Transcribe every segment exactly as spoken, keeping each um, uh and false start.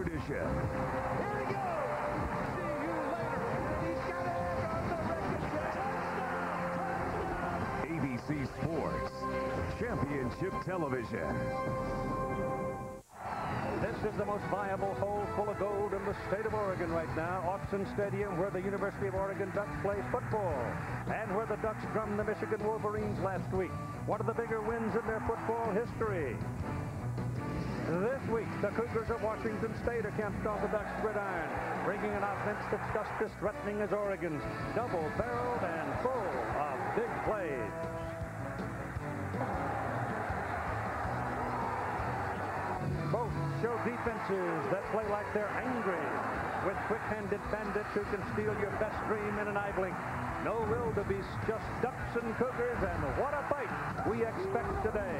tradition. Here he goes. See you later. He's got it on the record. Touchdown! Touchdown! A B C Sports Championship Television. This is the most viable hole full of gold in the state of Oregon right now. Autzen Stadium, where the University of Oregon Ducks play football, and where the Ducks drummed the Michigan Wolverines last week. One of the bigger wins in their football history. This week, the Cougars of Washington State are camped on the Ducks gridiron, bringing an offense that's just as threatening as Oregon's, double-barreled and full of big plays. Both show defenses that play like they're angry, with quick-handed bandits who can steal your best dream in an eye blink. No wildebeest, just Ducks and Cougars, and what a fight we expect today.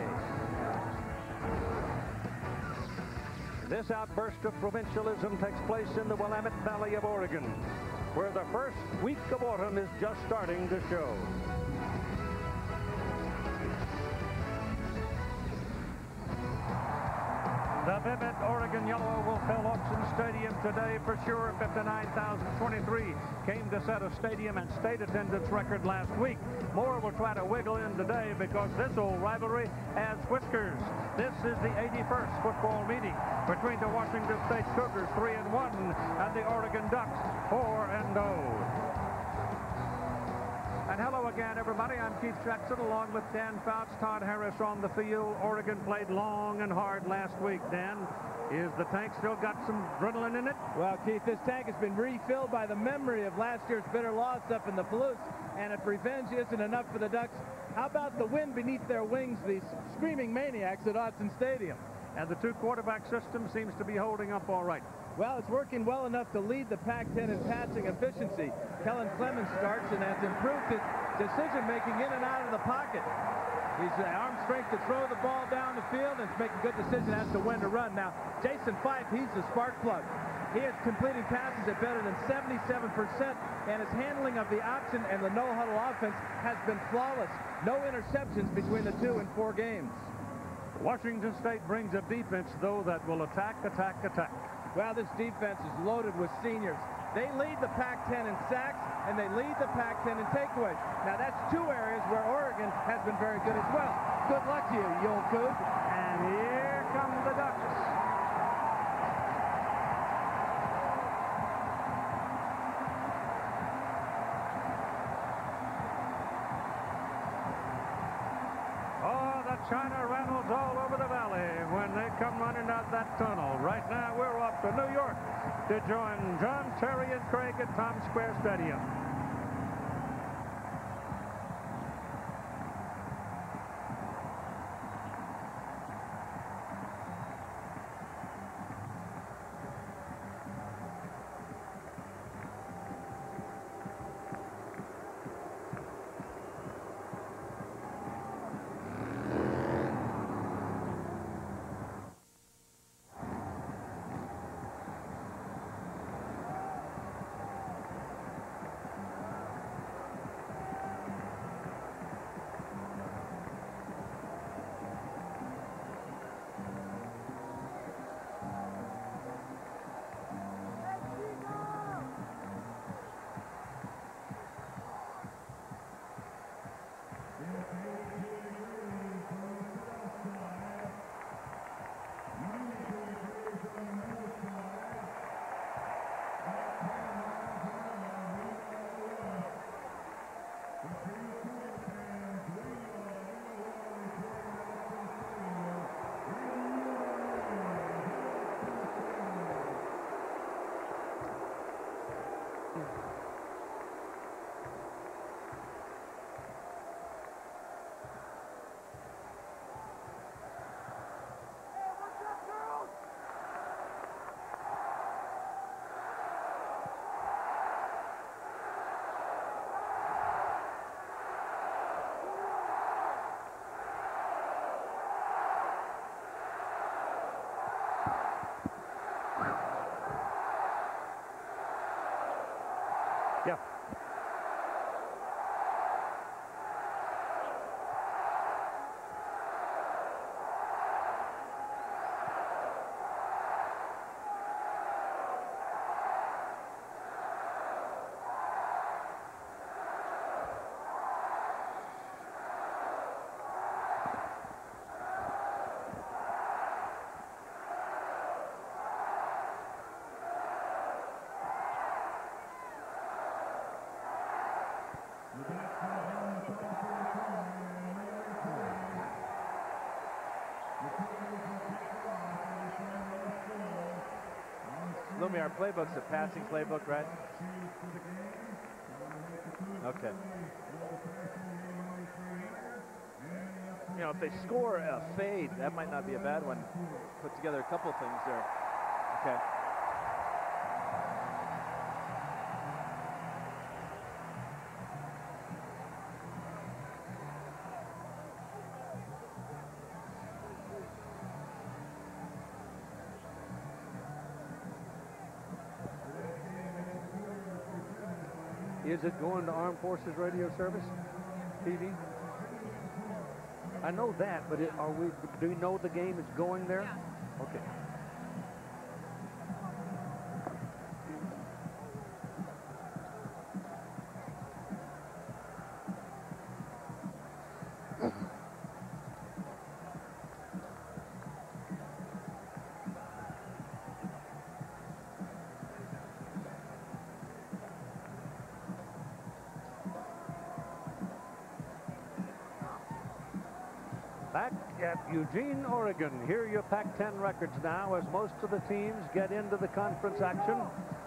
This outburst of provincialism takes place in the Willamette Valley of Oregon, where the first week of autumn is just starting to show. The vivid Oregon yellow will fill Autzen Stadium today for sure. fifty-nine thousand twenty-three came to set a stadium and state attendance record last week. More will try to wiggle in today because this old rivalry has whiskers. This is the eighty-first football meeting between the Washington State Cougars three and one and the Oregon Ducks four and oh. And hello again, everybody. I'm Keith Jackson, along with Dan Fouts, Todd Harris on the field. Oregon played long and hard last week. Dan, is the tank still got some adrenaline in it? Well, Keith, this tank has been refilled by the memory of last year's bitter loss up in the Palouse. And if revenge isn't enough for the Ducks, how about the wind beneath their wings, these screaming maniacs at Autzen Stadium? And the two-quarterback system seems to be holding up all right. Well, it's working well enough to lead the Pac ten in passing efficiency. Kellen Clemens starts and has improved his decision-making in and out of the pocket. He's uh, arm strength to throw the ball down the field and making good decisions as to when to run. Now, Jason Fife, he's the spark plug. He is completing passes at better than seventy-seven percent, and his handling of the option and the no-huddle offense has been flawless. No interceptions between the two in four games. Washington State brings a defense, though, that will attack, attack, attack. Well, this defense is loaded with seniors. They lead the Pac ten in sacks, and they lead the Pac ten in takeaways. Now, that's two areas where Oregon has been very good as well. Good luck to you, you old Coug. And here come the Ducks. Oh, the China rattles all over the valley when they come running out that tunnel. Right now, we're off to New York to join John, Terry, and Craig at Times Square Stadium. Lumi, our playbook's a passing playbook, right? Okay. You know, if they score a fade, that might not be a bad one. Put together a couple things there. Okay. Is it going to Armed Forces Radio Service T V? I know that, but it, are we? Do we know the game is going there? Yeah. Okay. Back at Eugene, Oregon. Here are your Pac ten records now as most of the teams get into the conference action.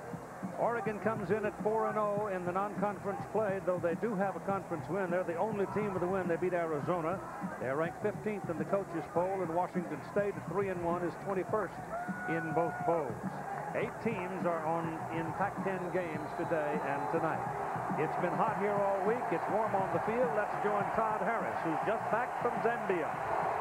Oregon comes in at four and oh in the non-conference play, though they do have a conference win. They're the only team with a win. They beat Arizona. They're ranked fifteenth in the coaches poll, and Washington State at three and one is twenty-first in both polls. Eight teams are on in Pac ten games today and tonight. It's been hot here all week. It's warm on the field. Let's join Todd Harris, who's just back from Zambia.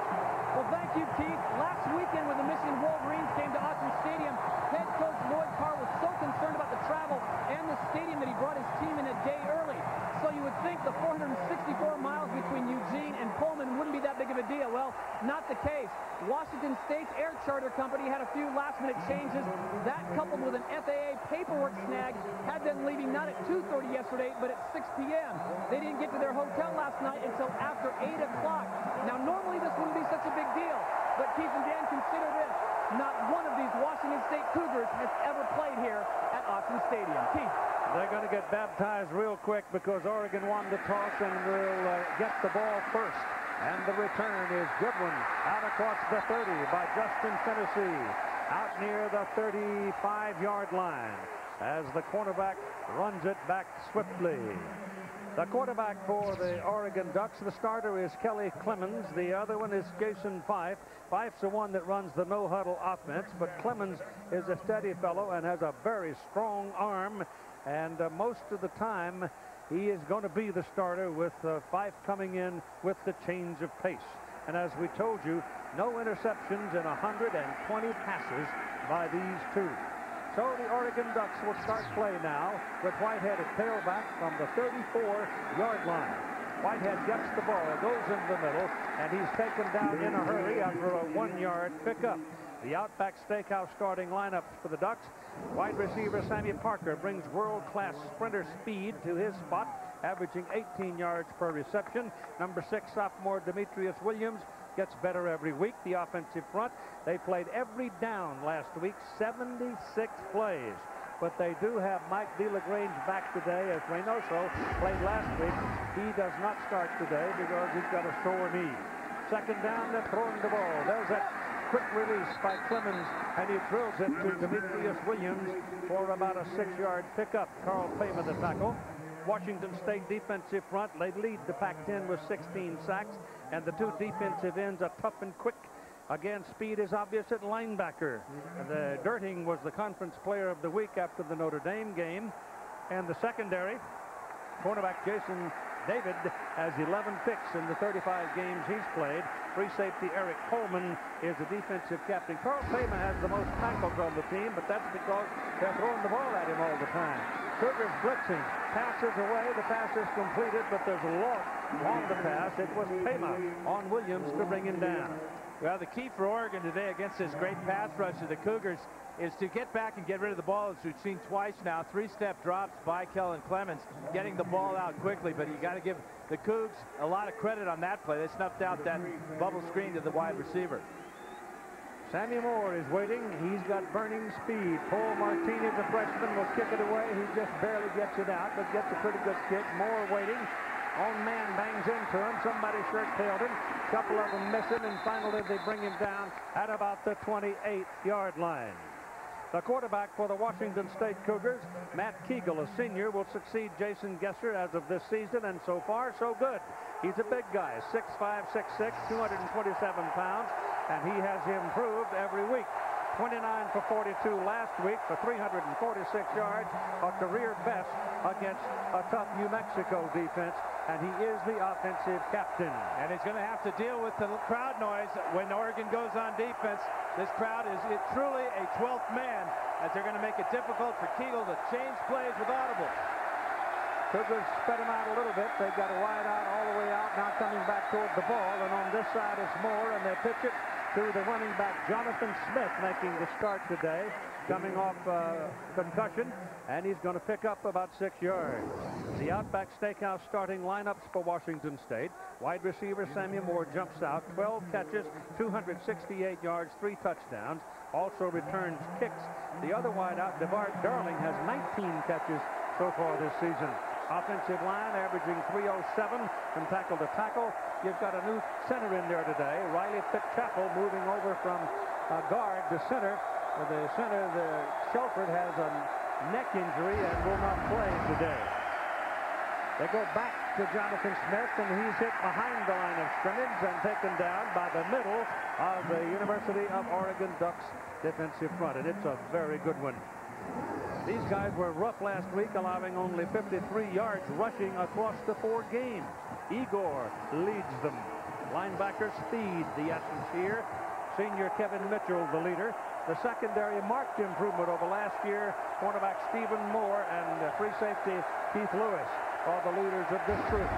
Well, thank you, Keith. Last weekend when the Michigan Wolverines came to Autzen Stadium, head coach Lloyd Carr was so concerned about the travel and the stadium that he brought his team in a day early. So you would think the four hundred sixty-four miles between Eugene and Pullman wouldn't be that big of a deal. Well, not the case. Washington State's air charter company had a few last-minute changes. That, coupled with an F A A paperwork snag, had them leaving not at two thirty yesterday, but at six p m They didn't get to their hotel last night until after eight o'clock. Now, normally this wouldn't be such a big deal, but Keith and Dan, consider this. Not one of these Washington State Cougars has ever played here at Autzen Stadium. Keith. They're going to get baptized real quick because Oregon won the toss and will uh, get the ball first. And the return is good one. Out across the thirty by Justin Tennessee. Out near the thirty-five yard line as the cornerback runs it back swiftly. The quarterback for the Oregon Ducks, the starter is Kelly Clemens. The other one is Jason Fife. Fife's the one that runs the no-huddle offense, but Clemens is a steady fellow and has a very strong arm. And uh, most of the time, he is going to be the starter with uh, Fife coming in with the change of pace. And as we told you, no interceptions in one hundred twenty passes by these two. So the Oregon Ducks will start play now with Whitehead at tailback from the thirty-four yard line. Whitehead gets the ball, goes in the middle, and he's taken down in a hurry after a one yard pickup. The Outback Steakhouse starting lineups for the Ducks. Wide receiver Sammy Parker brings world-class sprinter speed to his spot, averaging eighteen yards per reception. Number six sophomore Demetrius Williams gets better every week. The offensive front, they played every down last week, seventy-six plays. But they do have Mike DeLagrange back today as Reynoso played last week. He does not start today because he's got a sore knee. Second down, they're throwing the ball. There's that quick release by Clemens, and he drills it to Demetrius Williams for about a six yard pickup. Carl Payman the tackle. Washington State defensive front, they lead the Pac ten with sixteen sacks, and the two defensive ends are tough and quick. Again, speed is obvious at linebacker. The Dirting was the conference player of the week after the Notre Dame game. And the secondary, cornerback Jason David has eleven picks in the thirty-five games he's played. Free safety Eric Coleman is the defensive captain. Carl Payman has the most tackles on the team, but that's because they're throwing the ball at him all the time. Cougars blitzing, passes away, the pass is completed, but there's a loss on the pass. It was Payman on Williams to bring him down. Well, the key for Oregon today against this great pass rush of the Cougars is to get back and get rid of the ball, as we've seen twice now. Three-step drops by Kellen Clemens, getting the ball out quickly. But you got to give the Cougs a lot of credit on that play. They snuffed out that bubble screen to the wide receiver. Sammy Moore is waiting. He's got burning speed. Paul Martinez, the freshman, will kick it away. He just barely gets it out, but gets a pretty good kick. Moore waiting. Own man bangs into him. Somebody shirt-tailed him. A couple of them miss him, and finally they bring him down at about the twenty-eight yard line. The quarterback for the Washington State Cougars, Matt Kegel, a senior, will succeed Jason Gesser as of this season, and so far, so good. He's a big guy, six five, six six, two hundred twenty-seven pounds, and he has improved every week. twenty-nine for forty-two last week for three hundred forty-six yards, a career best against a tough New Mexico defense, and he is the offensive captain. And he's going to have to deal with the crowd noise when Oregon goes on defense. This crowd is it, truly a twelfth man, as they're going to make it difficult for Kegel to change plays with audible. Cougars spread him out a little bit. They've got a wide out all the way out, now coming back toward the ball, and on this side is Moore, and they pitch it to the running back Jonathan Smith, making the start today, coming off uh, concussion, and he's going to pick up about six yards. The Outback Steakhouse starting lineups for Washington State. Wide receiver Samuel Moore jumps out, twelve catches, two hundred sixty-eight yards, three touchdowns, also returns kicks. The other wide out, DeVard Darling, has nineteen catches so far this season. Offensive line averaging three oh seven from tackle to tackle. You've got a new center in there today, Riley Fitzchapel, moving over from uh, guard to center. Uh, the center, the Shelford, has a neck injury and will not play today. They go back to Jonathan Smith, and he's hit behind the line of scrimmage and taken down by the middle of the University of Oregon Ducks defensive front, and it's a very good one. These guys were rough last week, allowing only fifty-three yards rushing across the four games. Igor leads them. Linebacker speed, the essence here. Senior Kevin Mitchell, the leader. The secondary marked improvement over last year. Cornerback Stephen Moore and uh, free safety Keith Lewis are the leaders of this troop.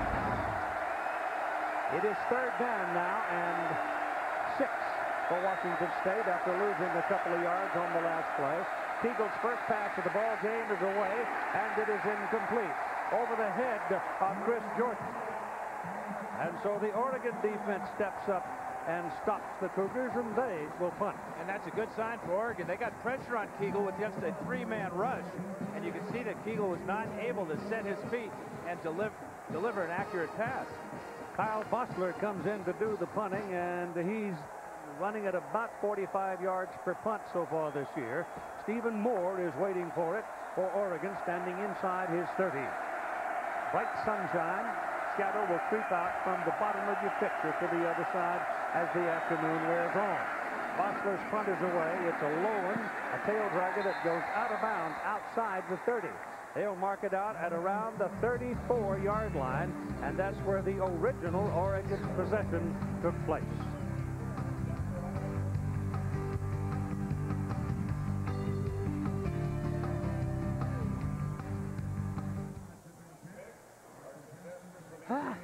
It is third down now and six for Washington State after losing a couple of yards on the last play. Kegel's first pass of the ball game is away, and it is incomplete. Over the head of Chris Jordan. And so the Oregon defense steps up and stops the Cougars, and they will punt. And that's a good sign for Oregon. They got pressure on Kegel with just a three-man rush, and you can see that Kegel was not able to set his feet and deliver, deliver an accurate pass. Kyle Bossler comes in to do the punting, and he's running at about forty-five yards per punt so far this year. Stephen Moore is waiting for it for Oregon, standing inside his thirty. Bright sunshine. Shadow will creep out from the bottom of your picture to the other side as the afternoon wears on. Bossler's punt is away. It's a low one, a tail dragger that goes out of bounds outside the thirty. They'll mark it out at around the thirty-four yard line, and that's where the original Oregon possession took place. Ah.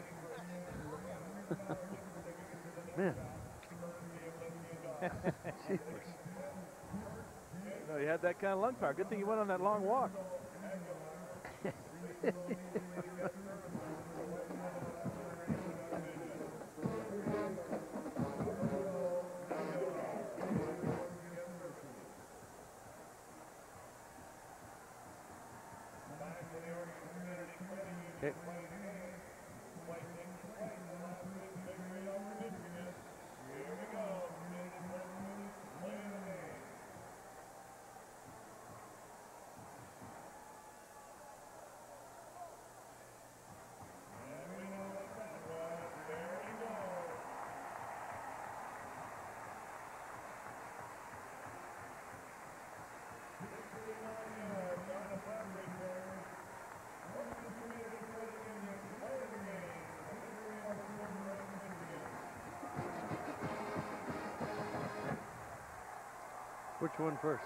Man. No, you had that kind of lung power. Good thing you went on that long walk. Okay. Which one first?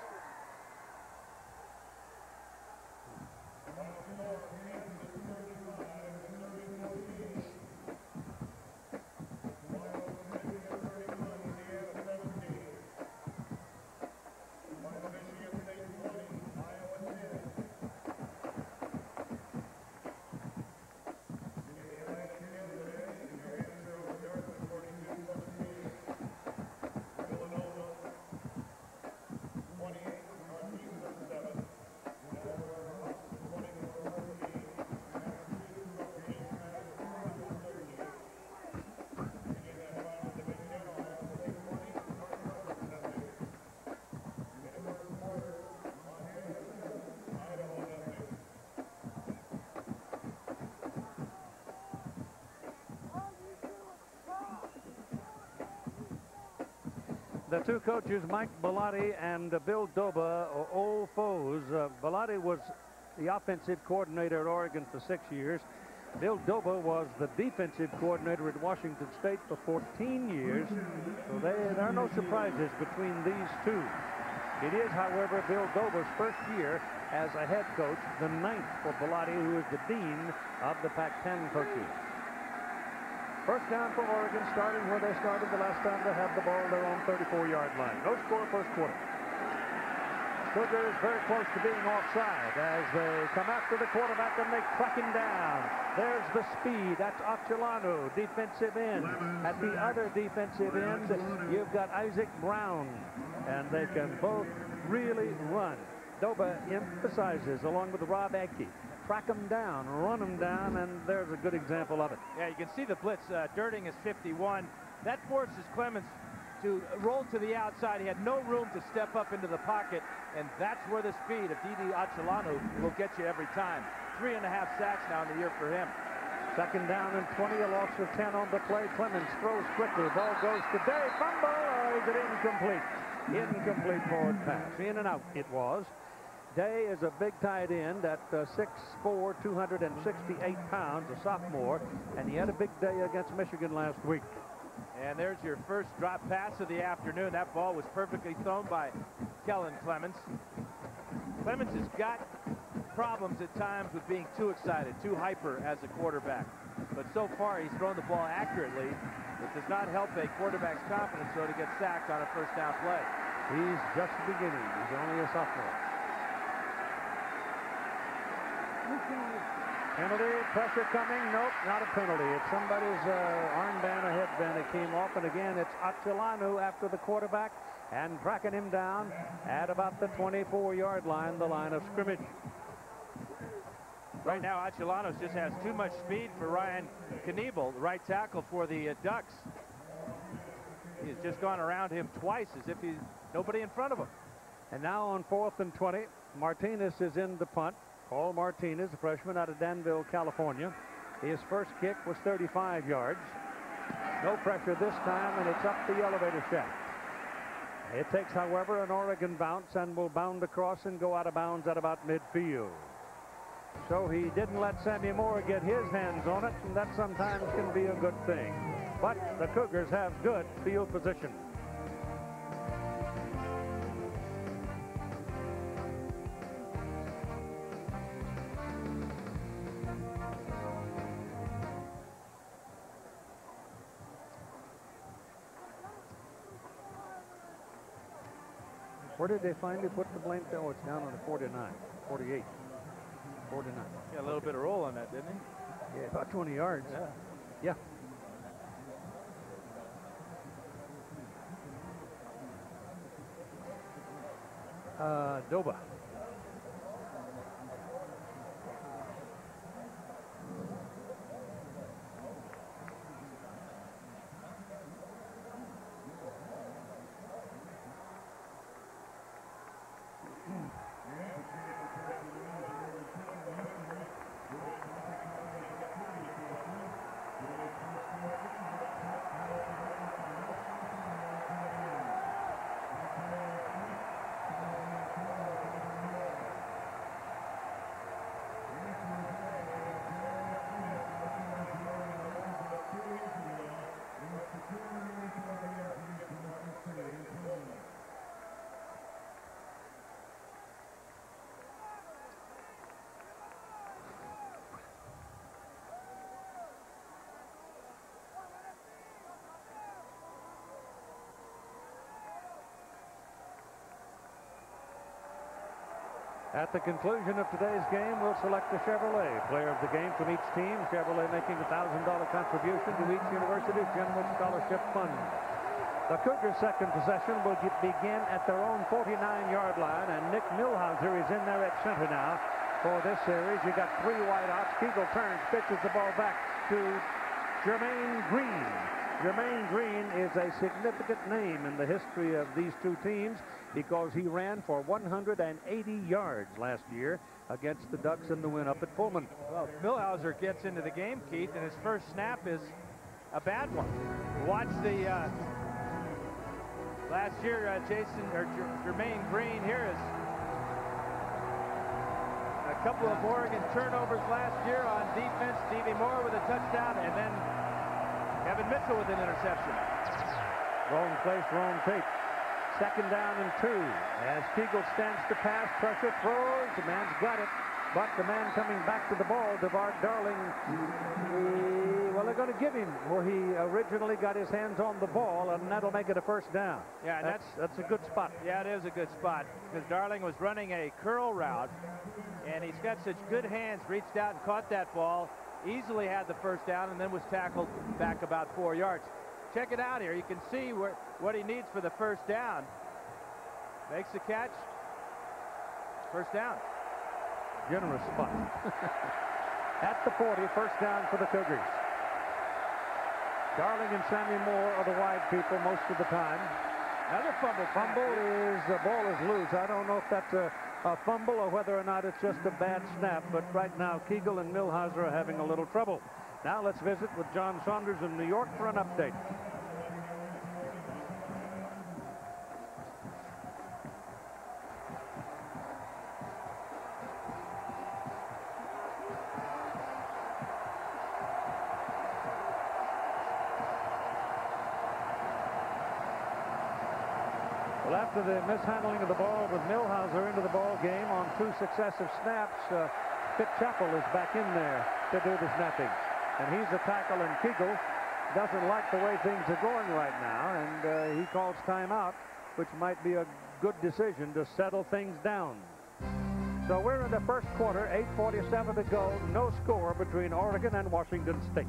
twenty-eight. the two coaches, Mike Bellotti and uh, Bill Doba, are old foes. Uh, Bellotti was the offensive coordinator at Oregon for six years. Bill Doba was the defensive coordinator at Washington State for fourteen years. So they, there are no surprises between these two. It is, however, Bill Doba's first year as a head coach, the ninth for Bellotti, who is the dean of the Pac ten coaches. First down for Oregon, starting where they started the last time they had the ball, their own thirty-four yard line. No score first quarter. Cougars very close to being offside as they come after the quarterback and they track him down. There's the speed. That's Autzen, defensive end. At the other defensive end, you've got Isaac Brown, and they can both really run. Doba emphasizes, along with Rob Ecke, track them down, run them down, and there's a good example of it. Yeah, you can see the blitz. Uh, Durting is fifty-one. That forces Clemens to roll to the outside. He had no room to step up into the pocket, and that's where the speed of Didi Autzen will get you every time. Three and a half sacks now in the year for him. Second down and twenty, a loss of ten on the play. Clemens throws quickly. Ball goes to Day. Fumble, or is it incomplete? Incomplete forward pass. In and out it was. Day is a big tight end at uh, six four, two hundred sixty-eight pounds, a sophomore, and he had a big day against Michigan last week. And there's your first drop pass of the afternoon. That ball was perfectly thrown by Kellen Clemens. Clemens has got problems at times with being too excited, too hyper as a quarterback. But so far, he's thrown the ball accurately. It does not help a quarterback's confidence, though, to get sacked on a first down play. He's just beginning. He's only a sophomore. Penalty, pressure coming. Nope, not a penalty. It's somebody's uh, armband or headband that came off. And again, it's Autzen after the quarterback and tracking him down at about the twenty-four yard line, the line of scrimmage. Right now, Autzen just has too much speed for Ryan Kniebel, the right tackle for the uh, Ducks. He's just gone around him twice as if he's nobody in front of him. And now on fourth and twenty, Martinez is in the punt. Paul Martinez, a freshman out of Danville, California. His first kick was thirty-five yards. No pressure this time, and it's up the elevator shaft. It takes, however, an Oregon bounce and will bound across and go out of bounds at about midfield. So he didn't let Sammy Moore get his hands on it, and that sometimes can be a good thing. But the Cougars have good field position. Where did they finally put the blame? Oh, it's down on the forty-nine, forty-eight, forty-nine. Yeah, a little bit of roll on that, didn't he? Yeah, about twenty yards. Yeah. Yeah. Uh, Doba. At the conclusion of today's game, we'll select the Chevrolet player of the game from each team. Chevrolet making a one thousand dollar contribution to each university's general scholarship fund. The Cougars' second possession will get, begin at their own forty-nine yard line, and Nick Milhauser is in there at center now for this series. You got three wideouts. Kegel turns, pitches the ball back to Jermaine Green. Jermaine Green is a significant name in the history of these two teams because he ran for one hundred eighty yards last year against the Ducks in the win up at Pullman. Well, Milhauser gets into the game, Keith, and his first snap is a bad one. Watch the uh, Last year, uh, Jason, or Jermaine Green here is a couple of Oregon turnovers last year on defense. Stevie Moore with a touchdown, and then Kevin Mitchell with an interception. Wrong place, wrong tape. Second down and two. As Kegel stands to pass, pressure throws. The man's got it. But the man coming back to the ball, DeVard Darling, he, well, they're going to give him where he originally got his hands on the ball, and that'll make it a first down. Yeah, and that's, that's a good spot. Yeah, it is a good spot because Darling was running a curl route, and he's got such good hands, reached out and caught that ball, easily had the first down, and then was tackled back about four yards. Check it out here. You can see where, what he needs for the first down. Makes the catch. First down. Generous spot. At the forty, first down for the Cougars. Darling and Sammy Moore are the wide people most of the time. Another fumble. Fumble is, the ball is loose. I don't know if that's a, a fumble or whether or not it's just a bad snap, but right now Kegel and Milhauser are having a little trouble. Now let's visit with John Saunders in New York for an update. Well, after the mishandling of the ball with Milhauser into the ball game on two successive snaps, uh, Fitzchappell is back in there to do the snapping. And he's a tackle, and Kegel doesn't like the way things are going right now, and uh, he calls timeout, which might be a good decision to settle things down. So we're in the first quarter, eight forty-seven to go, no score between Oregon and Washington State.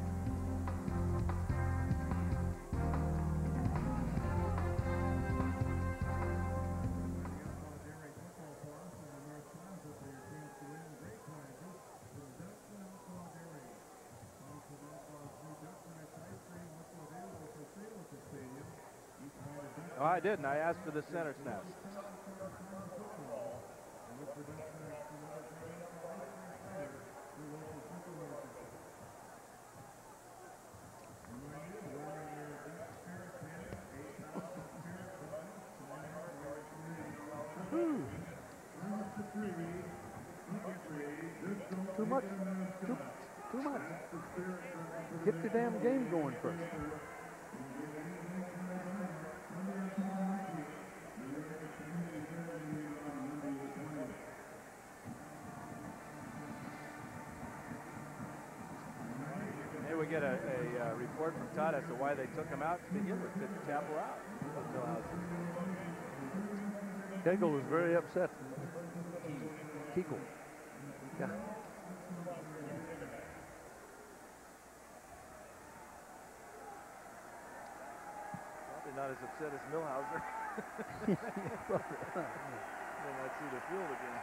Oh, I didn't. I asked for the center snaps. Too much. Too, too much. Get the damn game going first. Here we get a, a uh, report from Todd as to why they took him out to begin with. Fitzchappell out. Kegel was very upset. Kegel. Yeah. Probably not as upset as Milhauser. They might see the field again.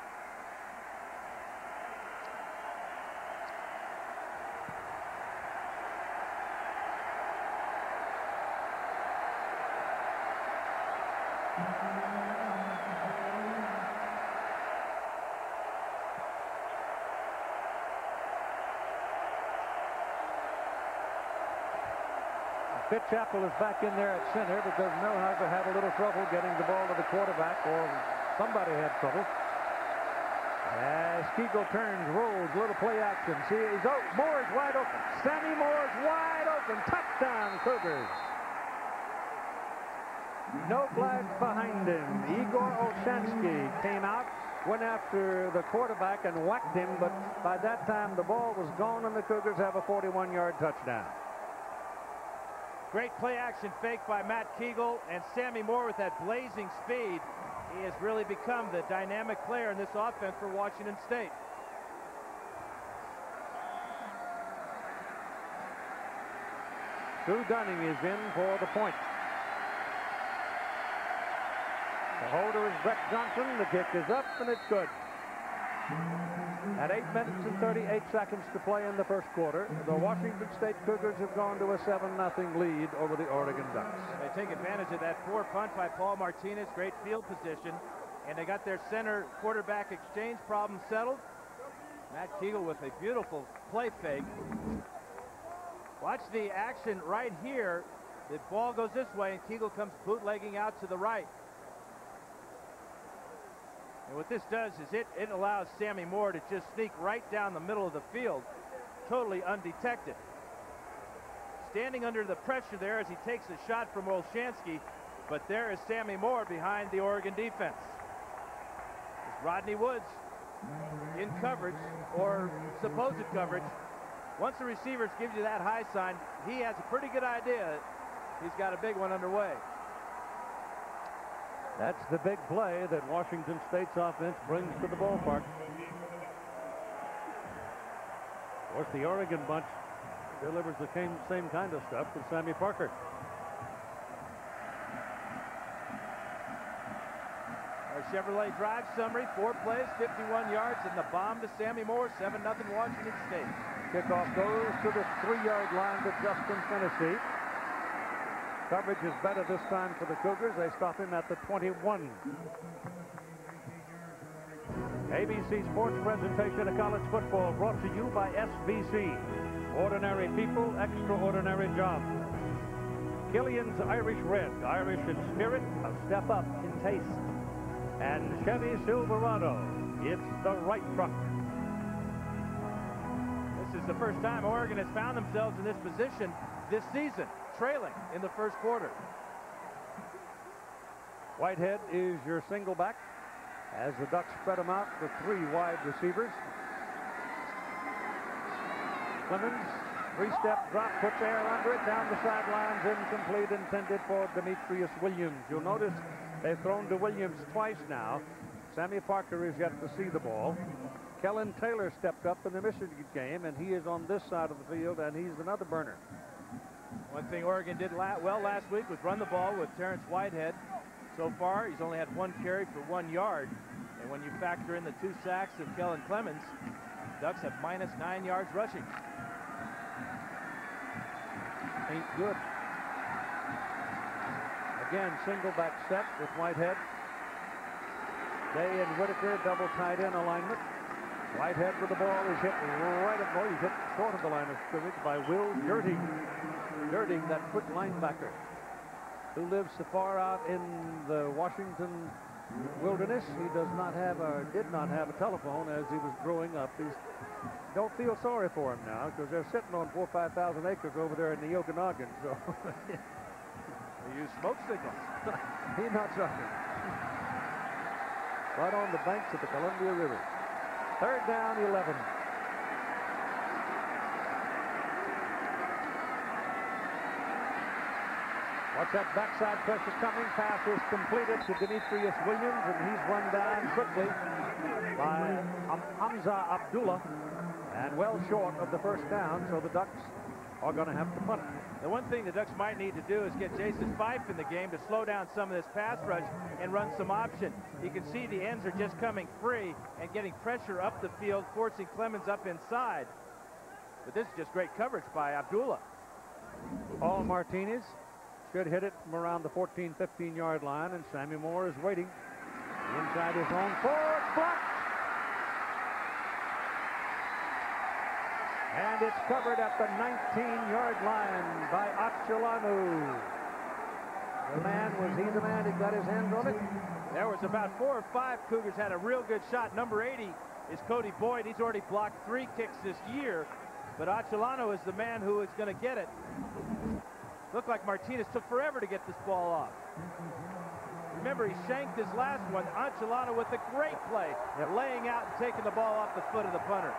Fitzchappell is back in there at center because Milhauser had a little trouble getting the ball to the quarterback, or somebody had trouble. As Kegel turns, rolls, little play action. See, he's oh, Moore's wide open. Sammy Moore's wide open. Touchdown, Cougars. No flags behind him. Igor Olshansky came out, went after the quarterback and whacked him, but by that time the ball was gone and the Cougars have a forty-one yard touchdown. Great play action fake by Matt Kegel, and Sammy Moore with that blazing speed. He has really become the dynamic player in this offense for Washington State. Drew Dunning is in for the point. The holder is Brett Johnson. The kick is up, and it's good. At eight minutes and thirty-eight seconds to play in the first quarter, the Washington State Cougars have gone to a seven nothing lead over the Oregon Ducks. They take advantage of that poor punt by Paul Martinez, great field position, and they got their center quarterback exchange problem settled. Matt Kegel with a beautiful play fake. Watch the action right here. The ball goes this way, and Kegel comes bootlegging out to the right. And what this does is it, it allows Sammy Moore to just sneak right down the middle of the field, totally undetected. Standing under the pressure there as he takes a shot from Olshansky, but there is Sammy Moore behind the Oregon defense. It's Rodney Woods in coverage, or supposed coverage. Once the receivers give you that high sign, he has a pretty good idea he's got a big one underway. That's the big play that Washington State's offense brings to the ballpark. Of course, the Oregon bunch delivers the same, same kind of stuff with Sammy Parker. Our Chevrolet Drive summary, four plays, fifty-one yards, and the bomb to Sammy Moore, seven nothing Washington State. Kickoff goes to the three-yard line to Justin Tennessee. Coverage is better this time for the Cougars. They stop him at the twenty-one. A B C Sports presentation of college football brought to you by S B C. Ordinary people, extraordinary jobs. Killian's Irish Red, Irish in spirit, a step up in taste. And Chevy Silverado, it's the right truck. This is the first time Oregon has found themselves in this position this season, trailing in the first quarter. Whitehead is your single back as the Ducks spread them out with three wide receivers. Clemens, three-step drop, puts air under it, down the sidelines, incomplete, intended for Demetrius Williams. You'll notice they've thrown to Williams twice now. Sammy Parker has yet to see the ball. Kellen Taylor stepped up in the Michigan game, and he is on this side of the field, and he's another burner. One thing Oregon did la well last week was run the ball with Terrence Whitehead. So far, he's only had one carry for one yard. And when you factor in the two sacks of Kellen Clemens, Ducks have minus nine yards rushing. Ain't good. Again, single back set with Whitehead. Day and Whitaker double tight end alignment. Whitehead with the ball is hit right at goal. He's hit short of the line of scrimmage by Will Dirting. Dirting, that quick linebacker who lives so far out in the Washington wilderness. He does not have or did not have a telephone as he was growing up. He's don't feel sorry for him now because they're sitting on four or five thousand acres over there in the Okanagan. So they use smoke signals. He's not suffering. Right on the banks of the Columbia River. Third down, eleven. Watch that backside pressure coming. Pass is completed to Demetrius Williams, and he's run down quickly by Hamza Abdullah, and well short of the first down, so the Ducks are going to have to punt. The one thing the Ducks might need to do is get Jason Fife in the game to slow down some of this pass rush and run some option. You can see the ends are just coming free and getting pressure up the field, forcing Clemens up inside. But this is just great coverage by Abdullah. Paul Martinez should hit it from around the fourteen, fifteen yard line, and Sammy Moore is waiting inside his own four. Blocked. And it's covered at the nineteen yard line by Achelanu. The man, was he the man that got his hands on it? There was about four or five Cougars had a real good shot. Number eighty is Cody Boyd. He's already blocked three kicks this year, but Achelanu is the man who is going to get it. Looked like Martinez took forever to get this ball off. Remember, he shanked his last one. Achelanu with a great play, yep. laying out and taking the ball off the foot of the punter.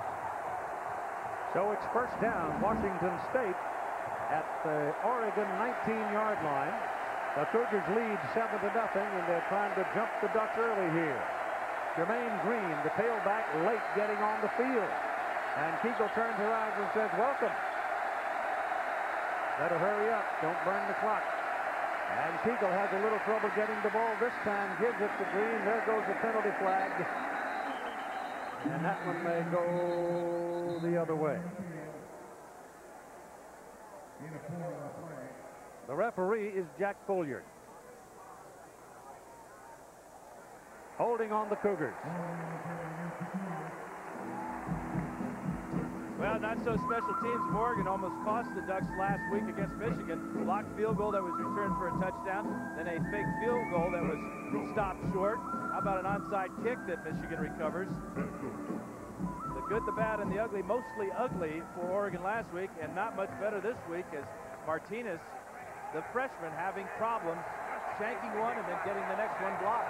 So it's first down, Washington State at the Oregon nineteen yard line. The Cougars lead seven to nothing, and they're trying to jump the Ducks early here. Jermaine Green, the tailback, late getting on the field. And Kegel turns around and says, welcome. Better hurry up, don't burn the clock. And Kegel has a little trouble getting the ball this time, gives it to Green. There goes the penalty flag. And that one may go the other way. The referee is Jack Folliard. Holding on the Cougars. Well, not so special teams. Morgan almost cost the Ducks last week against Michigan. Blocked field goal that was returned for a touchdown. Then a fake field goal that was stopped short. How about an onside kick that Michigan recovers? The good, the bad, and the ugly. Mostly ugly for Oregon last week, and not much better this week as Martinez, the freshman, having problems shanking one and then getting the next one blocked.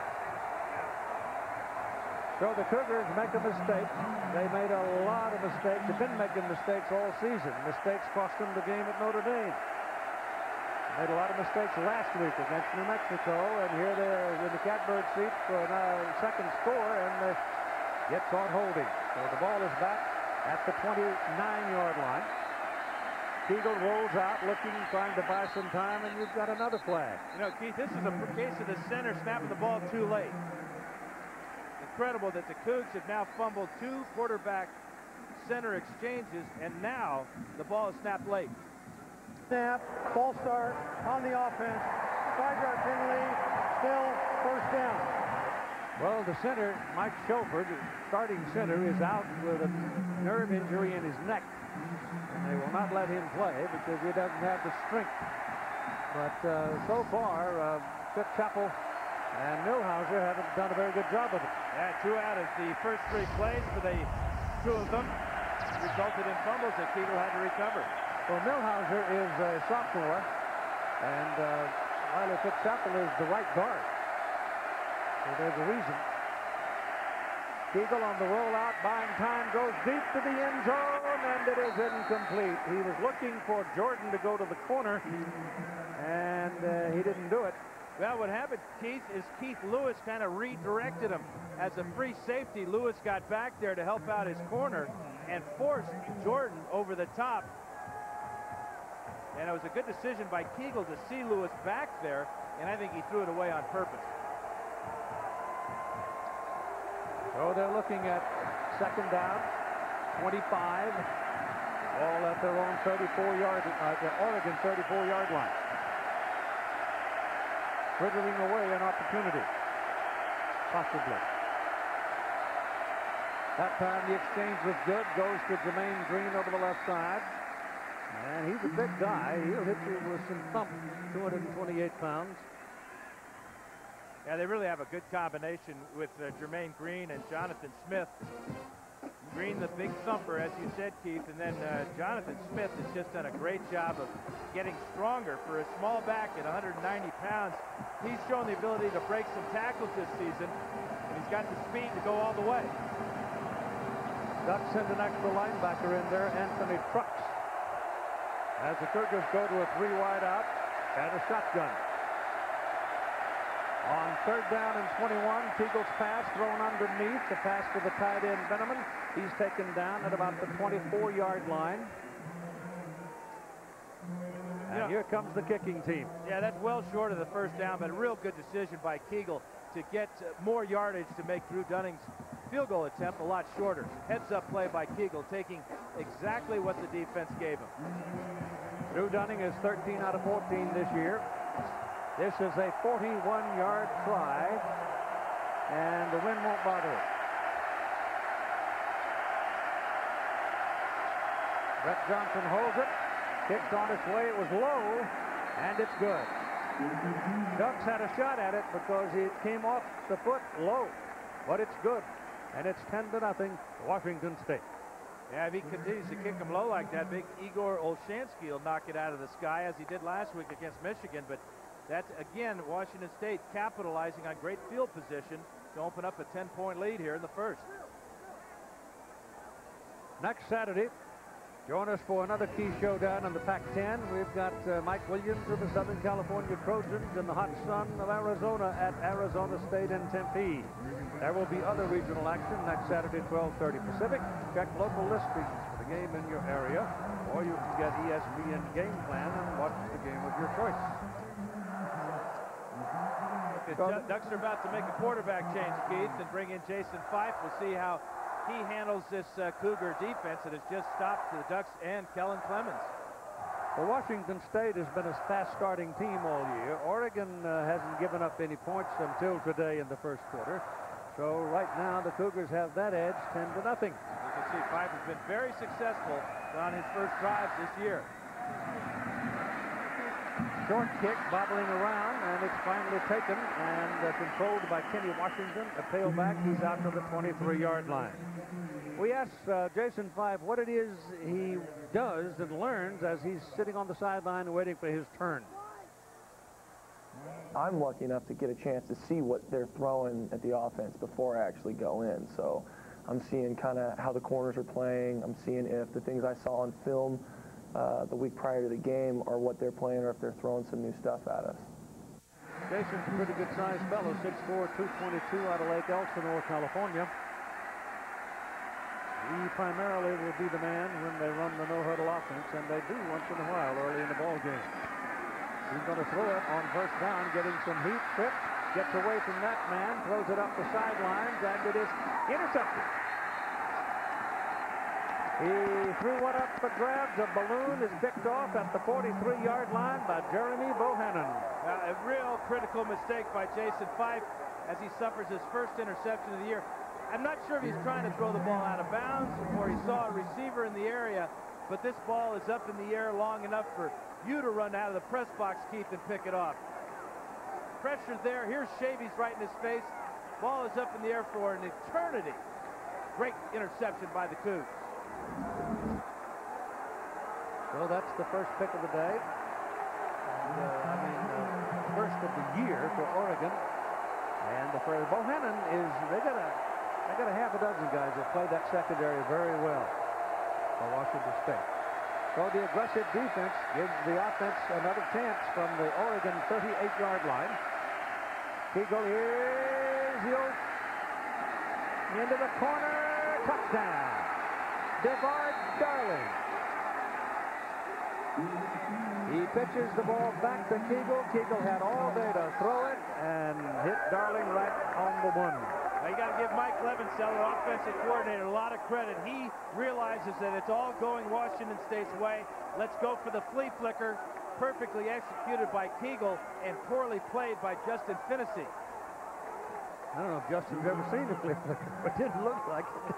So the Cougars make a mistake. They made a lot of mistakes. They've been making mistakes all season. Mistakes cost them the game at Notre Dame. Made a lot of mistakes last week against New Mexico, and here they're in the catbird seat for a second score, and they get caught holding. So the ball is back at the twenty-nine yard line. Kegel rolls out, looking, trying to buy some time, and you've got another flag. You know, Keith, this is a case of the center snapping the ball too late. Incredible that the Cougs have now fumbled two quarterback center exchanges, and now the ball is snapped late. Snap, ball start on the offense, five-yard penalty, still first down. Well, the center, Mike Shelford, starting center, is out with a nerve injury in his neck. And they will not let him play because he doesn't have the strength. But uh, so far, uh, Fitzchappell and Milhauser haven't done a very good job of it. Yeah, two out of the first three plays for the two of them resulted in fumbles that Kegel had to recover. Well, Milhauser is a sophomore, and uh, Riley Fitzchappell is the right guard. So there's a reason. Kegel on the rollout, buying time, goes deep to the end zone, and it is incomplete. He was looking for Jordan to go to the corner, and uh, he didn't do it. Well, what happened, Keith, is Keith Lewis kind of redirected him. As a free safety, Lewis got back there to help out his corner and forced Jordan over the top. And it was a good decision by Kegel to see Lewis back there, and I think he threw it away on purpose. So they're looking at second down, twenty-five, all at their own thirty-four yard, uh, the Oregon thirty-four yard line. Frittering away an opportunity, possibly. That time the exchange was good, goes to Jermaine Green over the left side. And he's a big guy. He'll hit you with some thump, two hundred twenty-eight pounds. Yeah, they really have a good combination with uh, Jermaine Green and Jonathan Smith. Green, the big thumper, as you said, Keith, and then uh, Jonathan Smith has just done a great job of getting stronger for a small back at one hundred ninety pounds. He's shown the ability to break some tackles this season, and he's got the speed to go all the way. Ducks send an extra linebacker in there, Anthony Trucks, as the Cougars go to a three wide out and a shotgun. On third down and twenty-one, Kegel's pass thrown underneath. The pass to the tight end, Benjamin. He's taken down at about the twenty-four yard line. And Yeah. here comes the kicking team. Yeah, that's well short of the first down, but a real good decision by Kegel to get uh, more yardage to make Drew Dunning's field goal attempt a lot shorter. Heads-up play by Kegel, taking exactly what the defense gave him. Drew Dunning is thirteen out of fourteen this year. This is a forty-one yard try, and the wind won't bother it. Brett Johnson holds it, kicks on its way. It was low, and it's good. Ducks had a shot at it because it came off the foot low, but it's good, and it's ten to nothing, Washington State. Yeah, if he continues to kick him low like that, big Igor Olshansky will knock it out of the sky, as he did last week against Michigan. But that's, again, Washington State capitalizing on great field position to open up a ten point lead here in the first. Next Saturday, join us for another key showdown in the Pac ten. We've got uh, Mike Williams of the Southern California Trojans in the hot sun of Arizona at Arizona State in Tempe. There will be other regional action next Saturday, twelve thirty Pacific. Check local listings for the game in your area, or you can get E S P N Game Plan and watch the game of your choice. The Du- Ducks are about to make a quarterback change, Keith, and bring in Jason Fife. We'll see how he handles this uh, Cougar defense that has just stopped the Ducks and Kellen Clemens. Well, Washington State has been a fast-starting team all year. Oregon uh, hasn't given up any points until today in the first quarter. So right now the Cougars have that edge, ten to nothing. You can see, Fife has been very successful on his first drives this year. Short kick bobbling around, and it's finally taken and uh, controlled by Kenny Washington. A tailback, he's out to the twenty-three yard line. We asked uh, Jason Fife what it is he does and learns as he's sitting on the sideline waiting for his turn. I'm lucky enough to get a chance to see what they're throwing at the offense before I actually go in. So I'm seeing kind of how the corners are playing. I'm seeing if the things I saw on film uh, the week prior to the game are what they're playing or if they're throwing some new stuff at us. Jason's a pretty good-sized fellow, six four, two twenty-two, out of Lake Autzen, North California. He primarily will be the man when they run the no-huddle offense, and they do once in a while early in the ball game. He's going to throw it on first down, getting some heat, trips, gets away from that man, throws it up the sidelines, and it is intercepted. He threw one up for grabs. A balloon is picked off at the forty-three yard line by Jeremy Bohannon. Uh, a real critical mistake by Jason Fife as he suffers his first interception of the year. I'm not sure if he's trying to throw the ball out of bounds or he saw a receiver in the area, but this ball is up in the air long enough for you to run out of the press box, Keith, and pick it off. Pressure there. Here's Shavy's right in his face. Ball is up in the air for an eternity. Great interception by the Cougs. So that's the first pick of the day. And, uh, I mean, uh, first of the year for Oregon. And the first, Bohannon is, they got a, they got a half a dozen guys that play that secondary very well for Washington State. So the aggressive defense gives the offense another chance from the Oregon thirty-eight yard line. Kegel, here's Yost. Into the corner, touchdown. DeVard Darling. He pitches the ball back to Kegel. Kegel had all day to throw it and hit Darling right on the one. Now you got to give Mike Levenseller, offensive coordinator, a lot of credit. He realizes that it's all going Washington State's way. Let's go for the flea flicker. Perfectly executed by Kegel and poorly played by Justin Finnessy. I don't know if Justin's ever seen a flea flicker, but it didn't look like it.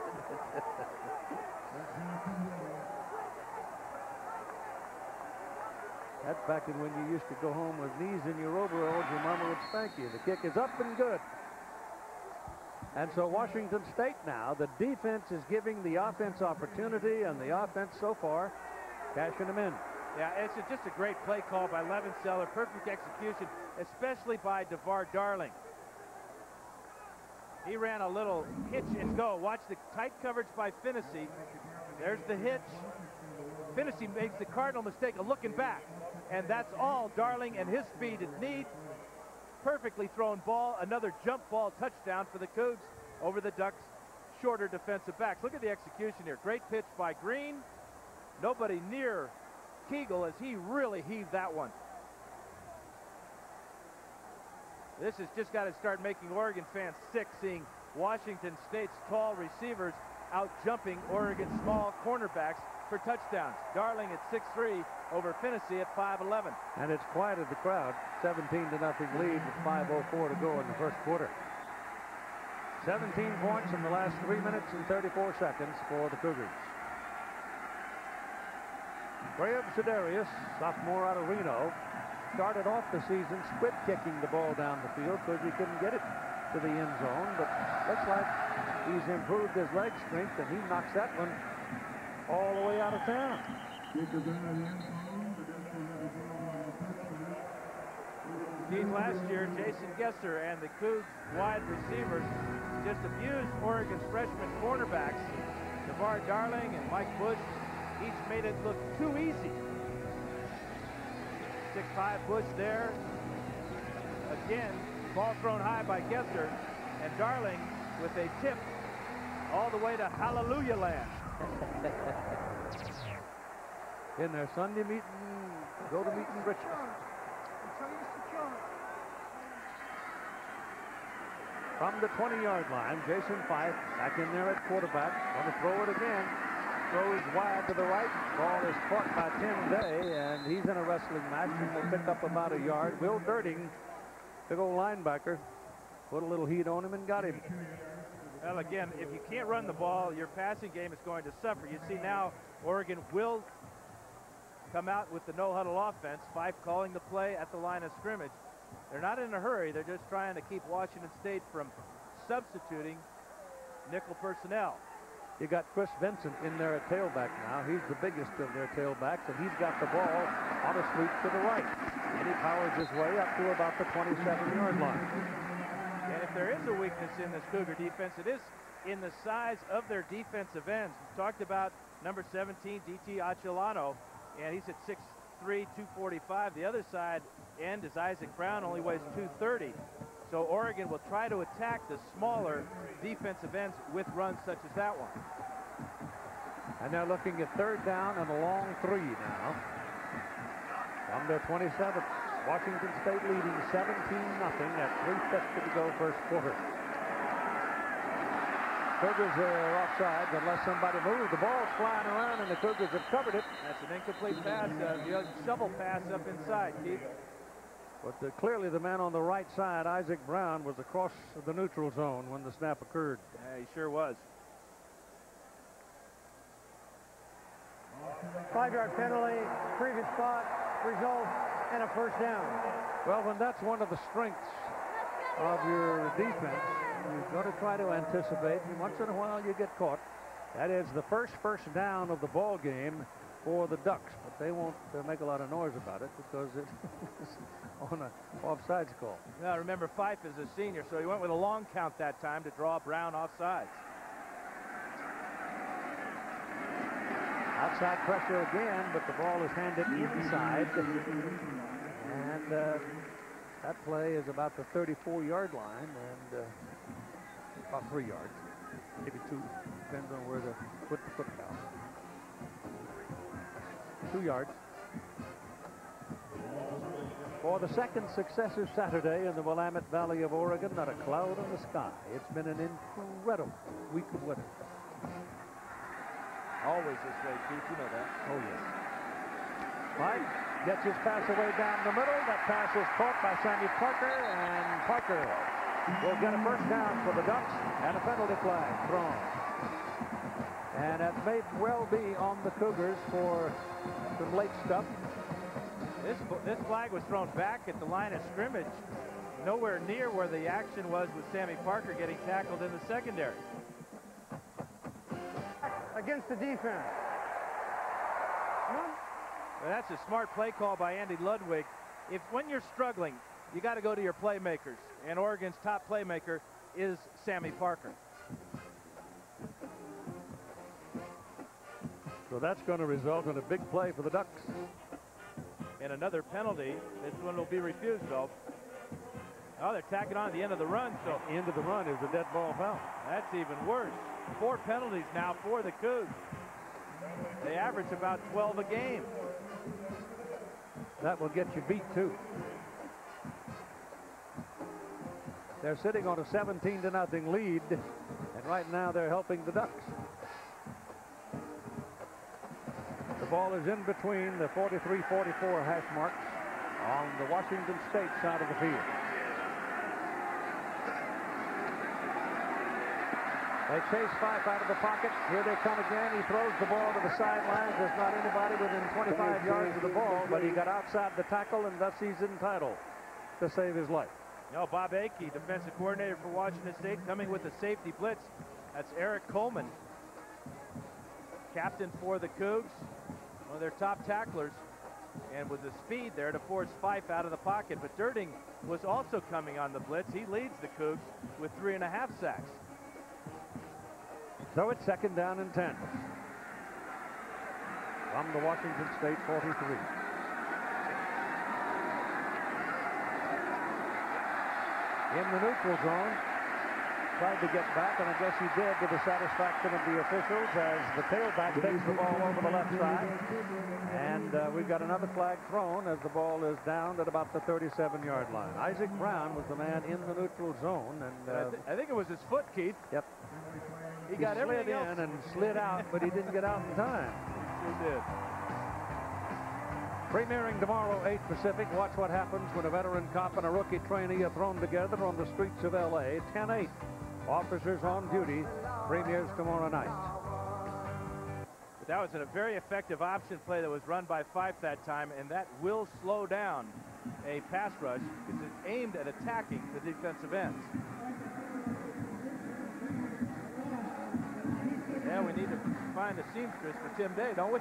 That's back in when you used to go home with knees in your overalls, your mama would spank you. The kick is up and good. And so Washington State now, the defense is giving the offense opportunity, and the offense so far cashing them in. Yeah, it's a, just a great play call by Levenseller. Perfect execution, especially by DeVard Darling. He ran a little hitch and go. Watch the tight coverage by Finnessy. There's the hitch. Finnessy makes the cardinal mistake of looking back. And that's all Darling and his speed need. Perfectly thrown ball. Another jump ball touchdown for the Cougs over the Ducks' shorter defensive backs. Look at the execution here. Great pitch by Green. Nobody near Kegel as he really heaved that one. This has just got to start making Oregon fans sick, seeing Washington State's tall receivers out jumping Oregon's small cornerbacks for touchdowns. Darling at six three over Finnessy at five eleven. And it's quieted the crowd. seventeen to nothing lead with five oh four to go in the first quarter. seventeen points in the last three minutes and thirty-four seconds for the Cougars. Graham Sidarius, sophomore out of Reno, started off the season squib kicking the ball down the field because he couldn't get it to the end zone, but looks like he's improved his leg strength, and he knocks that one all the way out of town. Keith, last year, Jason Gesser and the Cougs wide receivers just abused Oregon's freshman cornerbacks. DeVard Darling and Mike Bush each made it look too easy. six five Bush there. Again, ball thrown high by Gesser, and Darling with a tip all the way to Hallelujah Land. In their Sunday meeting, go to meeting Richmond. From the twenty yard line, Jason Fife back in there at quarterback. Going to throw it again. Throws wide to the right. Ball is caught by Tim Day, and he's in a wrestling match and will pick up about a yard. Will Dirting, big old linebacker, put a little heat on him and got him. Well, again, if you can't run the ball, your passing game is going to suffer. You see now Oregon will come out with the no-huddle offense. Fife calling the play at the line of scrimmage. They're not in a hurry. They're just trying to keep Washington State from substituting nickel personnel. You got Chris Vincent in there at tailback now. He's the biggest of their tailbacks, and he's got the ball on a sweep to the right. And he powers his way up to about the twenty-seven yard line. And if there is a weakness in this Cougar defense, it is in the size of their defensive ends. We talked about number seventeen, D T Achelano, and he's at six three, two forty-five. The other side end is Isaac Brown, only weighs two thirty. So Oregon will try to attack the smaller defensive ends with runs such as that one. And they're looking at third down and a long three now. From their twenty-seventh. Washington State leading seventeen nothing at three fifty to go first quarter. Cougars are offside unless somebody moves. The ball's flying around and the Cougars have covered it. That's an incomplete pass. Uh, the shovel pass up inside, Keith. But uh, clearly the man on the right side, Isaac Brown, was across the neutral zone when the snap occurred. Yeah, he sure was. Five-yard penalty, previous spot, result, and a first down. Well, when that's one of the strengths of your defense, you've got to try to anticipate, and once in a while you get caught. That is the first first down of the ball game for the Ducks, but they won't uh, make a lot of noise about it because it's on a offsides call. Now remember, Fife is a senior, so he went with a long count that time to draw Brown offsides. Outside pressure again, but the ball is handed inside, and uh, that play is about the thirty-four yard line, and uh, about three yards, maybe two, depends on where the foot to foot down. Two yards. For the second successive Saturday in the Willamette Valley of Oregon, not a cloud in the sky. It's been an incredible week of weather. Always this way, Keith, you know that. Oh, yes. Mike gets his pass away down the middle. That pass is caught by Sammy Parker, and Parker will get a first down for the Ducks and a penalty flag thrown. And that may well be on the Cougars for some late stuff. This, this flag was thrown back at the line of scrimmage, nowhere near where the action was with Sammy Parker getting tackled in the secondary. Against the defense. Well, that's a smart play call by Andy Ludwig. If when you're struggling, you got to go to your playmakers, and Oregon's top playmaker is Sammy Parker. So that's going to result in a big play for the Ducks. And another penalty. This one will be refused, though. Oh, they're tacking on at the end of the run. So the end of the run is a dead ball foul. That's even worse. Four penalties now for the Cougs. They average about twelve a game. That will get you beat, too. They're sitting on a seventeen to nothing lead, and right now they're helping the Ducks. The ball is in between the forty-three forty-four hash marks on the Washington State side of the field. They chase Fife out of the pocket. Here they come again. He throws the ball to the sidelines. There's not anybody within twenty-five yards of the ball, but he got outside the tackle, and thus he's entitled to save his life. No, Bob Akey, defensive coordinator for Washington State, coming with the safety blitz. That's Eric Coleman, captain for the Cougs, one of their top tacklers, and with the speed there to force Fife out of the pocket. But Durding was also coming on the blitz. He leads the Cougs with three and a half sacks. So it's second down and ten from the Washington State forty-three. In the neutral zone, tried to get back, and I guess he did to the satisfaction of the officials as the tailback takes the ball over the left side. And uh, we've got another flag thrown as the ball is down at about the thirty-seven yard line. Isaac Brown was the man in the neutral zone. and uh, I, th I think it was his foot, Keith. Yep. He, he got slid everything in else. and slid out, but he didn't get out in time. He did. Premiering tomorrow, eight Pacific. Watch what happens when a veteran cop and a rookie trainee are thrown together on the streets of L A. ten eight. Officers on duty premieres tomorrow night. But that was a very effective option play that was run by Fife that time, and that will slow down a pass rush because it's aimed at attacking the defensive ends. Yeah, we need to find a seamstress for Tim Day, don't we?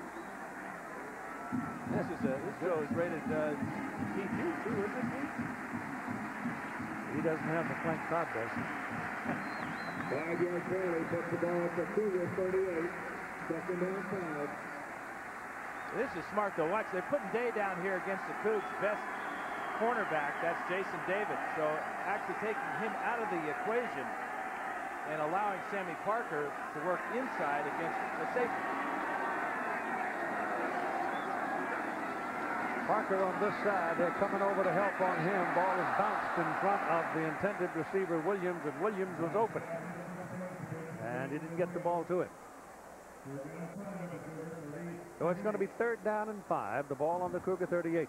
This is a this show is rated uh, P G too, isn't it? He doesn't have the Frank Todd does. Five-yard penalty puts the ball at the Cougar thirty-eight. Second down five. This is smart though. Watch, they're putting Day down here against the Cougs' best cornerback. That's Jason David. So actually taking him out of the equation and allowing Sammy Parker to work inside against the safety. Parker on this side, they're coming over to help on him. Ball is bounced in front of the intended receiver, Williams, and Williams was open. And he didn't get the ball to him. So it's going to be third down and five. The ball on the Cougar thirty-eight.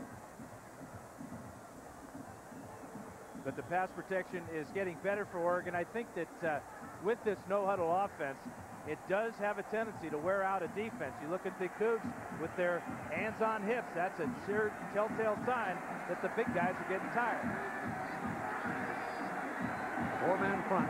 But the pass protection is getting better for Oregon. I think that uh, with this no-huddle offense, it does have a tendency to wear out a defense. You look at the Cougs with their hands on hips. That's a sure telltale sign that the big guys are getting tired. Four-man front.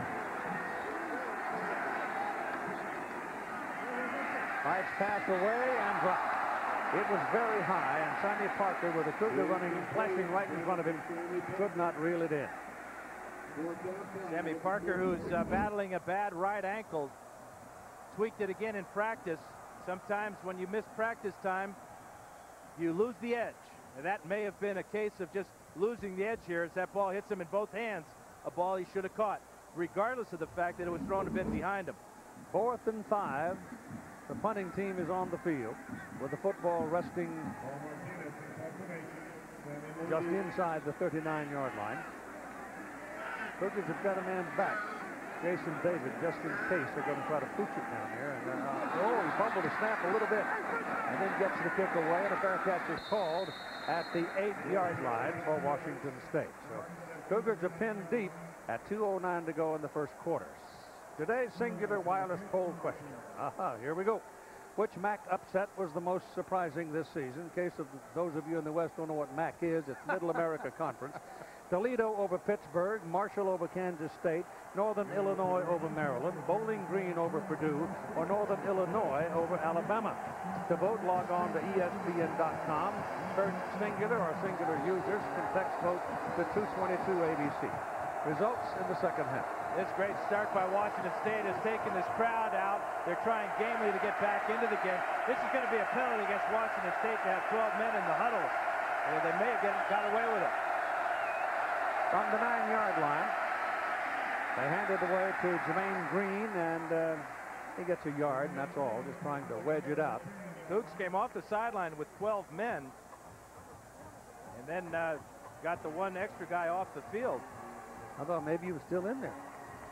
Nice pass away and dropped. It was very high, and Sammy Parker, with a Cougar running, flashing right in front of him, could not reel it in. Sammy Parker, who's uh, battling a bad right ankle, tweaked it again in practice. Sometimes when you miss practice time, you lose the edge. And that may have been a case of just losing the edge here as that ball hits him in both hands, a ball he should have caught, regardless of the fact that it was thrown a bit behind him. Fourth and five. The punting team is on the field with the football resting just inside the thirty-nine-yard line. Cougars have got a man back, Jason David, just in case they're going to try to pooch it down here. And, uh, oh, he fumbled a snap a little bit and then gets the kick away, and a fair catch is called at the eight-yard line for Washington State. So Cougars are pinned deep at two oh nine to go in the first quarter. Today's singular wireless poll question. Aha, here we go. Which M A C upset was the most surprising this season? In case of those of you in the West don't know what M A C is, it's Middle America Conference. Toledo over Pittsburgh, Marshall over Kansas State, Northern Illinois over Maryland, Bowling Green over Purdue, or Northern Illinois over Alabama. To vote, log on to E S P N dot com, search singular or singular users, and text vote to two twenty-two A B C. Results in the second half. This great start by Washington State has taken this crowd out. They're trying gamely to get back into the game. This is going to be a penalty against Washington State to have twelve men in the huddle. And they may have get, got away with it. From the nine-yard line, they hand it away to Jermaine Green, and uh, he gets a yard, and that's all, just trying to wedge it out. Cougs came off the sideline with twelve men, and then uh, got the one extra guy off the field. I thought maybe he was still in there.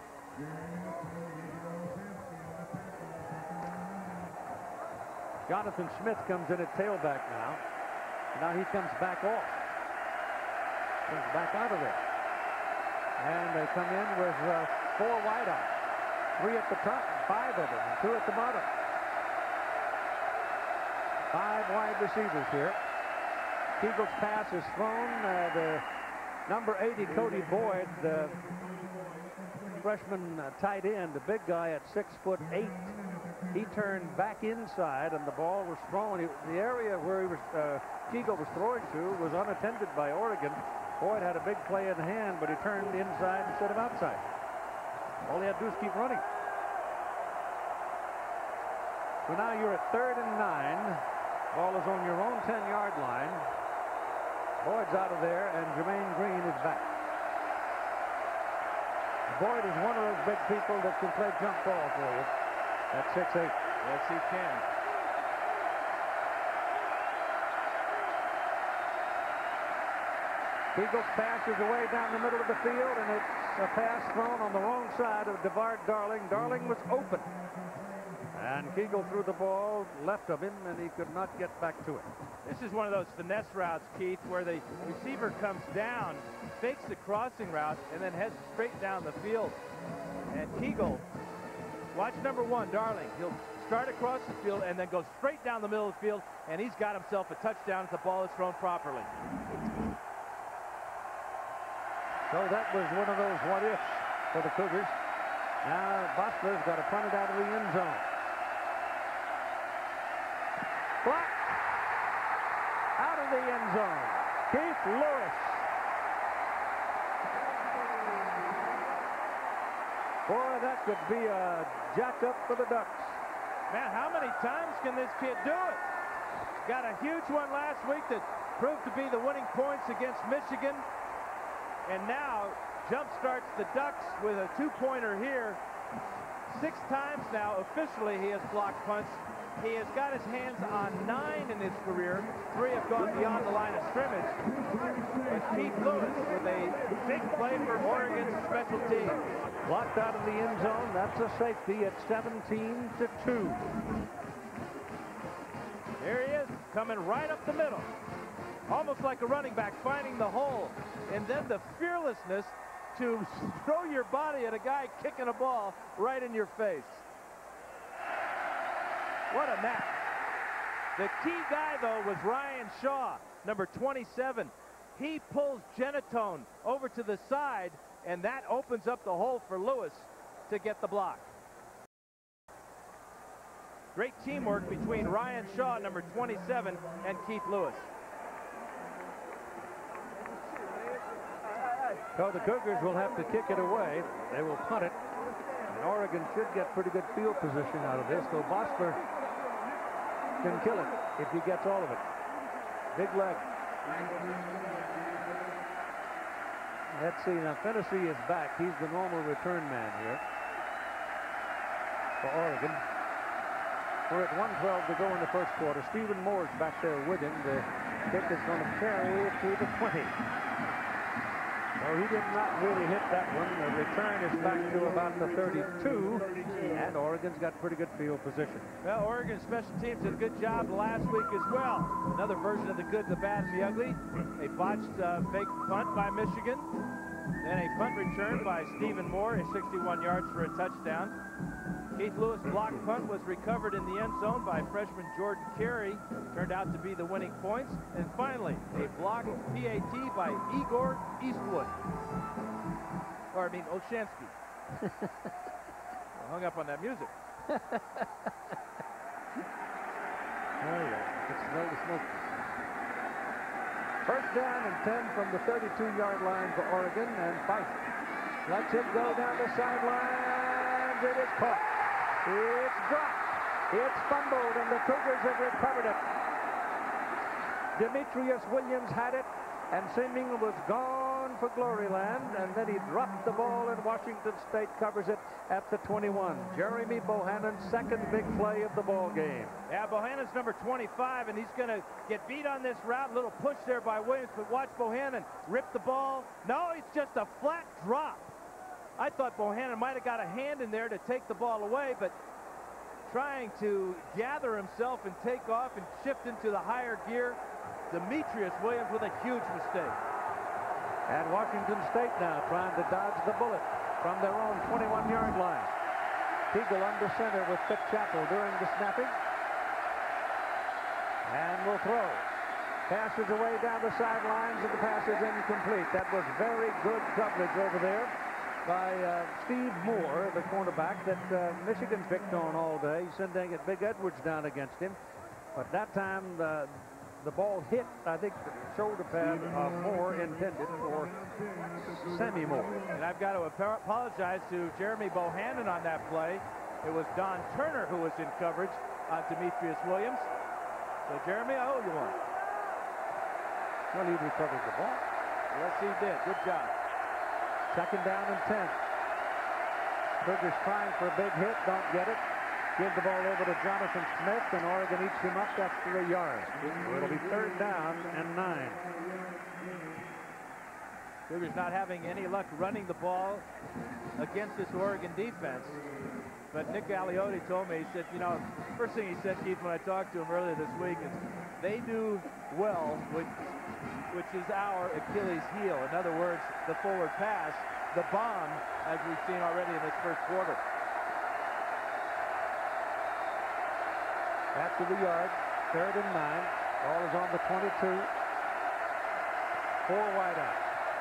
Jonathan Smith comes in at tailback now. Now he comes back off. Comes back out of there. And they come in with uh, four wideouts. Three at the top, five of them, and two at the bottom. Five wide receivers here. Keagle's pass is thrown. Uh, the number eighty, Cody Boyd, the freshman uh, tight end, the big guy at six foot eight. He turned back inside, and the ball was thrown. He, the area where he was, uh, Keagle was throwing to was unattended by Oregon. Boyd had a big play in hand, but he turned inside instead of outside. All he had to do is keep running. So now you're at third and nine. Ball is on your own ten-yard line. Boyd's out of there, and Jermaine Green is back. Boyd is one of those big people that can play jump ball for you. At six eight. Yes, he can. Keagle's pass is away down the middle of the field, and it's a pass thrown on the wrong side of DeVard Darling. Darling was open. And Kegel threw the ball left of him, and he could not get back to it. This is one of those finesse routes, Keith, where the receiver comes down, fakes the crossing route, and then heads straight down the field. And Kegel, watch number one, Darling. He'll start across the field and then go straight down the middle of the field, and he's got himself a touchdown if the ball is thrown properly. So that was one of those what-ifs for the Cougars. Now Bosler's got to punt it out of the end zone. Blocked out of the end zone. Keith Lewis. Boy, that could be a jack-up for the Ducks. Man, how many times can this kid do it? Got a huge one last week that proved to be the winning points against Michigan. And now jump starts the Ducks with a two-pointer here. Six times now, officially, he has blocked punts. He has got his hands on nine in his career. Three have gone beyond the line of scrimmage. But Keith Lewis with a big play for Oregon's special team. Blocked out of the end zone. That's a safety at seventeen to two. There he is, coming right up the middle. Almost like a running back finding the hole. And then the fearlessness to throw your body at a guy kicking a ball right in your face. What a match. The key guy, though, was Ryan Shaw, number twenty-seven. He pulls Genatone over to the side, and that opens up the hole for Lewis to get the block. Great teamwork between Ryan Shaw, number twenty-seven, and Keith Lewis. So the Cougars will have to kick it away. They will punt it. And Oregon should get pretty good field position out of this, though Bosler can kill it if he gets all of it. Big leg. Let's see, now Fennessy is back. He's the normal return man here for Oregon. We're at one twelve to go in the first quarter. Stephen Moore's back there with him. The kick is going to carry to the twenty. So he did not really hit that one. The return is back to about the thirty-two, and Oregon's got pretty good field position. Well, Oregon special teams did a good job last week as well. Another version of the good, the bad, and the ugly. A botched uh, fake punt by Michigan. Then a punt return by Stephen Moore, a sixty-one yards for a touchdown. Keith Lewis' block punt was recovered in the end zone by freshman Jordan Carey. Turned out to be the winning points. And finally, a blocked P A T by Igor Eastwood. Or, I mean, Olshansky. Hung up on that music. Oh, yeah. It's no smoke. First down and ten from the thirty-two yard line for Oregon, and Fife lets it go down the sidelines. It is caught. It's dropped. It's fumbled, and the Cougars have recovered it. Demetrius Williams had it, and seemingly was gone for glory land, and then he dropped the ball, and Washington State covers it at the twenty-one. Jeremy Bohannon's second big play of the ball game. Yeah, Bohannon's number twenty-five, and he's going to get beat on this route. Little push there by Williams, but watch Bohannon rip the ball. No, it's just a flat drop. I thought Bohannon might have got a hand in there to take the ball away, but trying to gather himself and take off and shift into the higher gear. Demetrius Williams with a huge mistake. And Washington State now trying to dodge the bullet from their own twenty-one yard line. Kegel under center with Fitzchappell during the snapping. And will throw. Passes away down the sidelines, and the pass is incomplete. That was very good coverage over there by uh, Steve Moore, the cornerback that uh, Michigan picked on all day, sending it Big Edwards down against him. But that time the, the ball hit, I think, the shoulder pad of Moore intended for Sammy Moore. And I've got to apologize to Jeremy Bohannon on that play. It was Don Turner who was in coverage on Demetrius Williams. So, Jeremy, I owe you one. Well, he recovered the ball. Yes, he did. Good job. Second down and ten. Cougars trying for a big hit, don't get it. Give the ball over to Jonathan Smith, and Oregon eats him up. That's three yards. It'll be third down and nine. Cougars not having any luck running the ball against this Oregon defense. But Nick Aliotti told me, he said, you know, first thing he said, Keith, when I talked to him earlier this week is they do well, which, which is our Achilles heel. In other words, the forward pass, the bomb, as we've seen already in this first quarter. After the yard, third and nine. Ball is on the twenty-two. Four wide out.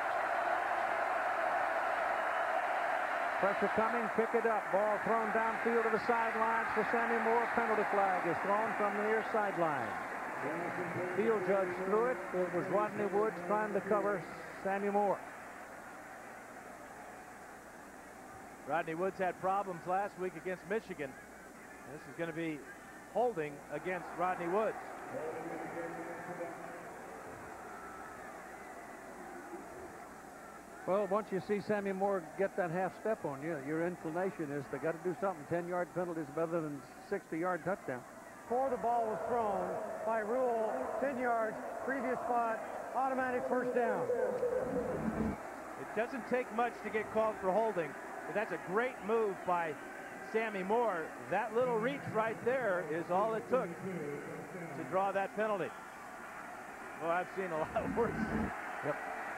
Pressure coming, pick it up. Ball thrown downfield to the sidelines for Sammy Moore. Penalty flag is thrown from the near sideline. Field judge threw it. It was Rodney Woods trying to cover Sammy Moore. Rodney Woods had problems last week against Michigan. This is going to be holding against Rodney Woods. Well, once you see Sammy Moore get that half step on you, your inclination is they got to do something. ten-yard penalty is better than sixty-yard touchdown. Before the ball was thrown, by rule, ten yards, previous spot, automatic first down. It doesn't take much to get called for holding, but that's a great move by Sammy Moore. That little reach right there is all it took to draw that penalty. Well, I've seen a lot worse. Yep.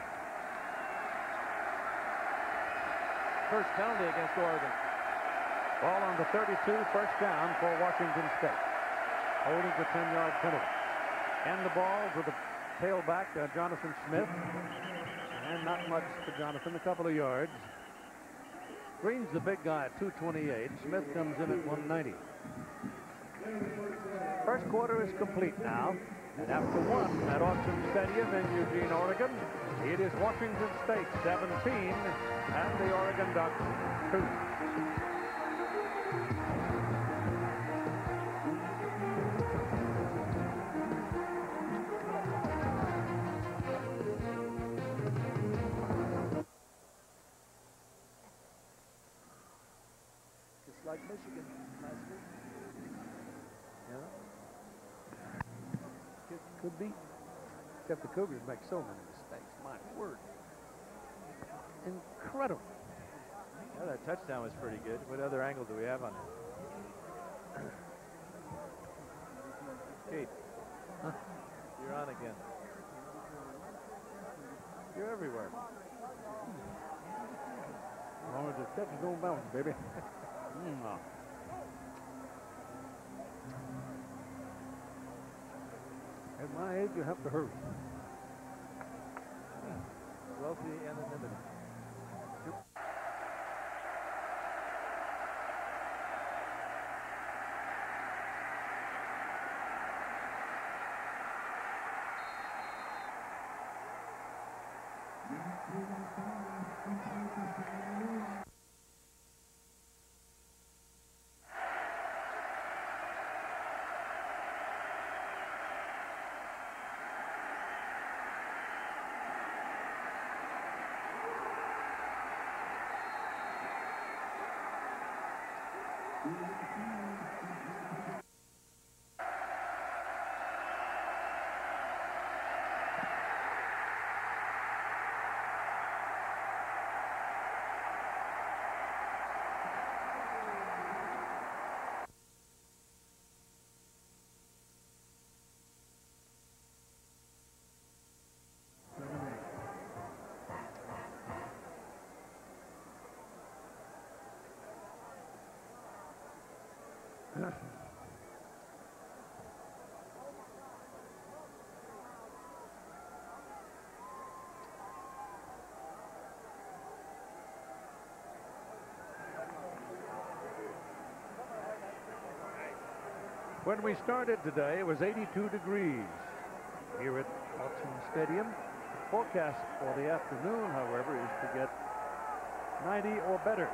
First penalty against Oregon. Ball on the thirty-two, first down for Washington State. Holding the ten-yard penalty. And the ball to the tailback, uh, Jonathan Smith. And not much to Jonathan, a couple of yards. Green's the big guy at two twenty-eight. Smith comes in at one ninety. First quarter is complete now. And after one at Autzen Stadium in Eugene, Oregon, it is Washington State seventeen and the Oregon Ducks two. Just like Michigan last week. Yeah. Could, could be. Except the Cougars make so many mistakes. My word. Incredible. Yeah, that touchdown was pretty good. What other angle do we have on it? Keith, Huh? you're on again. You're everywhere. As long as the catch is on bounce, baby. mm. At my age, you have to hurry. Wealthy anonymity. When we started today, it was eighty-two degrees here at Autzen Stadium. The forecast for the afternoon, however, is to get ninety or better.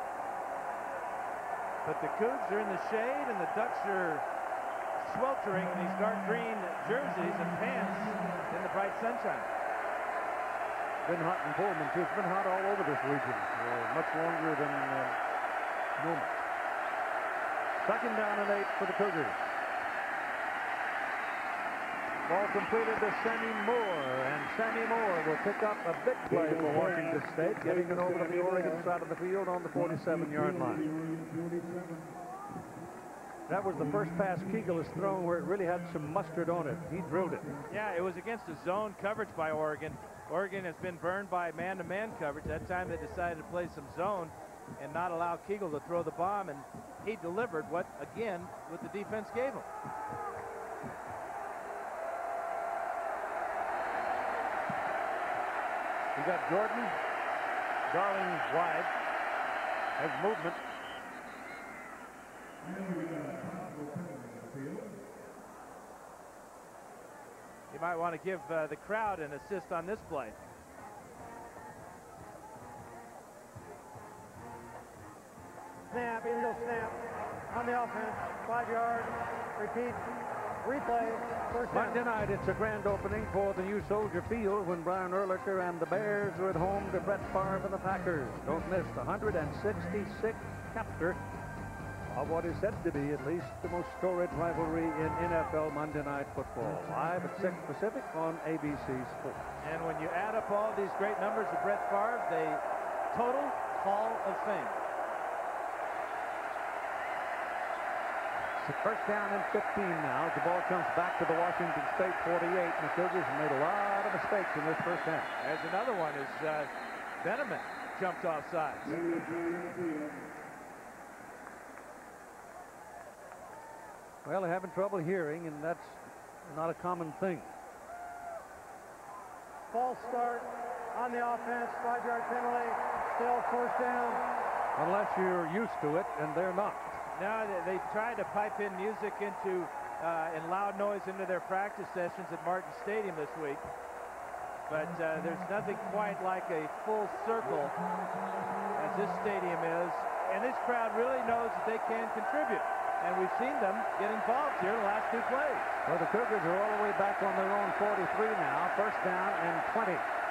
But the Cougs are in the shade and the Ducks are sweltering in these dark green jerseys and pants in the bright sunshine. Been hot in Pullman, too. It's been hot all over this region, uh, much longer than uh, normal. Second down and eight for the Cougars. Ball completed to Sammy Moore, and Sammy Moore will pick up a big play for Washington State, getting it over to the Oregon side of the field on the forty-seven-yard line. That was the first pass Kegel has thrown where it really had some mustard on it. He drilled it. Yeah, it was against a zone coverage by Oregon. Oregon has been burned by man-to-man coverage. That time they decided to play some zone and not allow Kegel to throw the bomb, and he delivered what, again, what the defense gave him. We got Jordan. Darling wide. Has movement. You might want to give uh, the crowd an assist on this play. Snap, illegal snap on the offense, five yards, repeat, replay, first down. Monday night, it's a grand opening for the new Soldier Field when Brian Urlacher and the Bears are at home to Brett Favre and the Packers. Don't miss the one hundred sixty-sixth chapter of what is said to be at least the most storied rivalry in N F L Monday Night Football. Live at six Pacific on A B C Sports. And when you add up all these great numbers of Brett Favre, they total Hall of Fame. It's first down and fifteen now. The ball comes back to the Washington State forty-eight. And the Cougars have made a lot of mistakes in this first half. There's another one. Is uh, Veneman jumped off sides. Well, they're having trouble hearing, and that's not a common thing. False start on the offense, five-yard penalty, still first down. Unless you're used to it, and they're not. Now they, they tried to pipe in music into uh, and loud noise into their practice sessions at Martin Stadium this week. But uh, there's nothing quite like a full circle as this stadium is. And this crowd really knows that they can contribute. And we've seen them get involved here in the last two plays. Well, the Cougars are all the way back on their own forty-three now. First down and twenty.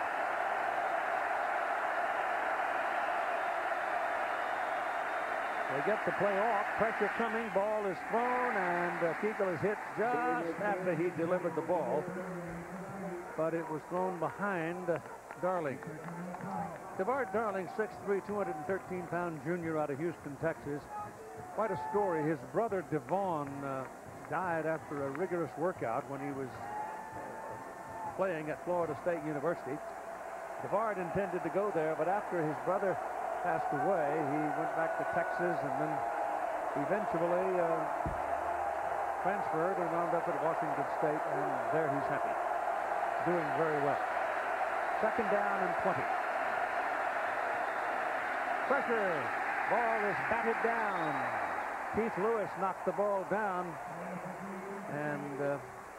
They get the play off. Pressure coming. Ball is thrown, and uh, Kegel is hit just after he delivered the ball. But it was thrown behind uh, Darling. DeVard Darling, six three, two hundred thirteen pound junior out of Houston, Texas. Quite a story. His brother Devon uh, died after a rigorous workout when he was playing at Florida State University. DeVard intended to go there, but after his brother passed away, he went back to Texas and then eventually uh, transferred and wound up at Washington State, and there he's happy. Doing very well. Second down and twenty. Pressure. Ball is batted down. Keith Lewis knocked the ball down and uh,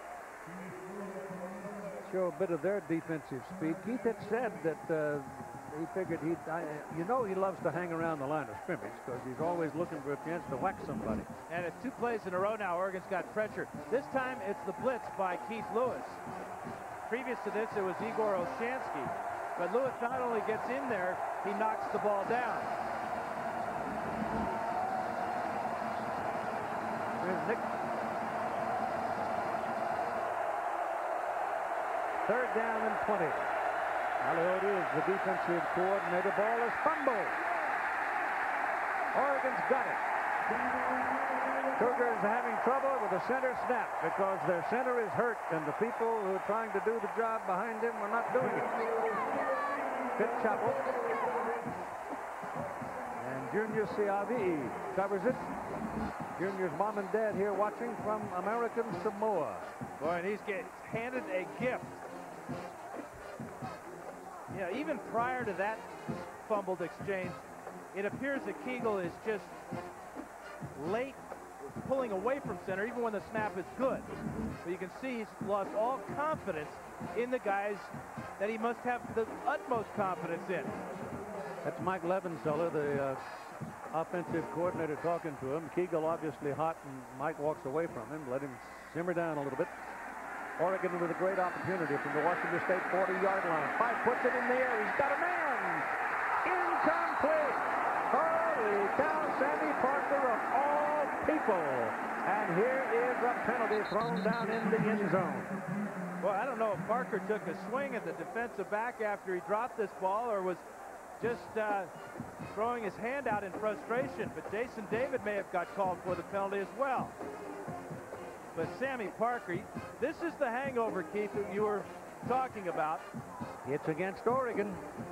show a bit of their defensive speed. Keith had said that uh, he figured he'd, I, you know, he loves to hang around the line of scrimmage because he's always looking for a chance to whack somebody. And it's two plays in a row now. Oregon's got pressure. This time it's the blitz by Keith Lewis. Previous to this, it was Igor Olshansky. But Lewis not only gets in there, he knocks the ball down. Here's Nick. Third down and twenty. Aliotti is the defensive coordinator. Ball is fumbled. Oregon's got it. Cougars are having trouble with the center snap because their center is hurt, and the people who are trying to do the job behind him are not doing it. Fitzchapel. And Junior Ciavi covers it. Junior's mom and dad here watching from American Samoa. Boy, and he's getting handed a gift. You know, even prior to that fumbled exchange, it appears that Kegel is just late pulling away from center, even when the snap is good. But you can see he's lost all confidence in the guys that he must have the utmost confidence in. That's Mike Levenseller, the uh, offensive coordinator, talking to him. Kegel obviously hot, and Mike walks away from him, let him simmer down a little bit. Oregon with a great opportunity from the Washington State forty-yard line. Pike puts it in the air. He's got a man. Incomplete. Holy cow, Sammy Parker of all people. And here is a penalty thrown down in the end zone. Well, I don't know if Parker took a swing at the defensive back after he dropped this ball or was just uh, throwing his hand out in frustration. But Jason David may have got called for the penalty as well. But Sammy Parker, this is the hangover, Keith, that you were talking about. It's against Oregon.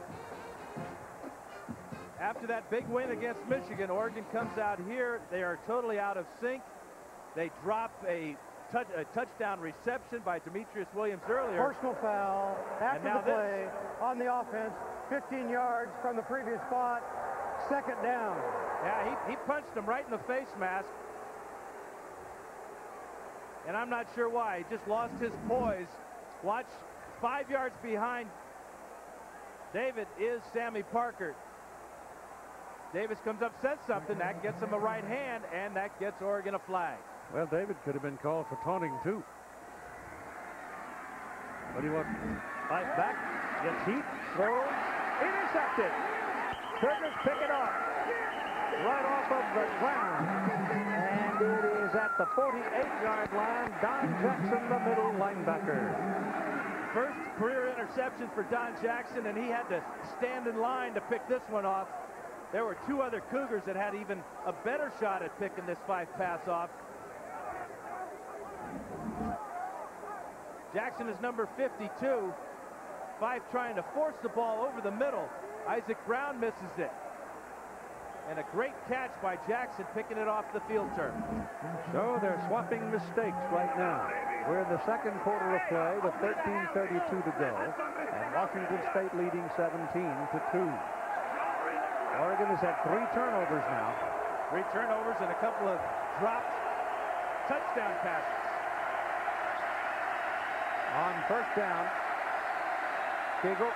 After that big win against Michigan, Oregon comes out here. They are totally out of sync. They drop a, touch, a touchdown reception by Demetrius Williams earlier. Personal foul after the play on the offense, fifteen yards from the previous spot, second down. Yeah, he, he punched him right in the face mask. And I'm not sure why. He just lost his poise. Watch, five yards behind David is Sammy Parker. Davis comes up, says something. That gets him a right hand, and that gets Oregon a flag. Well, David could have been called for taunting, too. What do you want? Fight back. Gets heat. Throws. Intercepted. Cougars pick it up. Right off of the ground. And it is at the forty-eight yard line. Don Jackson, the middle linebacker. First career interception for Don Jackson, and he had to stand in line to pick this one off. There were two other Cougars that had even a better shot at picking this five pass off. Jackson is number fifty-two. Fife trying to force the ball over the middle. Isaac Brown misses it. And a great catch by Jackson, picking it off the field turn. So they're swapping mistakes right now. We're in the second quarter of play with thirteen thirty-two to go. And Washington State leading seventeen to two. Oregon has had three turnovers now. Three turnovers and a couple of dropped touchdown passes. On first down, Kegel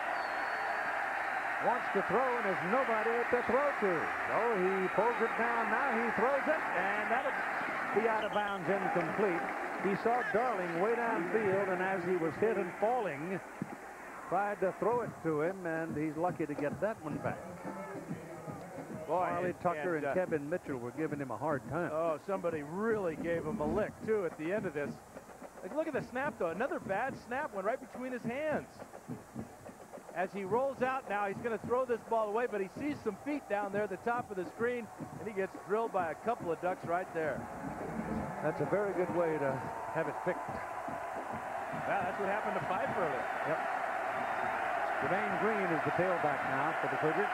wants to throw and there's nobody to throw to. So he pulls it down. Now he throws it, and that'll be out of bounds, incomplete. He saw Darling way downfield, and as he was hit and falling, tried to throw it to him, and he's lucky to get that one back. Boy, Charlie Tucker and, and uh, Kevin Mitchell were giving him a hard time. Oh, somebody really gave him a lick, too, at the end of this. Like, look at the snap, though. Another bad snap went right between his hands. As he rolls out now, he's going to throw this ball away, but he sees some feet down there at the top of the screen, and he gets drilled by a couple of ducks right there. That's a very good way to have it picked. Well, that's what happened to Fife earlier. Yep. Jermaine Green is the tailback now for the Cougars.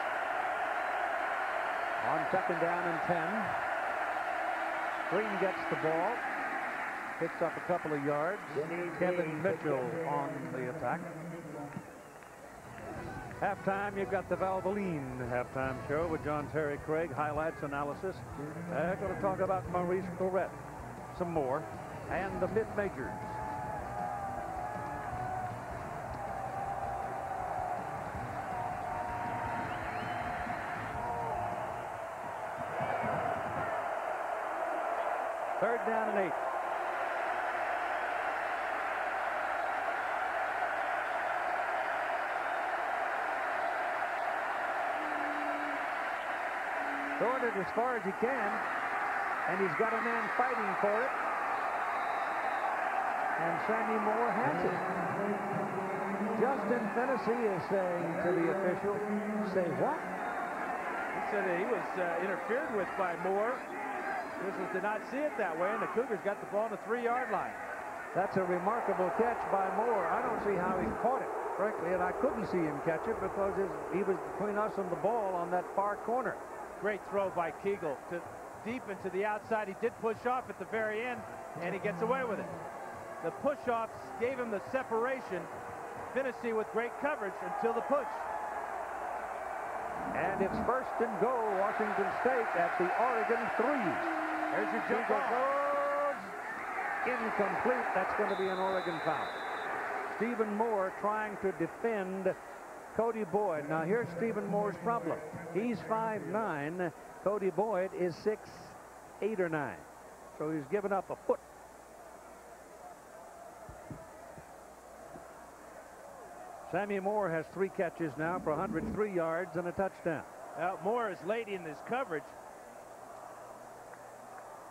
On second down and ten. Green gets the ball. Picks up a couple of yards. Kevin Mitchell on the attack. Halftime, you've got the Valvoline halftime show with John Terry Craig, highlights, analysis. They're going to talk about Maurice Clarett some more, and the mid-majors. Third down and eight. Throwing it as far as he can, and he's got a man fighting for it. And Sammy Moore has it. Justin Fennessy is saying to the official, say what? He said that he was uh, interfered with by Moore. Officials did not see it that way, and the Cougars got the ball on the three-yard line. That's a remarkable catch by Moore. I don't see how he caught it, frankly, and I couldn't see him catch it because his, he was between us and the ball on that far corner. Great throw by Kegel to deep into the outside. He did push off at the very end, and he gets away with it. The push-offs gave him the separation. Fennessy with great coverage until the push. And it's first and goal, Washington State at the Oregon three. There's your jump ball. Incomplete. That's going to be an Oregon foul. Stephen Moore trying to defend Cody Boyd. Now here's Stephen Moore's problem. He's five nine. Cody Boyd is six eight or nine. So he's given up a foot. Sammy Moore has three catches now for one hundred three yards and a touchdown. Now, Moore is late in his coverage.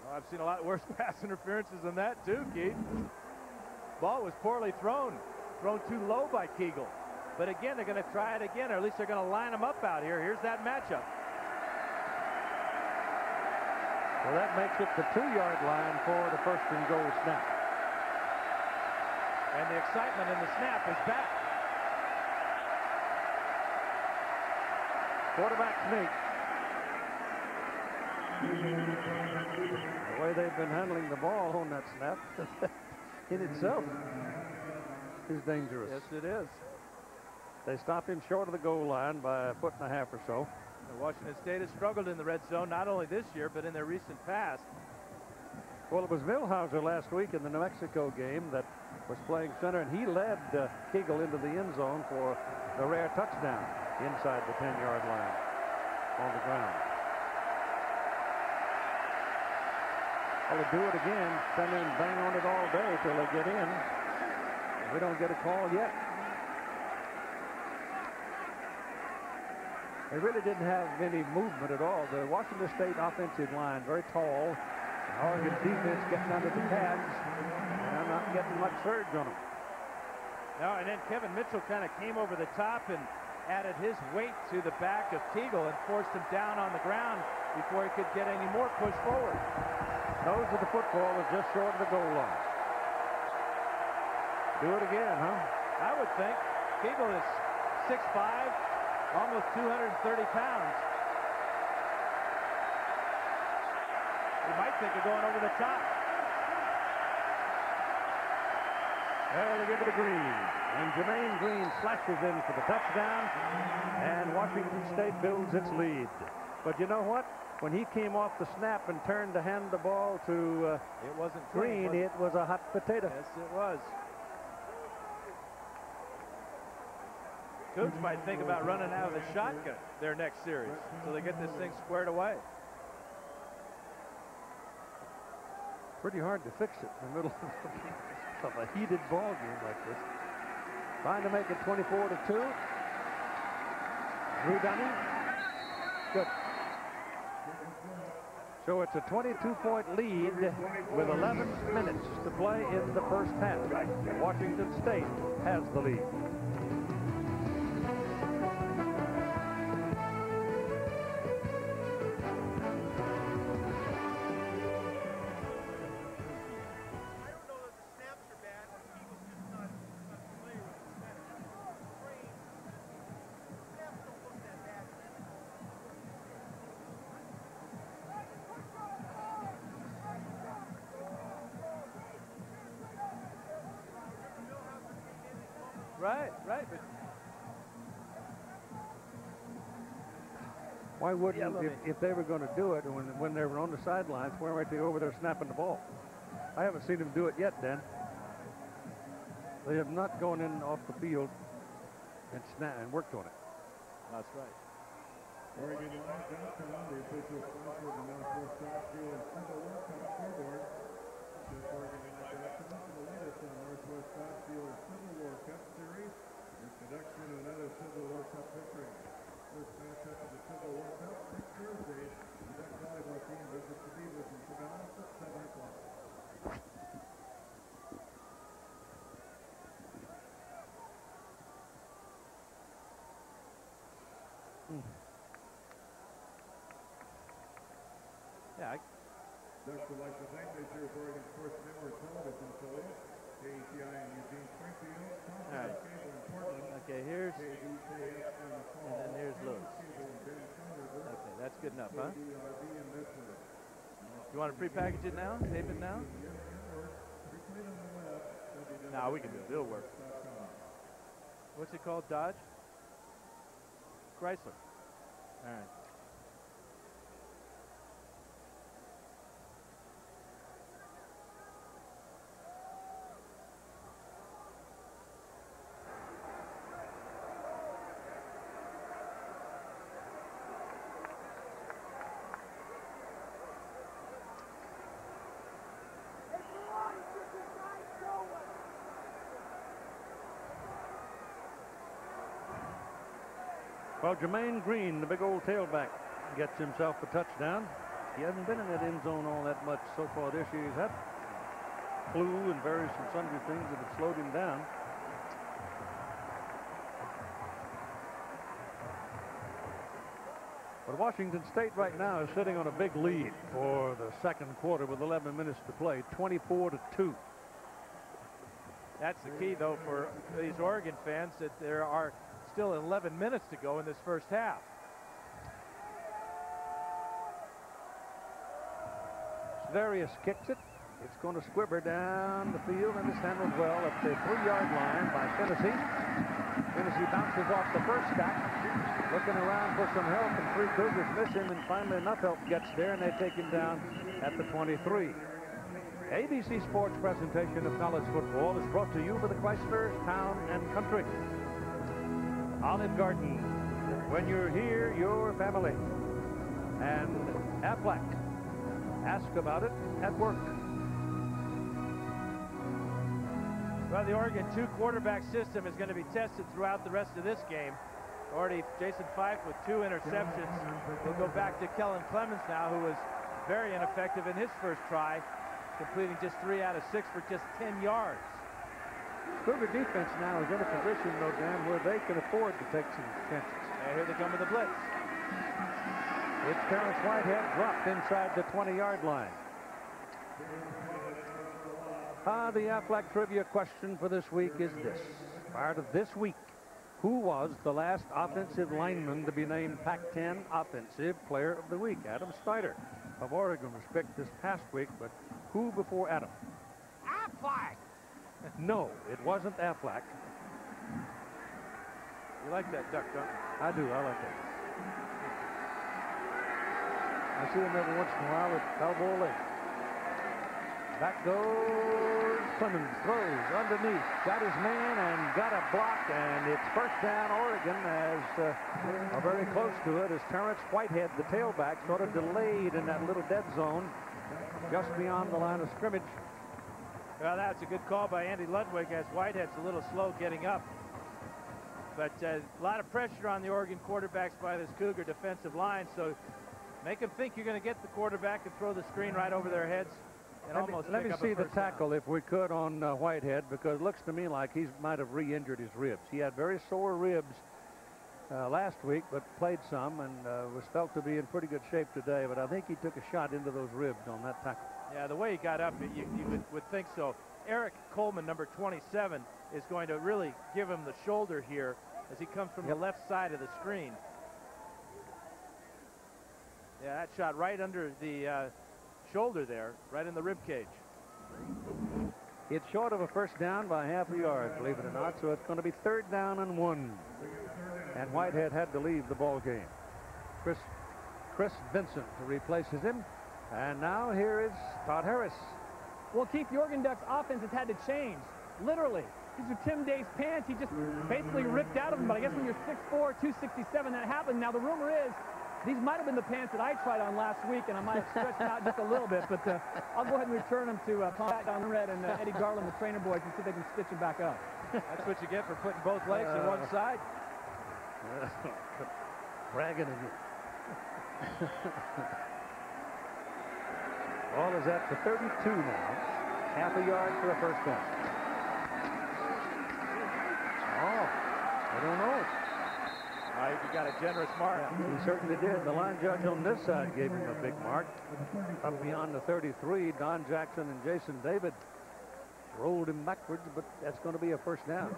Oh, I've seen a lot worse pass interferences than that too, Keith. Ball was poorly thrown, thrown too low by Kegel. But again, they're going to try it again, or at least they're going to line them up out here. Here's that matchup. Well, that makes it the two-yard line for the first and goal snap. And the excitement in the snap is back. Quarterback sneak. The way they've been handling the ball on that snap in itself is dangerous. Yes, it is. They stop him short of the goal line by a foot and a half or so. Washington State has struggled in the red zone, not only this year, but in their recent past. Well, it was Milhauser last week in the New Mexico game that was playing center, and he led uh, Kegel into the end zone for the rare touchdown inside the ten-yard line on the ground. Well, they do it again, stand there and bang on it all day till they get in. We don't get a call yet. They really didn't have any movement at all. The Washington State offensive line, very tall. The Oregon defense getting under the pads, and I'm not getting much surge on them. No, and then Kevin Mitchell kind of came over the top and added his weight to the back of Kegel and forced him down on the ground before he could get any more push forward. Nose of the football was just short of the goal line. Do it again, huh? I would think. Kegel is six five. Almost two hundred thirty pounds. You might think of going over the top. Well, they give it to Green. And Jermaine Green slashes in for the touchdown. And Washington State builds its lead. But you know what? When he came off the snap and turned to hand the ball to uh, it wasn't Green, clean, was it was a hot potato. Yes, it was. Coach might think about running out of the shotgun their next series so they get this thing squared away. Pretty hard to fix it in the middle of a heated ball game like this. Trying to make it twenty-four to two. Drew Dunning. Good. So it's a twenty-two point lead with eleven minutes to play in the first half. Washington State has the lead. Right, right. But why wouldn't, Yeah, if, if they were going to do it, when, when they were on the sidelines, why weren't they over there snapping the ball? I haven't seen them do it yet, Dan. They have not gone in off the field and snap and worked on it. That's right. Oregon Live dot com, the official sponsor of the Northwest Scottsdale and Civil War Cup scoreboard. Check Oregon Live dot com for the latest on Northwest Scottsdale and Civil War Cup series. Introduction to another Civil War Cup victory. First matchup of the Civil War Cup next Thursday. The Duck volleyball team visits the Beavers in Corvallis at seven o'clock. Mm. Yeah. I, Ducks would like to thank this year's Oregon Sports Network television affiliates, K E T I in Eugene, Springfield, Comcast right. Cable in Portland, okay, here's, K D K S in the fall, and then here's Lewis. Cable in Ben Saunders, Okay, that's good enough, huh? K D R B in Midford. You want to prepackage it now? Tape it now? Replayed on the web, w w w No, we can do it. It'll work. dot com. What's it called? Dodge? Chrysler. All right. Well, Jermaine Green, the big old tailback, gets himself a touchdown. He hasn't been in that end zone all that much so far this year. He's had flu and various and sundry things that have slowed him down. But Washington State right now is sitting on a big lead for the second quarter with eleven minutes to play, twenty-four to two. That's the key, though, for these Oregon fans, that there are still eleven minutes to go in this first half. Svarius kicks it. It's going to squibber down the field, and it's handled well at the three-yard line by Tennessee. Tennessee bounces off the first stack, looking around for some help, and three Cougars miss him, and finally enough help gets there, and they take him down at the twenty-three. A B C Sports presentation of college football is brought to you by the Chrysler Town and Country. Olive Garden. When you're here, you're family. And Aflac. Ask about it at work. Well, the Oregon two quarterback system is going to be tested throughout the rest of this game. Already Jason Fife with two interceptions. We'll go back to Kellen Clemens now, who was very ineffective in his first try, completing just three out of six for just ten yards. Cougar defense now is in a position, though, Dan, where they can afford to take some chances. And here they come with the blitz. It's Terrence Whitehead dropped inside the twenty-yard line. Ah, the Aflac trivia question for this week is this. Prior to this week, who was the last offensive lineman to be named Pac ten Offensive Player of the Week? Adam Snyder of Oregon was picked this past week, but who before Adam? Aflac! No, it wasn't Aflac. You like that duck, don't you? I do, I like it. I see him every once in a while at Balboa Lake. Back goes Clemens, throws underneath, got his man and got a block, and it's first down Oregon as uh, are very close to it as Terrence Whitehead, the tailback, sort of delayed in that little dead zone just beyond the line of scrimmage. Well, that's a good call by Andy Ludwig, as Whitehead's a little slow getting up. But uh, a lot of pressure on the Oregon quarterbacks by this Cougar defensive line, so make them think you're going to get the quarterback and throw the screen right over their heads. And let me, almost let me see the tackle down. if we could on uh, Whitehead, because it looks to me like he might have re-injured his ribs. He had very sore ribs uh, last week, but played some and uh, was felt to be in pretty good shape today. But I think he took a shot into those ribs on that tackle. Yeah, the way he got up, you, you would, would think so. Eric Coleman, number twenty-seven, is going to really give him the shoulder here as he comes from yep. the left side of the screen. Yeah, that shot right under the uh, shoulder there, right in the rib cage. It's short of a first down by half a yard, believe it or not, so it's going to be third down and one. And Whitehead had to leave the ball game. Chris, Chris Vincent replaces him. And now here is Todd Harris. Well, Keith, the Oregon Ducks offense has had to change, literally. These are Tim Day's pants. He just basically ripped out of them, but I guess when you're six four, two sixty-seven, that happened. Now, the rumor is these might have been the pants that I tried on last week, and I might have stretched out just a little bit, but uh, I'll go ahead and return them to uh, Tom Red and uh, Eddie Garland, the trainer boys, and see if they can stitch them back up. That's what you get for putting both legs uh, on one side. Bragging on you. Ball is at the thirty-two now. Half a yard for a first down. Oh, I don't know. Uh, he got a generous mark. He certainly did. The line judge on this side gave him a big mark. Up beyond the thirty-three, Don Jackson and Jason David rolled him backwards, but that's going to be a first down.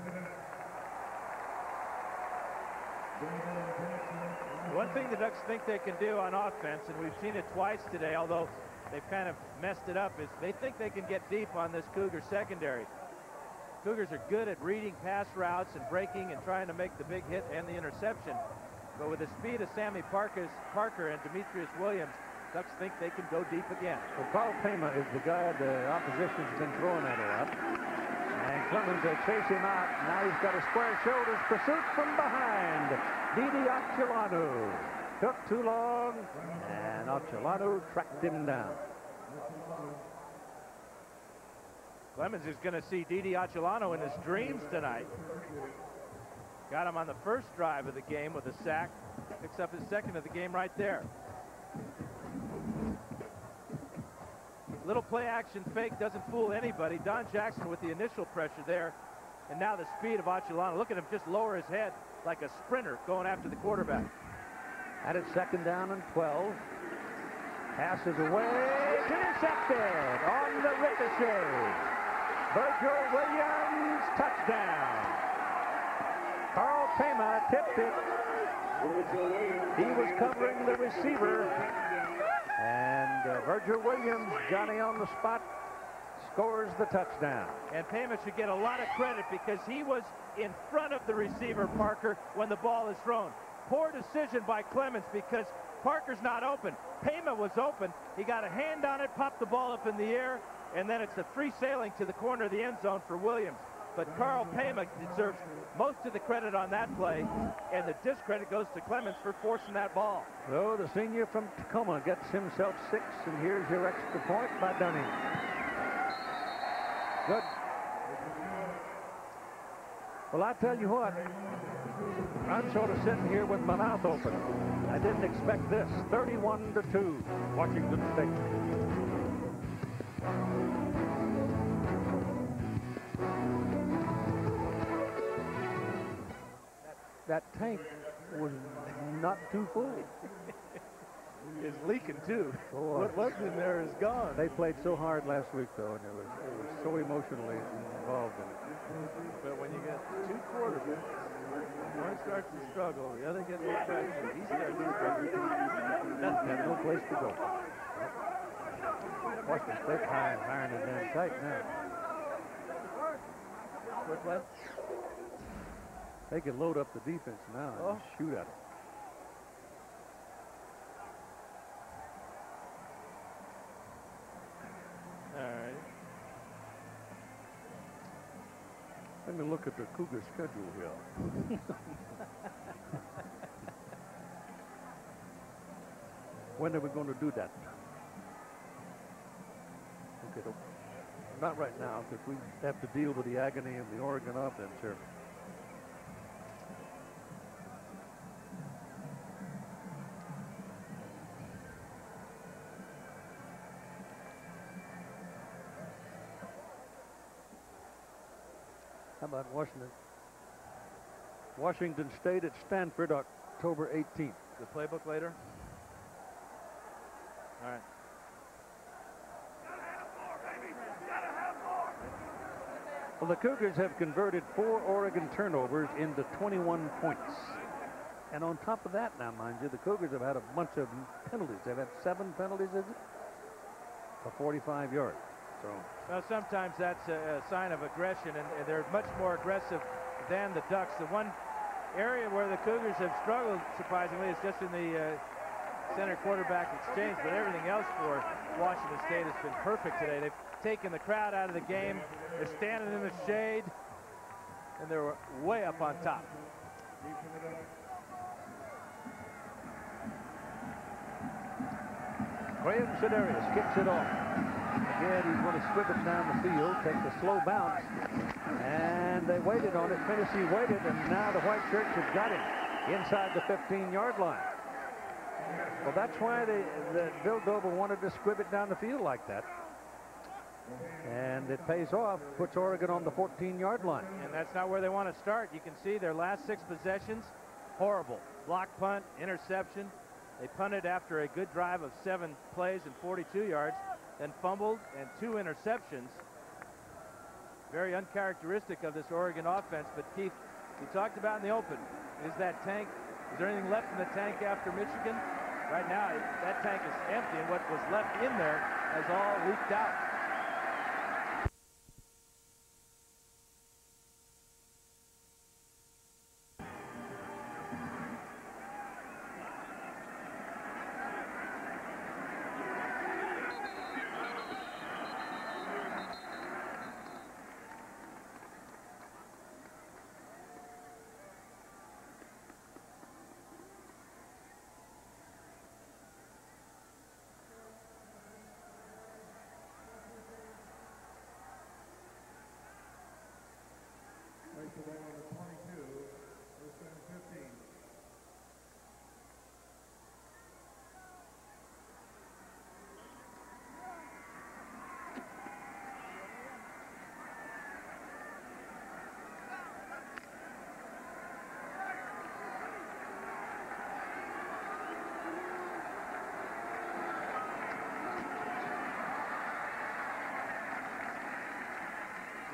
One thing the Ducks think they can do on offense, and we've seen it twice today, although they've kind of messed it up, is they think they can get deep on this Cougar secondary. Cougars are good at reading pass routes and breaking and trying to make the big hit and the interception. But with the speed of Sammy Parker's, Parker and Demetrius Williams, Ducks think they can go deep again. Well, Carl Pema is the guy the opposition's been throwing at a lot. And Clemens will chase him out. Now he's got a square shoulders pursuit from behind. Didi Achelano took too long, and Achelano tracked him down. Clemens is going to see Didi Achelano in his dreams tonight. Got him on the first drive of the game with a sack. Picks up his second of the game right there. Little play action fake doesn't fool anybody. Don Jackson with the initial pressure there. And now the speed of Autzen. Look at him just lower his head like a sprinter going after the quarterback. And it's second down and twelve. Passes away. Intercepted on the ricochet. Virgil Williams, touchdown. Carl Pema tipped it. He was covering the receiver. And uh, Virgil Williams, Johnny on the spot, scores the touchdown. And Pema should get a lot of credit because he was in front of the receiver, Parker, when the ball is thrown. Poor decision by Clemens because Parker's not open. Pema was open. He got a hand on it, popped the ball up in the air, and then it's a free sailing to the corner of the end zone for Williams. But Carl Pema deserves most of the credit on that play, and the discredit goes to Clemens for forcing that ball. So the senior from Tacoma gets himself six, and here's your extra point by Dunning. Good. Well, I tell you what, I'm sort of sitting here with my mouth open. I didn't expect this. thirty-one to two, Washington State. That tank was not too full. It's leaking too. Oh, what wasn't in there is gone. They played so hard last week, though, and it was, it was so emotionally involved in it. But when you get two quarterbacks, one starts to struggle, the other gets the pressure, he starts to struggle. Nothing, had no place to go. Washington State hiring it damn tight now. Quick left. They can load up the defense now and Oh. shoot at it. All right. Let me look at the Cougar schedule here. When are we going to do that? Okay, no, not right now, because we have to deal with the agony of the Oregon offense here. How about Washington? Washington State at Stanford, October eighteenth. The playbook later. All right. Well, the Cougars have converted four Oregon turnovers into twenty-one points. And on top of that, now, mind you, the Cougars have had a bunch of penalties. They've had seven penalties, is it? For forty-five yards. So. Well, sometimes that's a, a sign of aggression, and, and they're much more aggressive than the Ducks. The one area where the Cougars have struggled, surprisingly, is just in the uh, center quarterback exchange, but everything else for Washington State has been perfect today. They've taken the crowd out of the game. They're standing in the shade, and they're way up on top. Graham Sedarius kicks it off. Again, he's going to squib it down the field, takes a slow bounce, and they waited on it. Tennessee waited, and now the White Shirts have got him inside the fifteen-yard line. Well, that's why they, the, Bill Dover wanted to squib it down the field like that. And it pays off, puts Oregon on the fourteen-yard line. And that's not where they want to start. You can see their last six possessions, horrible. Block punt, interception. They punted after a good drive of seven plays and forty-two yards, then fumbled and two interceptions. Very uncharacteristic of this Oregon offense. But Keith, we talked about in the open, is that tank, is there anything left in the tank after Michigan? Right now, that tank is empty, and what was left in there has all leaked out.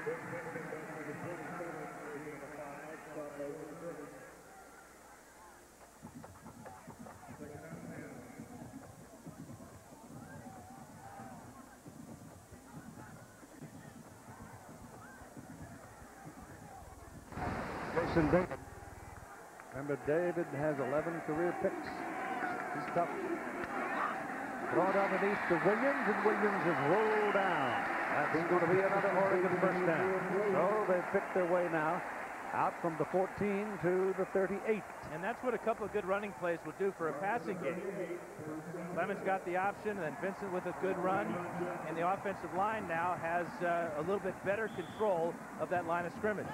Jason David. Remember, David has eleven career picks. He's tough. Throw it underneath to Williams, and Williams is rolled down. That's going to be another Oregon first down. So they've picked their way now out from the fourteen to the thirty-eight. And that's what a couple of good running plays will do for a passing game. Clemens got the option, and then Vincent with a good run. And the offensive line now has uh, a little bit better control of that line of scrimmage.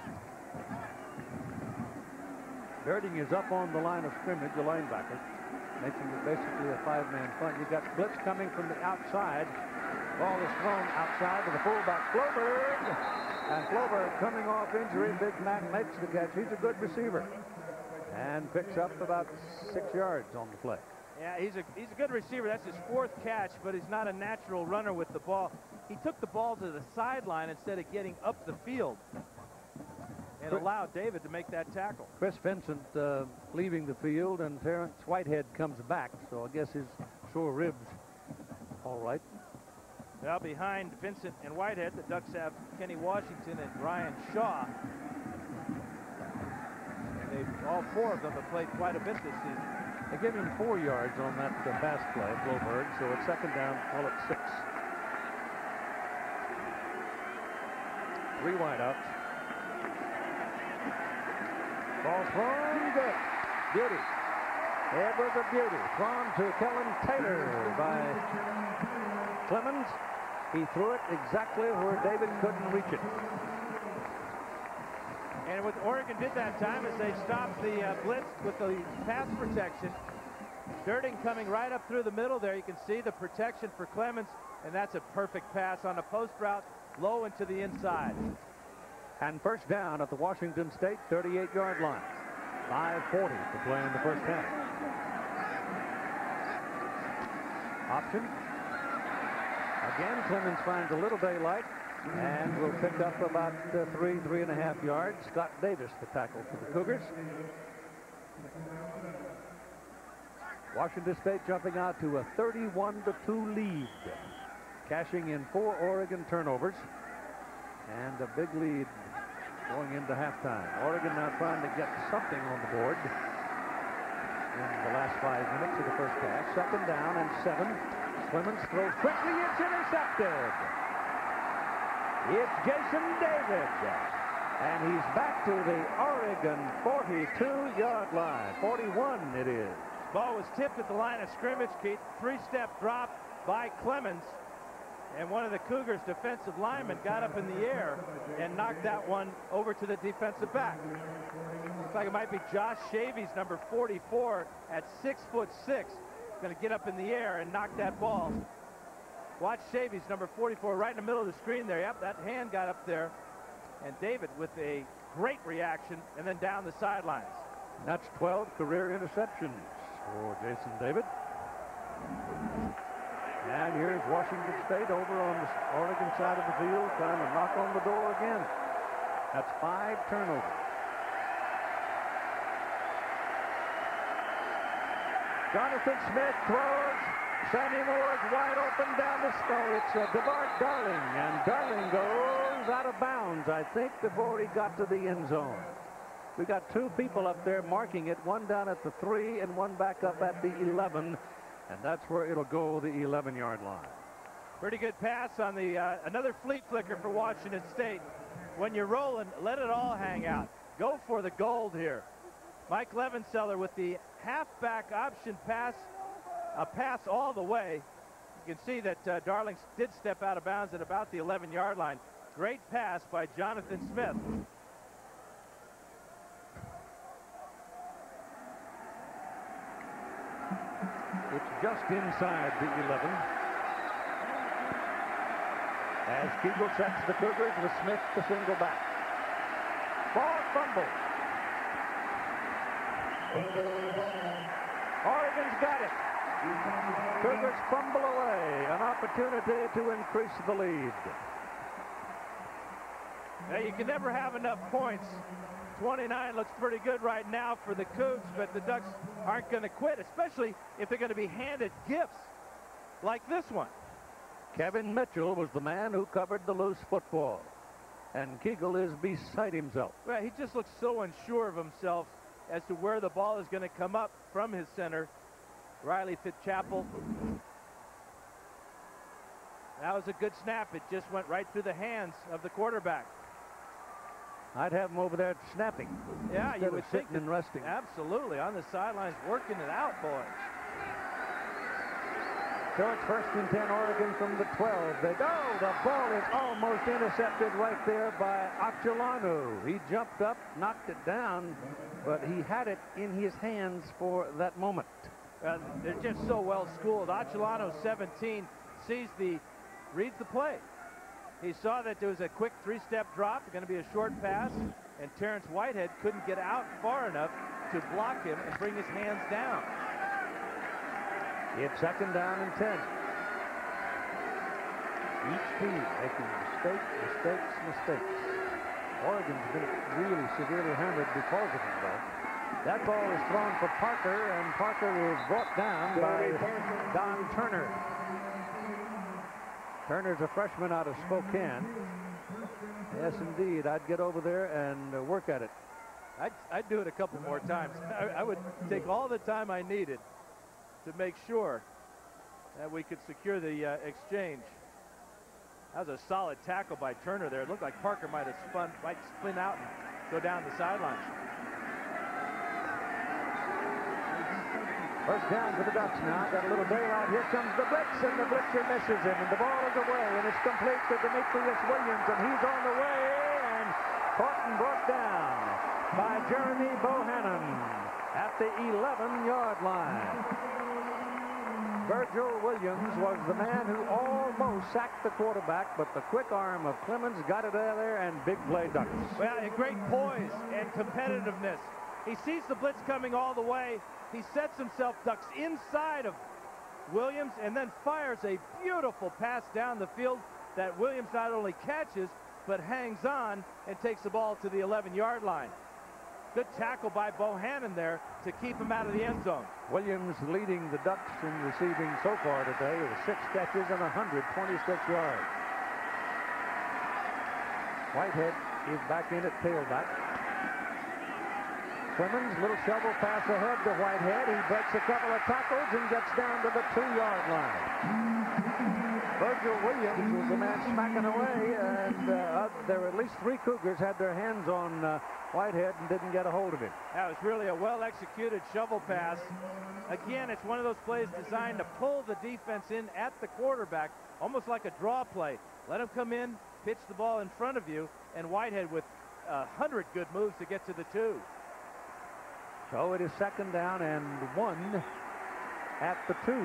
Girding is up on the line of scrimmage, the linebacker, making it basically a five-man front. You got blitz coming from the outside. Ball is thrown outside to the fullback, Floberg. And Floberg, coming off injury, Big Mac makes the catch. He's a good receiver and picks up about six yards on the play. Yeah, he's a he's a good receiver. That's his fourth catch, but he's not a natural runner with the ball. He took the ball to the sideline instead of getting up the field and allowed David to make that tackle. Chris Vincent uh, leaving the field, and Terrence Whitehead comes back, so I guess his sore ribs all right. Now behind Vincent and Whitehead, the Ducks have Kenny Washington and Ryan Shaw. And they all four of them have played quite a bit this season. They give him four yards on that uh, pass play, Floberg, so it's second down, call it six. Three wideouts. Ball thrown, good. Beauty. It was a beauty. Thrown to Kellen Taylor by Clemens. He threw it exactly where David couldn't reach it. And what Oregon did that time is they stopped the uh, blitz with the pass protection. Girding coming right up through the middle there. You can see the protection for Clemens, and that's a perfect pass on a post route, low into the inside. And first down at the Washington State thirty-eight yard line. five forty to play in the first half. Option. Again, Clemens finds a little daylight and will pick up about uh, three, three and a half yards. Scott Davis, the tackle for the Cougars. Washington State jumping out to a thirty-one to two lead, cashing in four Oregon turnovers and a big lead going into halftime. Oregon now trying to get something on the board in the last five minutes of the first half. Second down and seven. Clemens throws quickly. It's intercepted. It's Jason David. And he's back to the Oregon forty-two yard line. forty-one it is. Ball was tipped at the line of scrimmage, Keith. Three-step drop by Clemens. And one of the Cougars' defensive linemen got up in the air and knocked that one over to the defensive back. Looks like it might be Josh Shavies, number forty-four, at six foot six, going to get up in the air and knock that ball. Watch Shavies, number forty-four, right in the middle of the screen there. Yep, that hand got up there. And David with a great reaction and then down the sidelines. That's twelve career interceptions for Jason David. And here's Washington State over on the Oregon side of the field trying to knock on the door again. That's five turnovers. Jonathan Smith throws. Sammy Moore's wide open down the score. It's uh, DeBart Darling, and Darling goes out of bounds, I think, before he got to the end zone. We got two people up there marking it, one down at the three and one back up at the eleven. And that's where it'll go, the eleven yard line. Pretty good pass on the uh, another flea flicker for Washington State. When you're rolling, let it all hang out. Go for the gold here. Mike Levenseller with the halfback option pass, a pass all the way. You can see that uh, Darling did step out of bounds at about the eleven yard line. Great pass by Jonathan Smith. It's just inside the eleven. As Kegel sets the Cougars with Smith to single back. Ball fumble. Oregon's got it. Cougars fumble away. An opportunity to increase the lead. Now, you can never have enough points. twenty-nine looks pretty good right now for the Cougs, but the Ducks aren't going to quit, especially if they're going to be handed gifts like this one. Kevin Mitchell was the man who covered the loose football, and Kegel is beside himself. Well, he just looks so unsure of himself as to where the ball is going to come up from his center. Riley Fitzchapel. That was a good snap. It just went right through the hands of the quarterback. I'd have him over there snapping. Yeah, you would think sitting and resting. Absolutely, on the sidelines, working it out, boys. So it's first and ten, Oregon from the twelve. They go. The ball is almost intercepted right there by Autzen. He jumped up, knocked it down, but he had it in his hands for that moment. Uh, they're just so well schooled. Autzen, seventeen, sees the, reads the play. He saw that there was a quick three-step drop, going to be a short pass, and Terrence Whitehead couldn't get out far enough to block him and bring his hands down. It's second down and ten. Each team making mistake, mistakes, mistakes. Oregon's been really severely hammered because of it, though. That ball is thrown for Parker, and Parker is brought down by Don Turner. Turner's a freshman out of Spokane. Yes, indeed. I'd get over there and uh, work at it. I'd, I'd do it a couple more times. I, I would take all the time I needed to make sure that we could secure the uh, exchange. That was a solid tackle by Turner there. It looked like Parker might have spun, might spin out and go down the sidelines. First down for the Ducks now. Got a little bailout. Here comes the blitz, and the blitzer misses him, and the ball is away, and it's complete to Demetrius Williams, and he's on the way, and caught and brought down by Jeremy Bohannon at the eleven-yard line. Virgil Williams was the man who almost sacked the quarterback, but the quick arm of Clemens got it out of there, and big play Ducks. Well, a great poise and competitiveness. He sees the blitz coming all the way. He sets himself, ducks inside of Williams, and then fires a beautiful pass down the field that Williams not only catches, but hangs on and takes the ball to the eleven-yard line. Good tackle by Bohannon there to keep him out of the end zone. Williams leading the Ducks in receiving so far today with six catches and one hundred twenty-six yards. Whitehead is back in at tailback. Clemens, little shovel pass ahead to Whitehead. He breaks a couple of tackles and gets down to the two-yard line. Virgil Williams was the man smacking away, and uh, there were at least three Cougars had their hands on uh, Whitehead and didn't get a hold of him. That was really a well-executed shovel pass. Again, it's one of those plays designed to pull the defense in at the quarterback, almost like a draw play. Let him come in, pitch the ball in front of you, and Whitehead with a hundred good moves to get to the two. So it is second down and one at the two.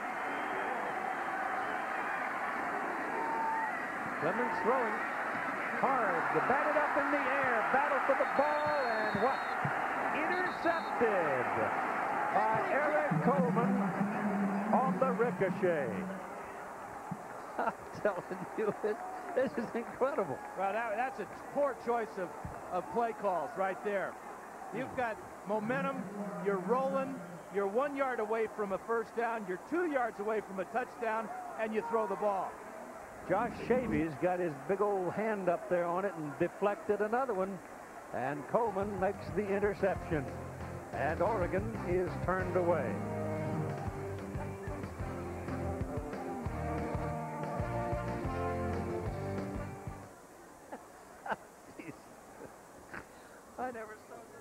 Clemens throwing hard, batted up in the air, battle for the ball, and what? Intercepted by Eric Coleman on the ricochet. I'm telling you, it, this is incredible. Well, that, that's a poor choice of, of play calls right there. You've got momentum, you're rolling, you're one yard away from a first down, you're two yards away from a touchdown, and you throw the ball. Josh Shavy's got his big old hand up there on it and deflected another one, and Coleman makes the interception, and Oregon is turned away. I never saw this.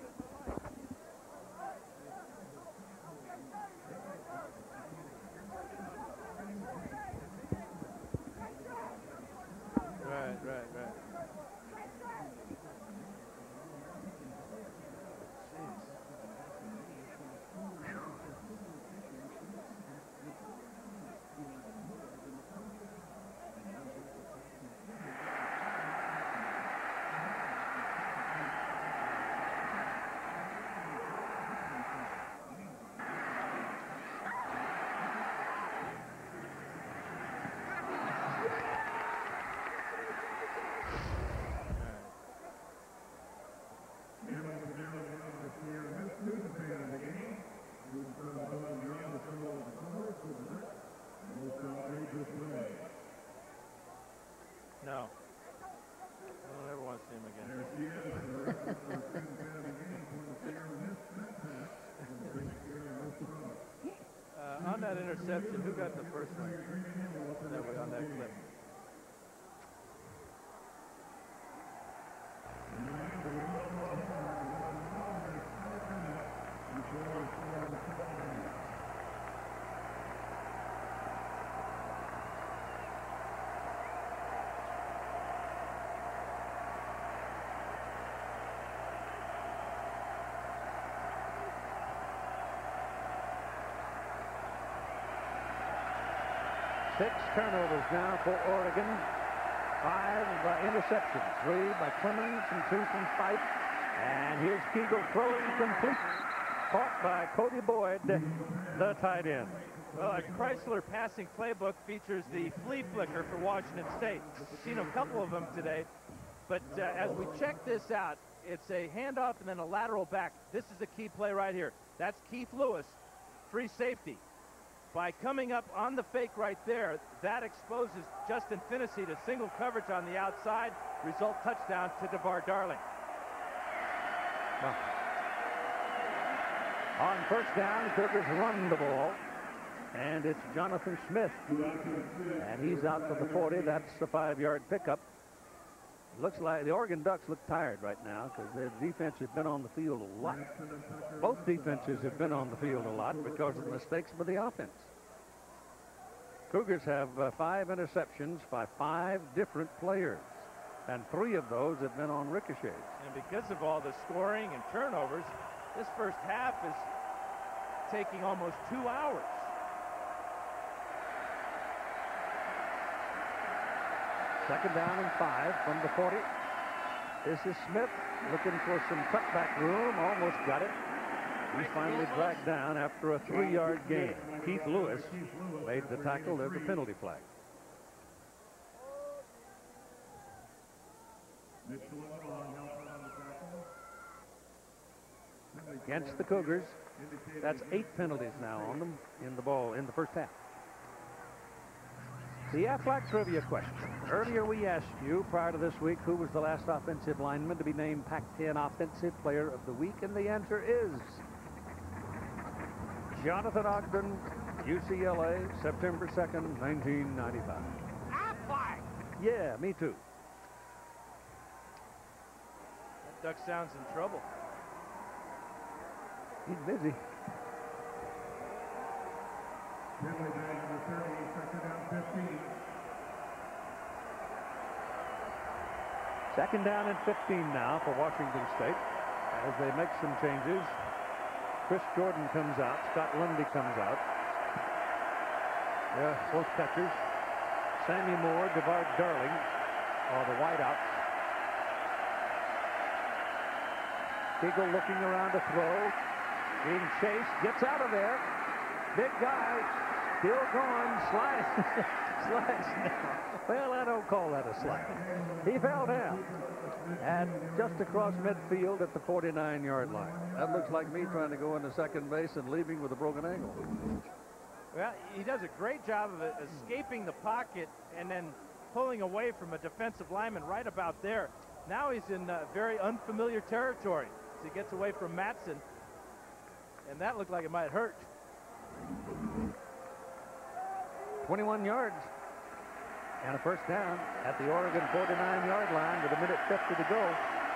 Right, right, right. that interception? Who got the first one? That way on that clip. Six turnovers now for Oregon. Five by interceptions. Three by Clemens and two from Fife. And here's Kegel throwing complete. Caught by Cody Boyd, the tight end. Well, a Chrysler passing playbook features the flea flicker for Washington State. We've seen a couple of them today. But uh, as we check this out, it's a handoff and then a lateral back. This is the key play right here. That's Keith Lewis, free safety. By coming up on the fake right there, that exposes Justin Finnessy to single coverage on the outside. Result touchdown to DeVar Darling. Well, on first down, Cougars run the ball. And it's Jonathan Smith. And he's out to the forty. That's the five-yard pickup. Looks like the Oregon Ducks look tired right now because their defense has been on the field a lot. Both defenses have been on the field a lot because of the mistakes by the offense. Cougars have uh, five interceptions by five different players, and three of those have been on ricochets. And because of all the scoring and turnovers, this first half is taking almost two hours. Second down and five from the forty. This is Smith looking for some cutback room. Almost got it. He's finally dragged down after a three-yard gain. Keith Lewis made the tackle. There's a penalty flag. Against the Cougars. That's eight penalties now on them in the ball in the first half. The Aflac trivia question. Earlier we asked you, prior to this week, who was the last offensive lineman to be named Pac ten Offensive Player of the Week, and the answer is Jonathan Ogden, U C L A, September second, nineteen ninety-five. Aflac! Yeah, me too. That duck sounds in trouble. He's busy. Penalty bag number thirty, second down fifteen. Second down and fifteen now for Washington State as they make some changes. Chris Jordan comes out. Scott Lundy comes out. They're both catchers. Sammy Moore, DeVar Darling are the wideouts. Kegel looking around to throw. Being chased. Gets out of there. Big guy. Still going. Slides. Slides down. Well, I don't call that a slide. He fell down. And just across midfield at the forty-nine-yard line. That looks like me trying to go into second base and leaving with a broken ankle. Well, he does a great job of escaping the pocket and then pulling away from a defensive lineman right about there. Now he's in uh, very unfamiliar territory as he gets away from Matson. And that looked like it might hurt. twenty-one yards and a first down at the Oregon forty-nine-yard line with a minute fifty to go.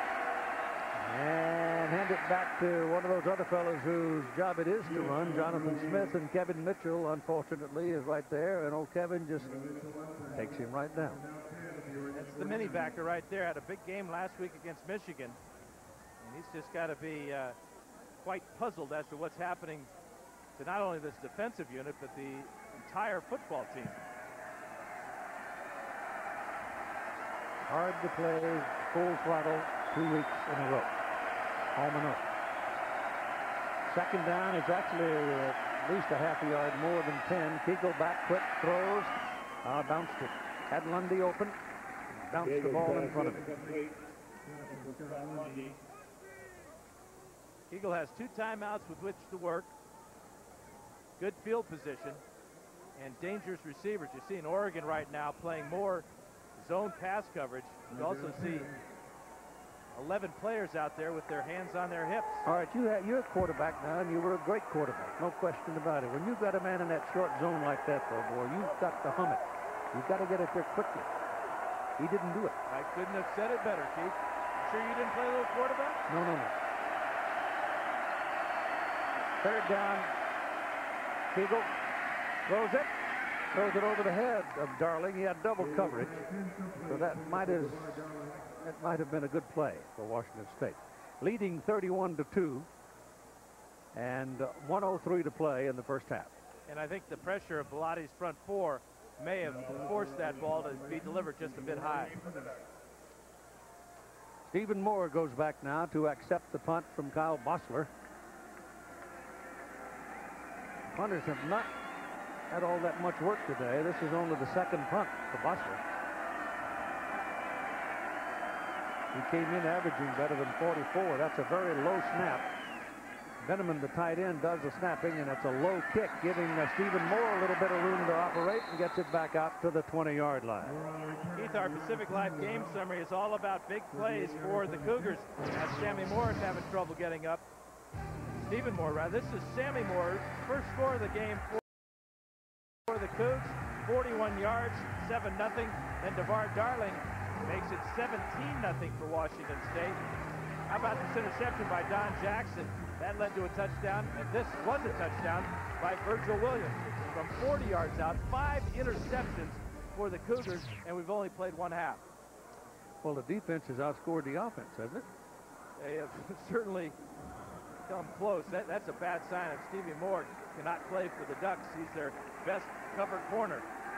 And hand it back to one of those other fellows whose job it is to run. Jonathan Smith, and Kevin Mitchell, unfortunately, is right there. And old Kevin just takes him right down. That's the mini backer right there. Had a big game last week against Michigan. And he's just got to be uh, quite puzzled as to what's happening to not only this defensive unit, but the entire football team. Hard to play full throttle two weeks in a row. Home and home. Second down is actually at least a half a yard more than ten. Kegel back, quick throws. Uh, bounced it. Had Lundy open. Bounced the ball in front of him. Kegel has two timeouts with which to work. Good field position and dangerous receivers. You see in Oregon right now playing more zone pass coverage. You also see eleven players out there with their hands on their hips. All right, you have, you're a quarterback now, and you were a great quarterback, no question about it. When you've got a man in that short zone like that, though, boy, you've got to hum it. You've got to get it there quickly. He didn't do it. I couldn't have said it better, Keith. Sure you didn't play a little quarterback? No, no, no. Third down. Kegel throws it. Throws it over the head of Darling. He had double coverage, so that might have that might have been a good play for Washington State. Leading thirty-one to two, and one oh three to play in the first half. And I think the pressure of Bellatti's front four may have forced that ball to be delivered just a bit high. Stephen Moore goes back now to accept the punt from Kyle Bossler. Punters have not had all that much work today. This is only the second punt for Bossler. He came in averaging better than forty-four. That's a very low snap. Benneman, the tight end, does the snapping, and it's a low kick, giving uh, Stephen Moore a little bit of room to operate and gets it back out to the twenty-yard line. Keith, our Pacific Live game summary is all about big plays for the Cougars. As Sammy Moore is having trouble getting up. Stephen Moore, rather. This is Sammy Moore, first score of the game for, for the Cougs, forty-one yards, seven nothing. Then DeVar Darling makes it seventeen nothing for Washington State. How about this interception by Don Jackson? That led to a touchdown, and this was a touchdown by Virgil Williams. From forty yards out, five interceptions for the Cougars, and we've only played one half. Well, the defense has outscored the offense, hasn't it? They have certainly come close. That, that's a bad sign if Stevie Moore cannot play for the Ducks. He's their best cover corner.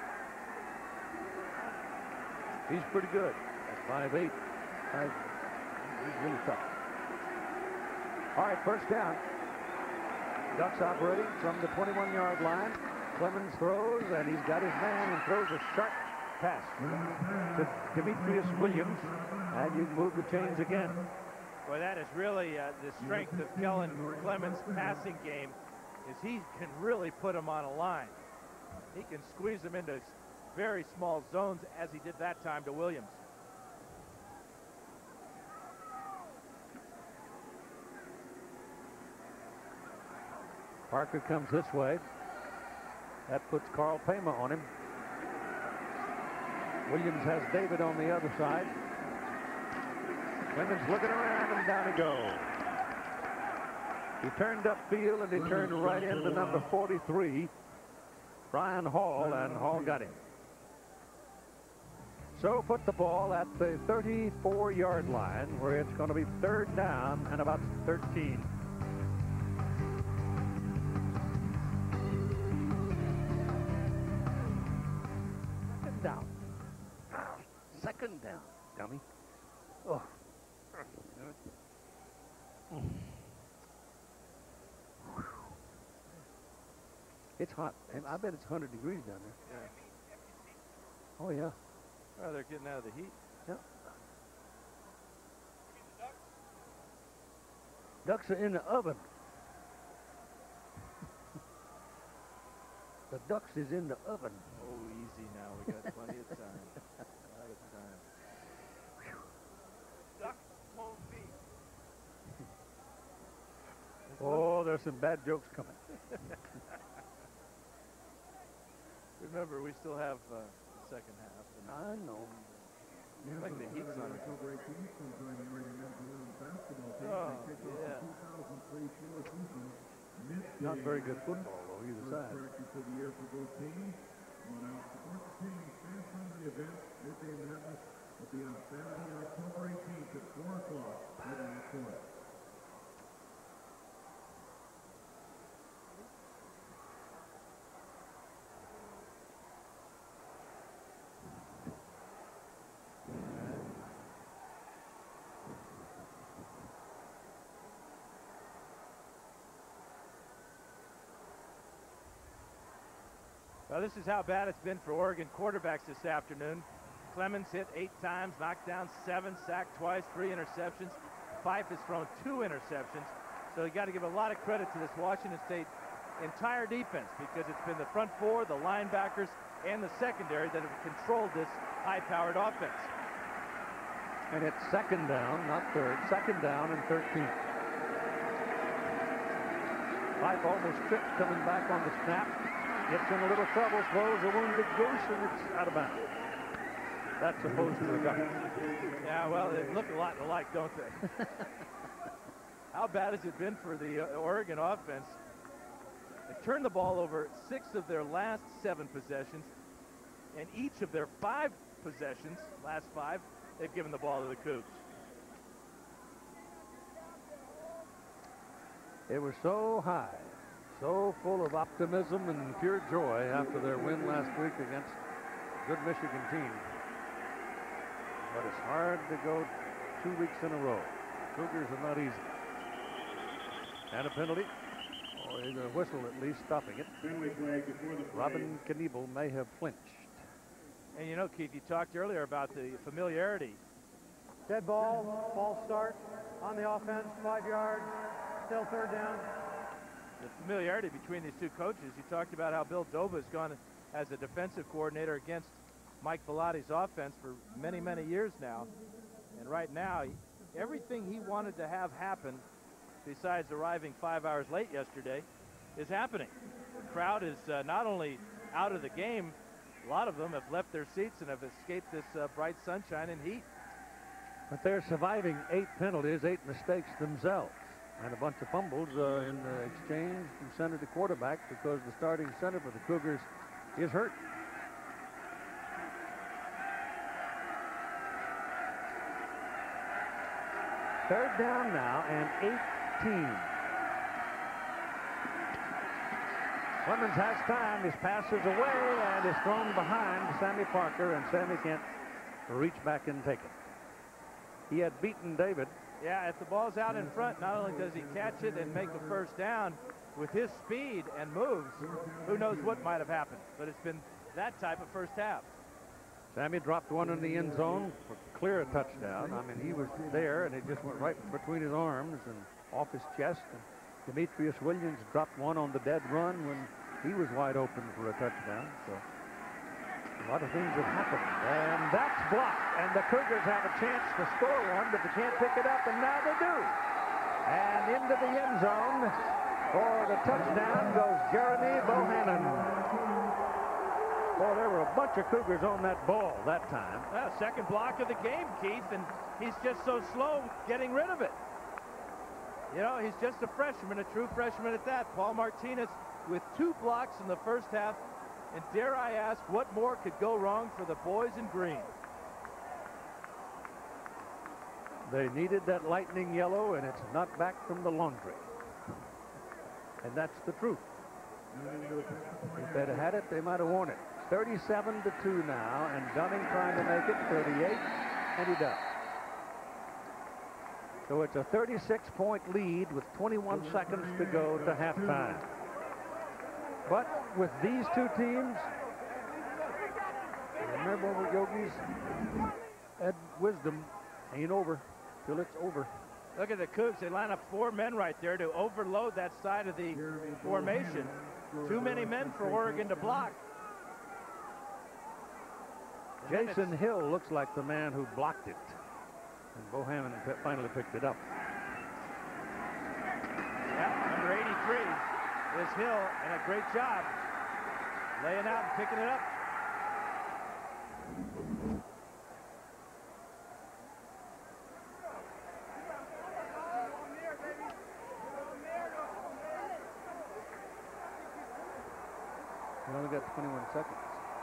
He's pretty good. At five eight. He's really tough. All right, first down. Ducks operating from the twenty-one yard line. Clemens throws, and he's got his man and throws a sharp pass to Demetrius Williams, and you move the chains again. Boy, that is really uh, the strength of Kellen Clemens' passing game, is he can really put him on a line. He can squeeze them into very small zones, as he did that time to Williams. Parker comes this way. That puts Carl Pema on him. Williams has David on the other side. Clemens looking around, and down he goes. He turned upfield, and he turned right into number forty-three, Brian Hall, and Hall got him. So put the ball at the thirty-four yard line, where it's going to be third down and about thirteen. Second down. Second down, dummy. Oh. It's hot. I bet it's one hundred degrees down there. Yeah. Oh, yeah. Well, they're getting out of the heat. Yep. Ducks are in the oven. The Ducks is in the oven. Oh, easy now. We got plenty of time. Plenty of time. Ducks won't be. Oh, there's some bad jokes coming. Remember, we still have uh, the second half. And I know. I think the heat's on. Oh, yeah. Not very good football, though, either side. Well, this is how bad it's been for Oregon quarterbacks this afternoon. Clemens hit eight times, knocked down seven, sacked twice, three interceptions. Fife has thrown two interceptions. So you got to give a lot of credit to this Washington State entire defense, because it's been the front four, the linebackers, and the secondary that have controlled this high-powered offense. And it's second down, not third, second down and thirteen. Fife almost tripped coming back on the snap. Gets in a little trouble, throws a wounded goose, and it's out of bounds. That's opposed to a duck. Yeah, well, they look a lot alike, don't they? How bad has it been for the uh, Oregon offense? They turned the ball over six of their last seven possessions, and each of their five possessions, last five, they've given the ball to the Cougs. They were so high, so full of optimism and pure joy after their win last week against a good Michigan team. But it's hard to go two weeks in a row. Cougars are not easy. And a penalty. Oh, he's going to whistle at least, stopping it. Robin Knievel may have flinched. And you know, Keith, you talked earlier about the familiarity. Dead ball, false start on the offense, five yards, still third down. The familiarity between these two coaches. You talked about how Bill Doba has gone as a defensive coordinator against Mike Velotti's offense for many, many years now. And right now, everything he wanted to have happen, besides arriving five hours late yesterday, is happening. The crowd is uh, not only out of the game, a lot of them have left their seats and have escaped this uh, bright sunshine and heat. But they're surviving eight penalties, eight mistakes themselves, and a bunch of fumbles uh, in the exchange from center to quarterback because the starting center for the Cougars is hurt. Third down now and eighteen. Clemens has time. His pass is away and is thrown behind Sammy Parker, and Sammy can't reach back and take it. He had beaten David. Yeah, if the ball's out in front, not only does he catch it and make a first down, with his speed and moves, who knows what might have happened. But it's been that type of first half. Sammy dropped one in the end zone for clear a touchdown. I mean, he was there, and it just went right between his arms and off his chest. And Demetrius Williams dropped one on the dead run when he was wide open for a touchdown. So a lot of things have happened. And that's blocked. And the Cougars have a chance to score one, but they can't pick it up, and now they do. And into the end zone for the touchdown goes Jeremy Bohannon. Boy, there were a bunch of Cougars on that ball that time. Well, second block of the game, Keith, and he's just so slow getting rid of it. You know, he's just a freshman, a true freshman at that. Paul Martinez with two blocks in the first half. And dare I ask, what more could go wrong for the boys in green? They needed that lightning yellow, and it's not back from the laundry. And that's the truth. If they'd have had it, they might have won it. thirty-seven to two now, and Dunning trying to make it thirty-eight, and he does. So it's a thirty-six point lead with twenty-one seconds to go to halftime. But with these two teams, remember what Yogi's had wisdom, ain't over till it's over. Look at the Cougs. They line up four men right there to overload that side of the formation. Too many men for Oregon to block. Jason Hill looks like the man who blocked it. And Bohannon finally picked it up. Yeah, number eighty-three is Hill, and a great job laying out and picking it up. We only got twenty-one seconds.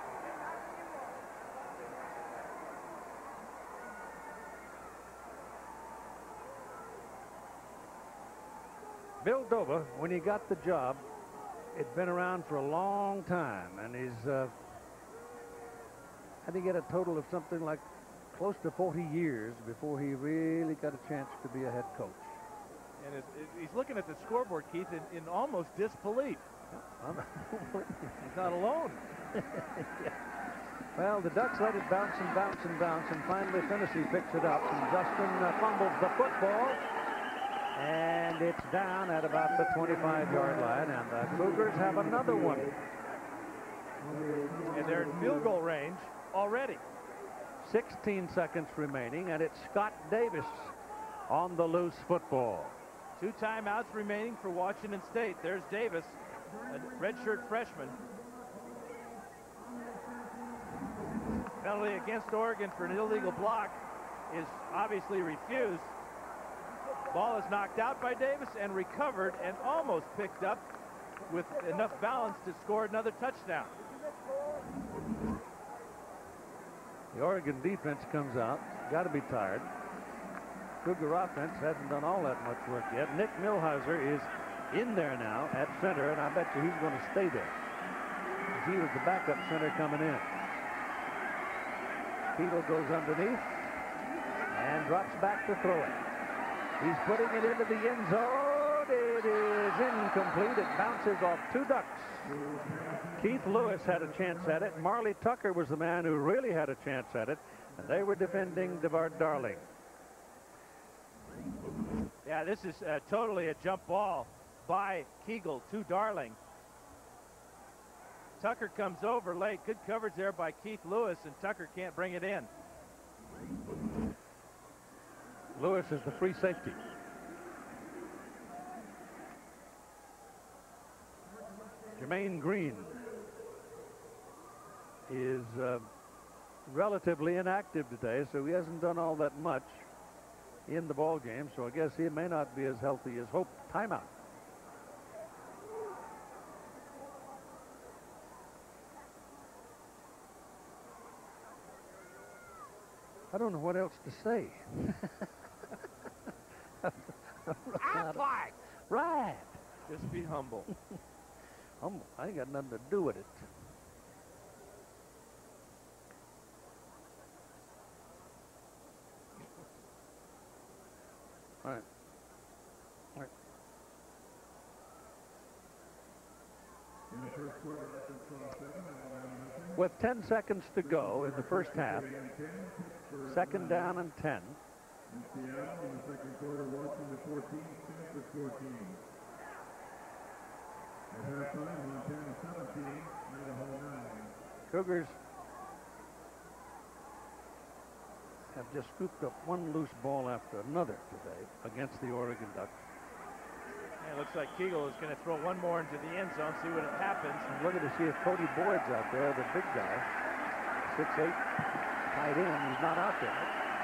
Bill Doba, when he got the job, had been around for a long time, and he's uh, had to get a total of something like close to forty years before he really got a chance to be a head coach. And it, it, he's looking at the scoreboard, Keith, in, in almost disbelief. He's not alone. Yeah. Well, the Ducks let it bounce and bounce and bounce, and finally Tennessee picks it up, and Justin uh, fumbles the football. And it's down at about the twenty-five yard line, and the Cougars have another one. And they're in field goal range already. sixteen seconds remaining, and it's Scott Davis on the loose football. Two timeouts remaining for Washington State. There's Davis, a redshirt freshman. Penalty against Oregon for an illegal block is obviously refused. Ball is knocked out by Davis and recovered and almost picked up with enough balance to score another touchdown. The Oregon defense comes out. Got to be tired. Cougar offense hasn't done all that much work yet. Nick Milhauser is in there now at center, and I bet you he's going to stay there. He was the backup center coming in. Keegle goes underneath and drops back to throw it. He's putting it into the end zone. It is incomplete. It bounces off two ducks. Keith Lewis had a chance at it. Marley Tucker was the man who really had a chance at it, and they were defending DeVard Darling. Yeah, this is uh, totally a jump ball by Keegle to Darling. Tucker comes over late. Good coverage there by Keith Lewis, and Tucker can't bring it in. Lewis is the free safety. Jermaine Green is uh, relatively inactive today, so he hasn't done all that much in the ball game, so I guess he may not be as healthy as hoped. Timeout. I don't know what else to say. Act like. Right. Just be humble. Humble. I ain't got nothing to do with it. All right. All right. With ten seconds to go in the first half, second down and ten. In Seattle in the second quarter, Washington fourteen, Stanford fourteen. At halftime, Montana seventeen, Idaho nine. Cougars have just scooped up one loose ball after another today against the Oregon Ducks. Yeah, it looks like Keegle is going to throw one more into the end zone, see what happens. I'm looking to see if Cody Boyd's out there, the big guy, six eight, tight end. He's not out there.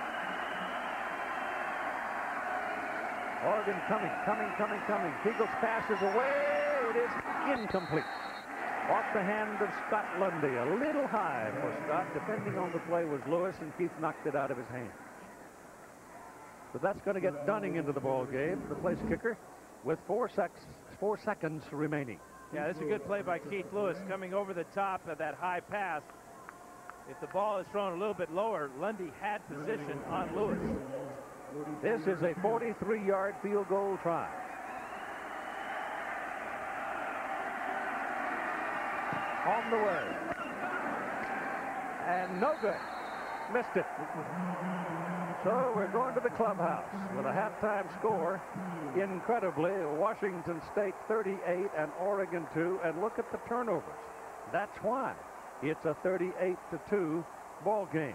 Oregon coming, coming, coming, coming. Keagle's pass is away. It is incomplete. Off the hand of Scott Lundy. A little high for Scott. Defending on the play was Lewis, and Keith knocked it out of his hand. So that's going to get Dunning into the ball game, the place kicker, with four, sec four seconds remaining. Yeah, that's a good play by Keith Lewis coming over the top of that high pass. If the ball is thrown a little bit lower, Lundy had position on Lewis. This is a forty-three yard field goal try. On the way. And no good. Missed it. So we're going to the clubhouse with a halftime score. Incredibly, Washington State thirty-eight and Oregon two. And look at the turnovers. That's why it's a thirty-eight to two ball game.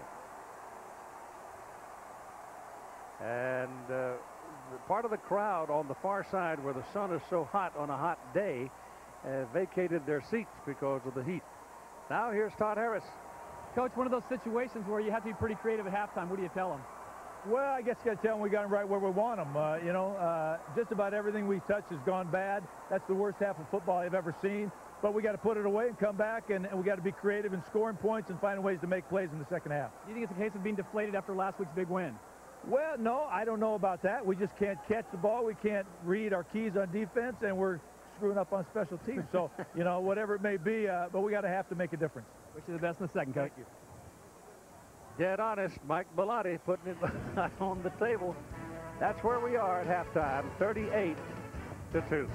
And uh, part of the crowd on the far side where the sun is so hot on a hot day uh, vacated their seats because of the heat. Now here's Todd Harris. Coach, one of those situations where you have to be pretty creative at halftime. What do you tell them? Well, I guess you got to tell them we got them right where we want them. Uh, you know, uh, just about everything we touch has gone bad. That's the worst half of football I've ever seen. But we got to put it away and come back, and, and we got to be creative in scoring points and finding ways to make plays in the second half. Do you think it's a case of being deflated after last week's big win? Well, no, I don't know about that. We just can't catch the ball. We can't read our keys on defense, and we're screwing up on special teams. So, you know, whatever it may be, uh, but we got to have to make a difference. Wish you the best in the second, Coach. Thank you. Dead honest, Mike Bellotti putting it on the table. That's where we are at halftime, thirty-eight to two.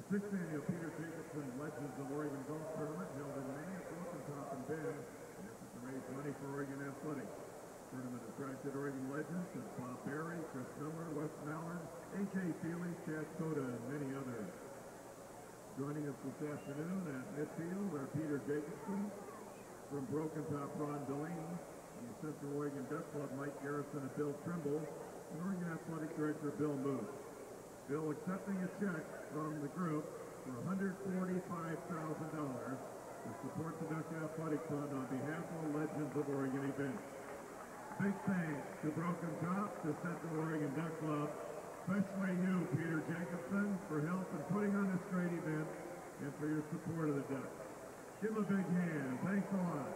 The sixth annual Peter Jacobson Legends of Oregon Golf Tournament held in May at Broken Top and Bend. And this is to raise money for Oregon athletics. The tournament attracted Oregon legends such as Bob Berry, Chris Miller, Wes Mallard, A J Feely, Chad Cota, and many others. Joining us this afternoon at midfield are Peter Jacobson, from Broken Top, Ron Delaney, the Central Oregon Duck Club, Mike Garrison, and Bill Trimble, and Oregon Athletic Director Bill Moose. Bill accepting a check from the group for one hundred forty-five thousand dollars to support the Duck Athletic Fund on behalf of the Legends of Oregon event. Big thanks to Broken Top, the Central Oregon Duck Club, especially you, Peter Jacobson, for help in putting on this great event and for your support of the Ducks. Give him a big hand. Thanks a lot.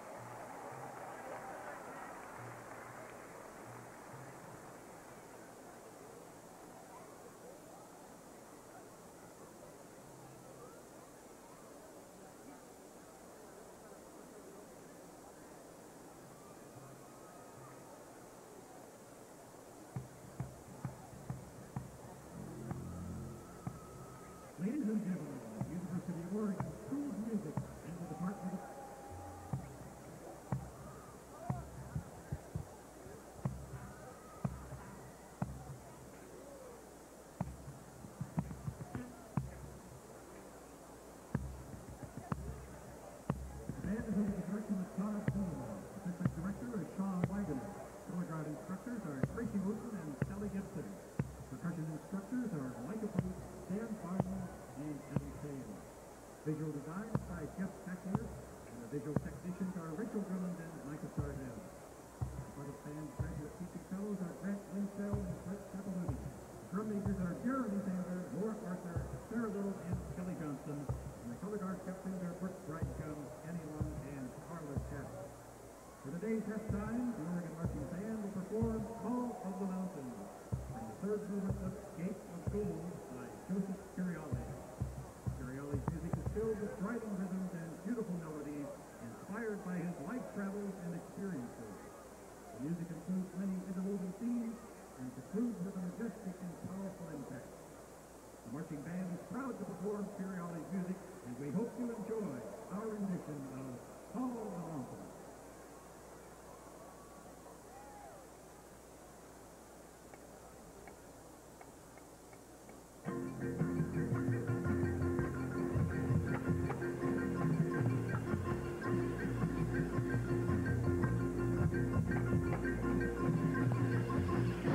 Ladies and gentlemen, the University of Oregon School of Music and the Department of The band is under the direction of Todd Coleman. Assistant director is Sean Wagner. Color guard instructors are Tracy Wooten and Sally Gibson. Percussion instructors are Micah Booth, Dan Farnell, and Eddie Taylor. Visual design by Jeff Sackler, and the visual technicians are Rachel Drummond and Micah Sardell. Athletic band graduate teaching fellows are Grant Winsell and Brett Capellini. Drum majors are Jeremy Sanders, Laura Arthur, Sarah Little, and Kelly Johnston. And the color guard captains are Brooke Brighton, Annie Long, and Carla Chapman. For today's halftime, the Oregon Marching Band will perform Call of the Mountains from the third movement of Gate of Gold by Joseph Curiale. Curiale's music is filled with striding rhythms and beautiful melodies inspired by his life travels and experiences. The music includes many interwoven themes and concludes with a majestic and powerful impact. The marching band is proud to perform Curiale's music, and we hope you enjoy our rendition of Call of the Mountains. Thank you.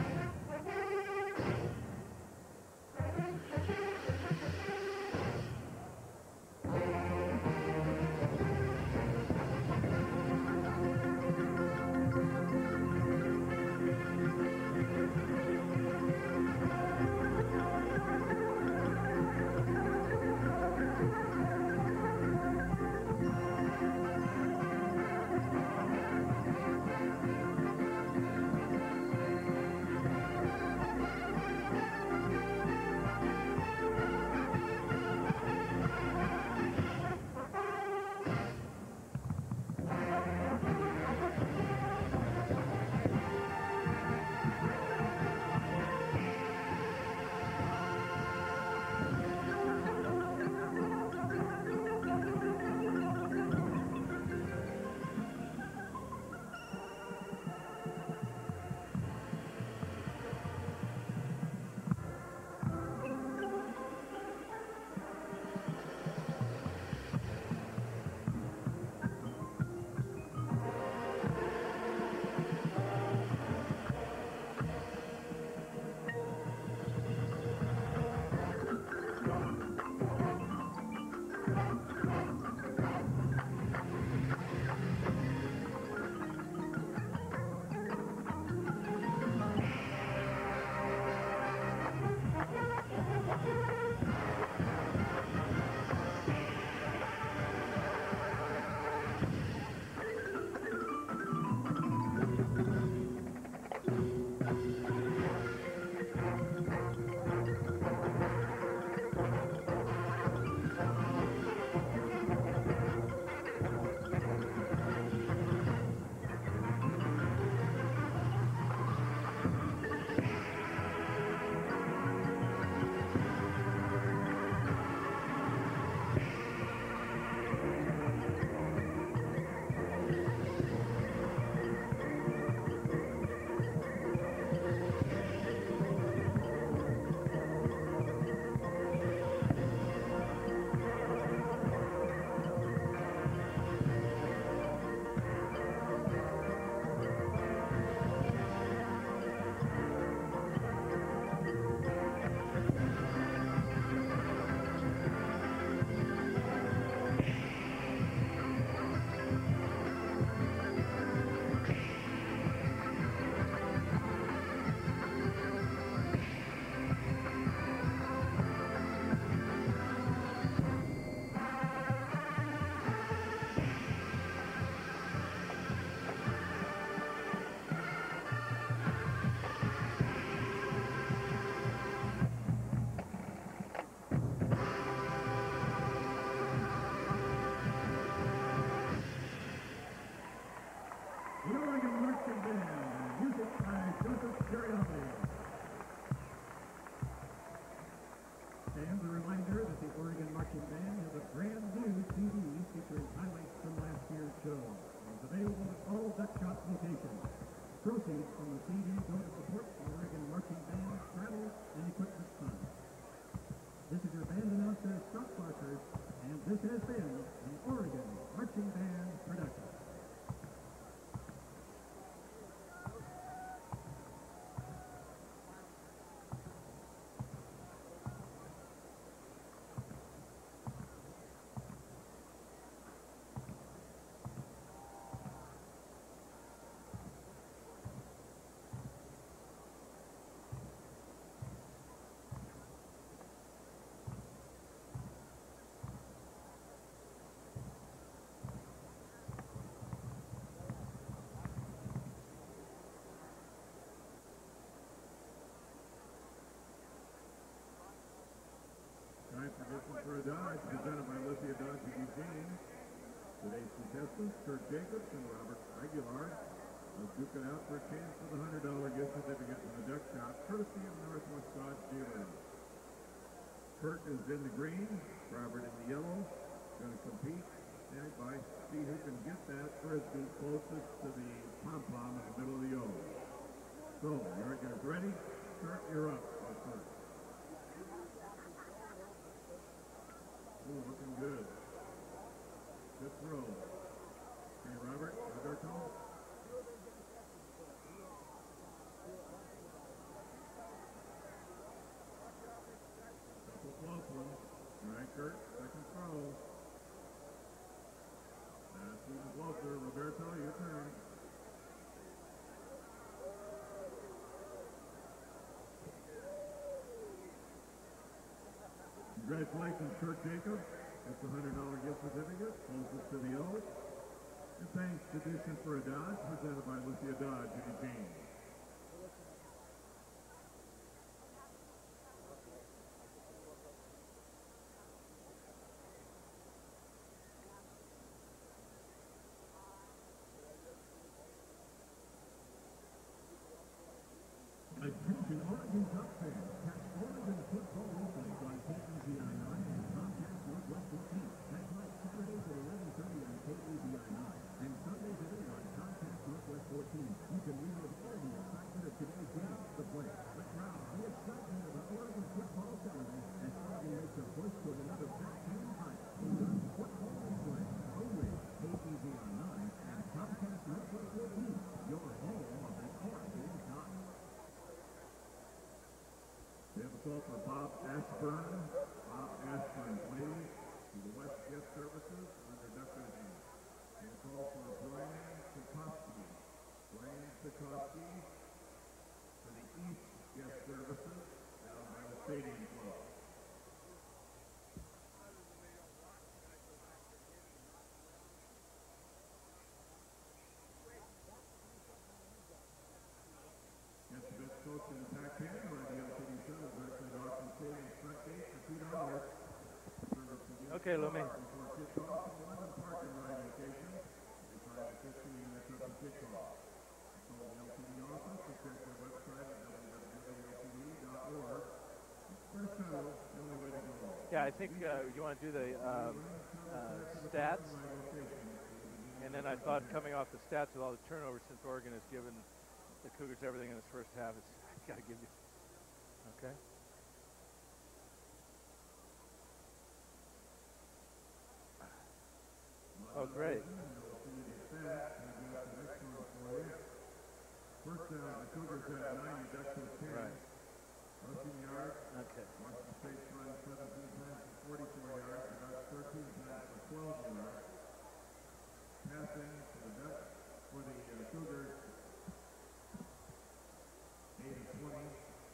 Dodge, presented by Lithia Dodge of Eugene. Today's contestants, Kurt Jacobs and Robert Aguilar, will duke it out for a chance for the one hundred dollar gift certificate from the Duck Shop, courtesy of Northwest Dodge Dealers. Kurt is in the green, Robert in the yellow, going to compete and by see who can get that frisbee closest to the pom-pom in the middle of the O. So, you're guys ready? Kurt, you're up. First. Ooh, looking good. Good throw. Okay, Robert, Roberto. Couple close ones. All right, Kurt, second throw. That's even closer. Roberto, your turn. Congratulations, Kurt Jacobs. That's a one hundred dollar gift certificate. Closest to the O. And thanks to Edition for a Dodge, presented by Lithia Dodge of Eugene. Attention Oregon Duck fans. Catch Oregon football replays on K E B I nine and Comcast Northwest fourteen. That's right, Saturdays at eleven thirty on K E B I nine and Sundays at eight on Comcast Northwest fourteen. You can relive all the excitement of today's game, the play, the crowd, the excitement of an Oregon football Saturday as Oregon makes a push toward another back-hand title. Duck football replay, only K E B I nine and Comcast Northwest fourteen. Your home of the Oregon Ducks. We have a call for Bob Ashburn. Bob Ashburn, please, to the West Guest Services under Duck Regime. And a call for Brian Sikorsky. Brian Sikorsky to the East Guest Services down by the Stadium Club. That's the best coach in the Pac ten by the L T D Sun is actually Autzen Stadium front gate for two dollars. Okay, Lumi. Before kickoff, eleven parking ride locations. They find the fifteen minutes up to kickoff. Call the L T D office or check their website at w w w dot l t d dot org. Express Tunnel, the only way to go. Yeah, I think uh, you want to do the um, uh, stats. And then I thought coming off the stats with all the turnovers since Oregon has given the Cougars everything in this first half, it's got to give you. Okay. Oh, great. First down, the Cougars had ninety, Ducks had ten. Right. Rushing yards. Okay. Washington State run seventeen times for forty-four yards. The Ducks thirteen times for twelve yards. Passing to the Ducks for the uh, Cougars. eight of twenty,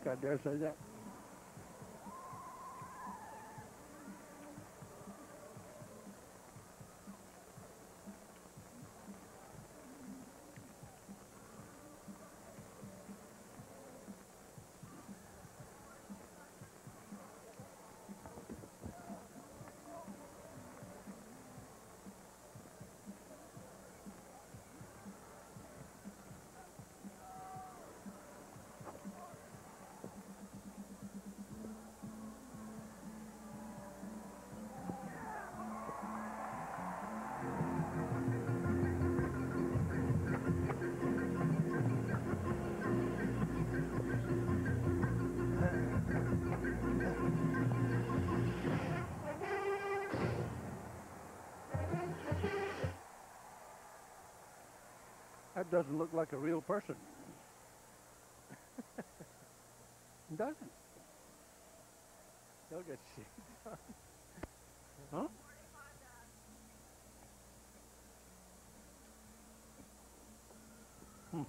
think I dare say that. That doesn't look like a real person. It doesn't. They'll get shit done. Huh? Hmm.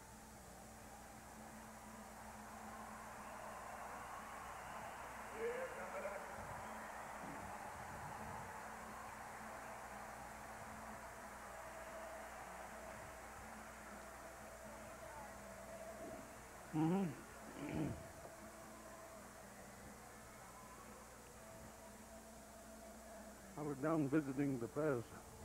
Mm-hmm. I was down visiting the Pez.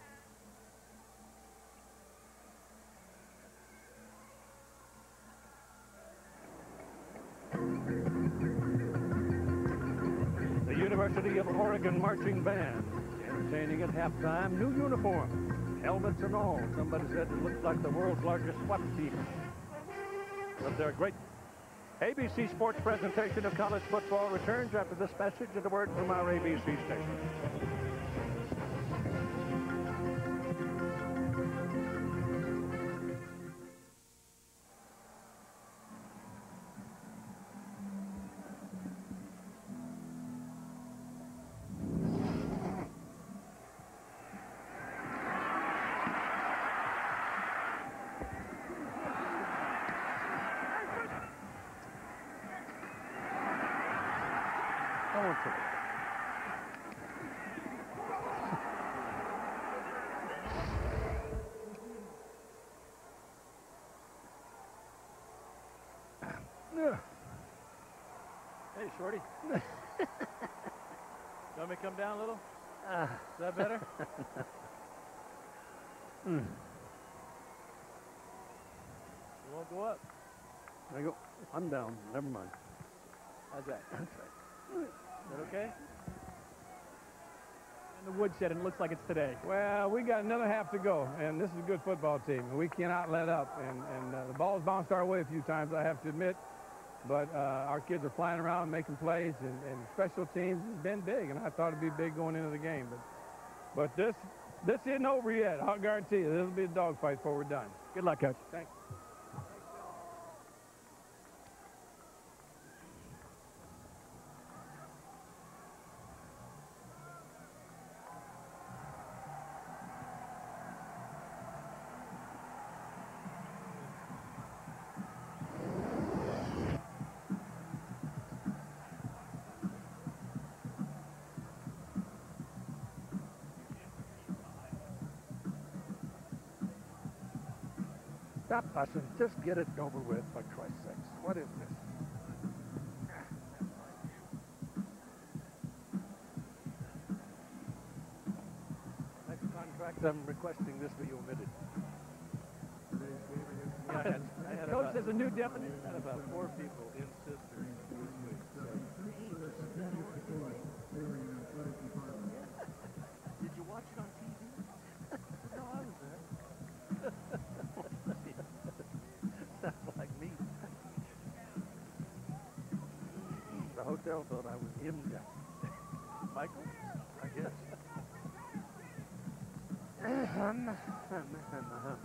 The University of Oregon Marching Band, entertaining at halftime, new uniforms, helmets and all. Somebody said it looks like the world's largest SWAT team. But they're great. A B C Sports presentation of college football returns after this message and a word from our A B C station. Hey, Shorty. You want me to come down a little? Uh, Is that better? mm. You won't go up. There you go. I'm down. Never mind. How's that? That's right. Is that okay? In the woodshed, and it looks like it's today. Well, we got another half to go, and this is a good football team. We cannot let up, and, and uh, the ball's bounced our way a few times, I have to admit. But uh, our kids are flying around making plays, and, and special teams has been big, and I thought it'd be big going into the game. But but this this isn't over yet. I'll guarantee you, this will be a dogfight before we're done. Good luck, Coach. Thanks. Stop fussing. Just get it over with, for Christ's sakes. What is this? Next contract, I'm requesting this be omitted. Yeah, I had, I had Coach about, says a new definition. I had about four people insist during this week. So. Did you watch it on T V? No, I was there. Sounds like me. The hotel thought I was him guy. Michael? I guess. Hum, hum, hum, hum.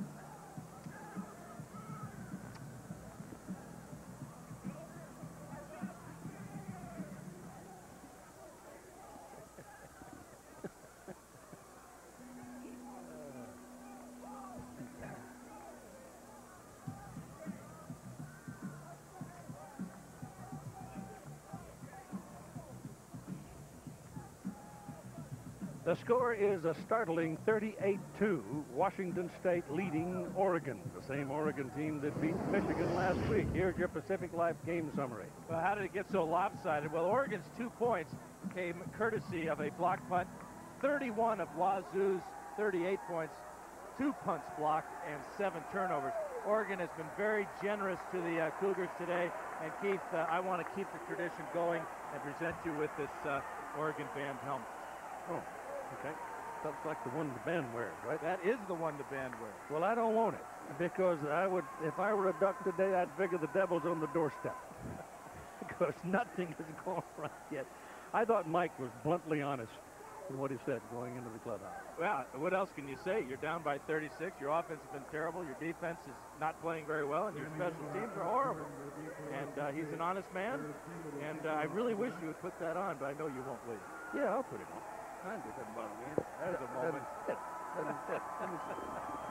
The score is a startling thirty-eight two, Washington State leading Oregon, the same Oregon team that beat Michigan last week. Here's your Pacific Life game summary. Well, how did it get so lopsided? Well, Oregon's two points came courtesy of a block punt. thirty-one of Wazoo's thirty-eight points, two punts blocked, and seven turnovers. Oregon has been very generous to the uh, Cougars today. And Keith, uh, I want to keep the tradition going and present you with this uh, Oregon band helmet. Oh. Okay, that's like the one the band wears, right? That is the one the band wears. Well, I don't want it because I would, if I were a Duck today, I'd figure the devil's on the doorstep because nothing has gone right yet. I thought Mike was bluntly honest in what he said going into the clubhouse. Well, what else can you say? You're down by thirty-six. Your offense has been terrible. Your defense is not playing very well, and your special teams are horrible. And uh, he's an honest man, and uh, I really wish you would put that on, but I know you won't, will you? Yeah, I'll put it on. It doesn't bother me. There's a moment. Let me sit. Let me sit.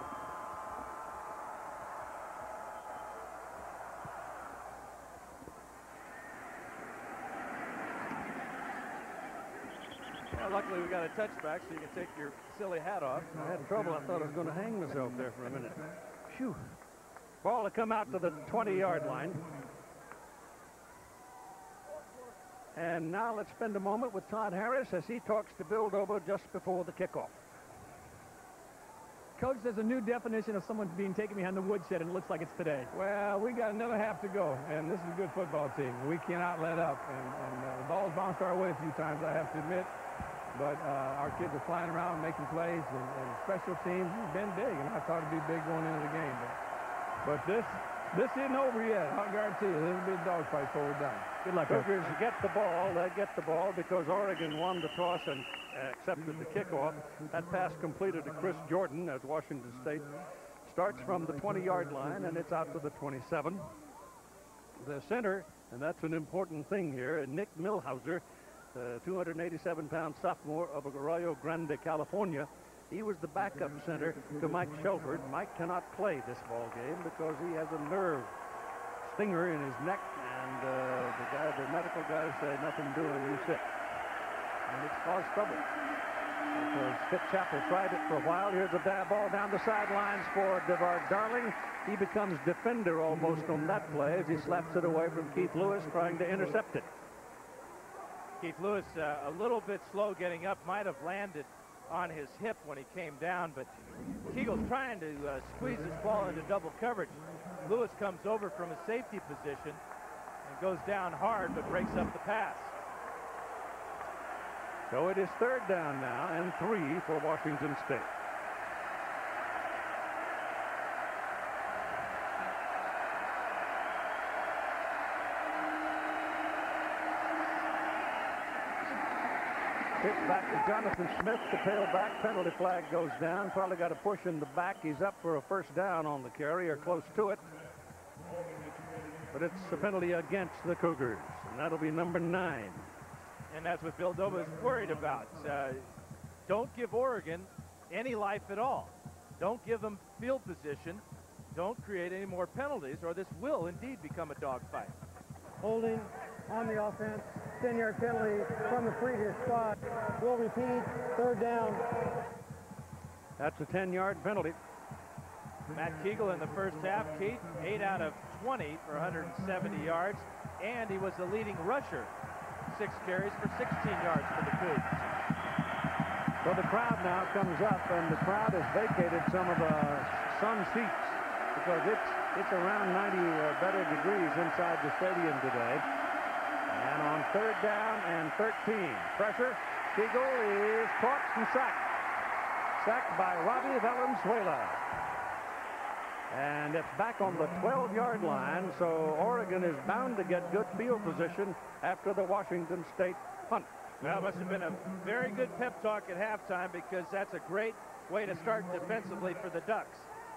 Well, luckily we got a touchback, so you can take your silly hat off. I had trouble. I thought I was going to hang myself there for a minute. Phew. Ball to come out to the twenty-yard line. And now let's spend a moment with Todd Harris as he talks to Bill Doba just before the kickoff. Coach, there's a new definition of someone being taken behind the woodshed, and it looks like it's today. Well, we got another half to go, and this is a good football team. We cannot let up, and, and uh, the ball's bounced our way a few times, I have to admit. But uh, our kids are flying around making plays, and, and special teams has been big, and I thought it'd be big going into the game. But, but this this isn't over yet. I'll guarantee you, this will be a dogfight before we're done. Good luck. Cougars get the ball. They get the ball because Oregon won the toss and uh, accepted the kickoff. That pass completed to Chris Jordan as Washington State starts from the twenty-yard line, and it's out to the twenty-seven. The center, and that's an important thing here, Nick Milhauser, uh, two hundred eighty-seven pound sophomore of Arroyo Grande, California. He was the backup center to Mike Shelford. Mike cannot play this ball game because he has a nerve stinger in his neck, and uh, the guy, the medical guys say nothing doing, you sit. And it's caused trouble because Fitzchapel tried it for a while. Here's a ball down the sidelines for DeVar Darling. He becomes defender almost on that play as he slaps it away from Keith Lewis trying to intercept it. Keith Lewis uh, a little bit slow getting up, might have landed on his hip when he came down, but Keagle's trying to uh, squeeze this ball into double coverage. Lewis comes over from a safety position and goes down hard, but breaks up the pass. So it is third down now and three for Washington State. Pitch back to Jonathan Smith, the tailback. Penalty flag goes down. Probably got a push in the back. He's up for a first down on the carry or close to it. But it's a penalty against the Cougars, and that'll be number nine. And that's what Bill Doba is worried about. Uh, don't give Oregon any life at all. Don't give them field position. Don't create any more penalties, or this will indeed become a dogfight. Holding on the offense. ten-yard penalty from the previous spot. We'll repeat. Third down. That's a ten-yard penalty. Matt Keagle in the first half, Keith, eight out of twenty for one hundred seventy yards, and he was the leading rusher. Six carries for sixteen yards for the Cougs. So the crowd now comes up, and the crowd has vacated some of the sun seats because it's it's around ninety or better degrees inside the stadium today. And on third down and thirteen, pressure. Keagle is caught and sacked. Sacked by Robbie Valenzuela. And it's back on the twelve-yard line, so Oregon is bound to get good field position after the Washington State punt. Well, it must have been a very good pep talk at halftime because that's a great way to start defensively for the Ducks.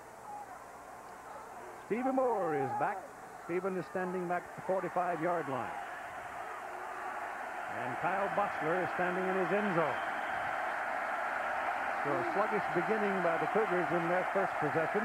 Stevie Moore is back. Stephen is standing back at the forty-five-yard line. And Kyle Bossler is standing in his end zone. So a sluggish beginning by the Cougars in their first possession.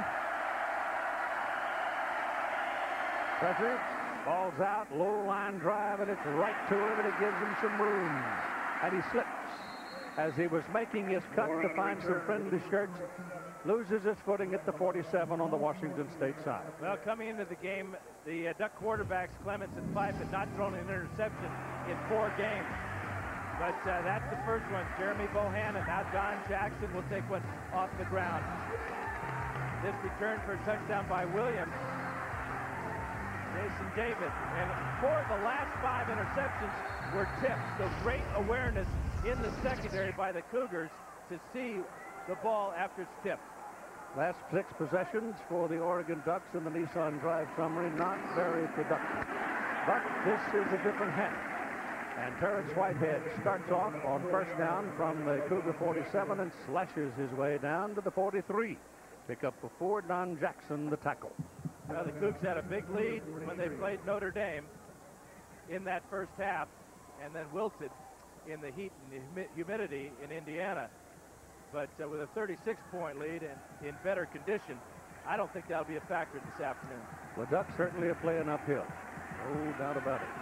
Pressure, ball's out, low line drive, and it's right to him, and it gives him some room. And he slips. as he was making his cut to find some friendly shirts, loses his footing at the forty-seven on the Washington State side. Well, coming into the game, the uh, Duck quarterbacks, Clements and Fife, had not thrown an interception in four games. But uh, that's the first one. Jeremy Bohannon. Now Don Jackson will take one off the ground. This return for a touchdown by Williams. Jason Davis. And four of the last five interceptions were tipped. So great awareness in the secondary by the Cougars to see the ball after it's tipped. Last six possessions for the Oregon Ducks in the Nissan Drive summary, not very productive. But this is a different hand. And Terrence Whitehead starts off on first down from the Cougar forty-seven and slashes his way down to the forty-three. Pick up for four, Don Jackson, the tackle. Well, the Cougs had a big lead when they played Notre Dame in that first half and then wilted in the heat and the humidity in Indiana. But uh, with a thirty-six point lead and in better condition, I don't think that'll be a factor this afternoon. The Ducks certainly are playing uphill. No doubt about it.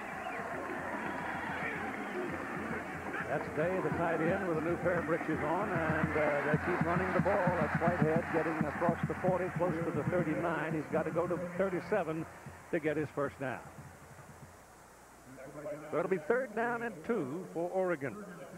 That's Day, the tight end, with a new pair of breeches on, and uh, they keep running the ball. That's Whitehead getting across the forty, close to the thirty-nine. He's got to go to the thirty-seven to get his first down. So it'll be third down and two for Oregon.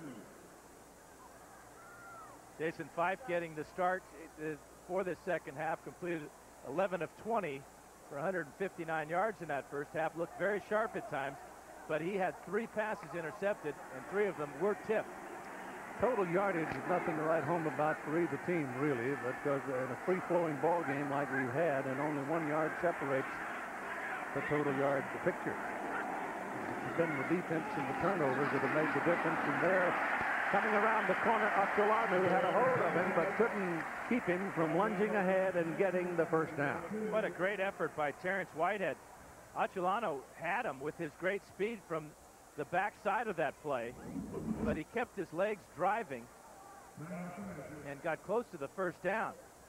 Jason Fife getting the start for this second half, completed eleven of twenty for one hundred fifty-nine yards in that first half. Looked very sharp at times, but he had three passes intercepted, and three of them were tipped. Total yardage is nothing to write home about for either team, really, because in a free-flowing ball game like we had, and only one yard separates the total yard picture. It's been the defense and the turnovers that have made the difference, and there, coming around the corner, Autzen had a hold of him, but couldn't keep him from lunging ahead and getting the first down. What a great effort by Terrence Whitehead. Autzen had him with his great speed from the backside of that play, but he kept his legs driving and got close to the first down.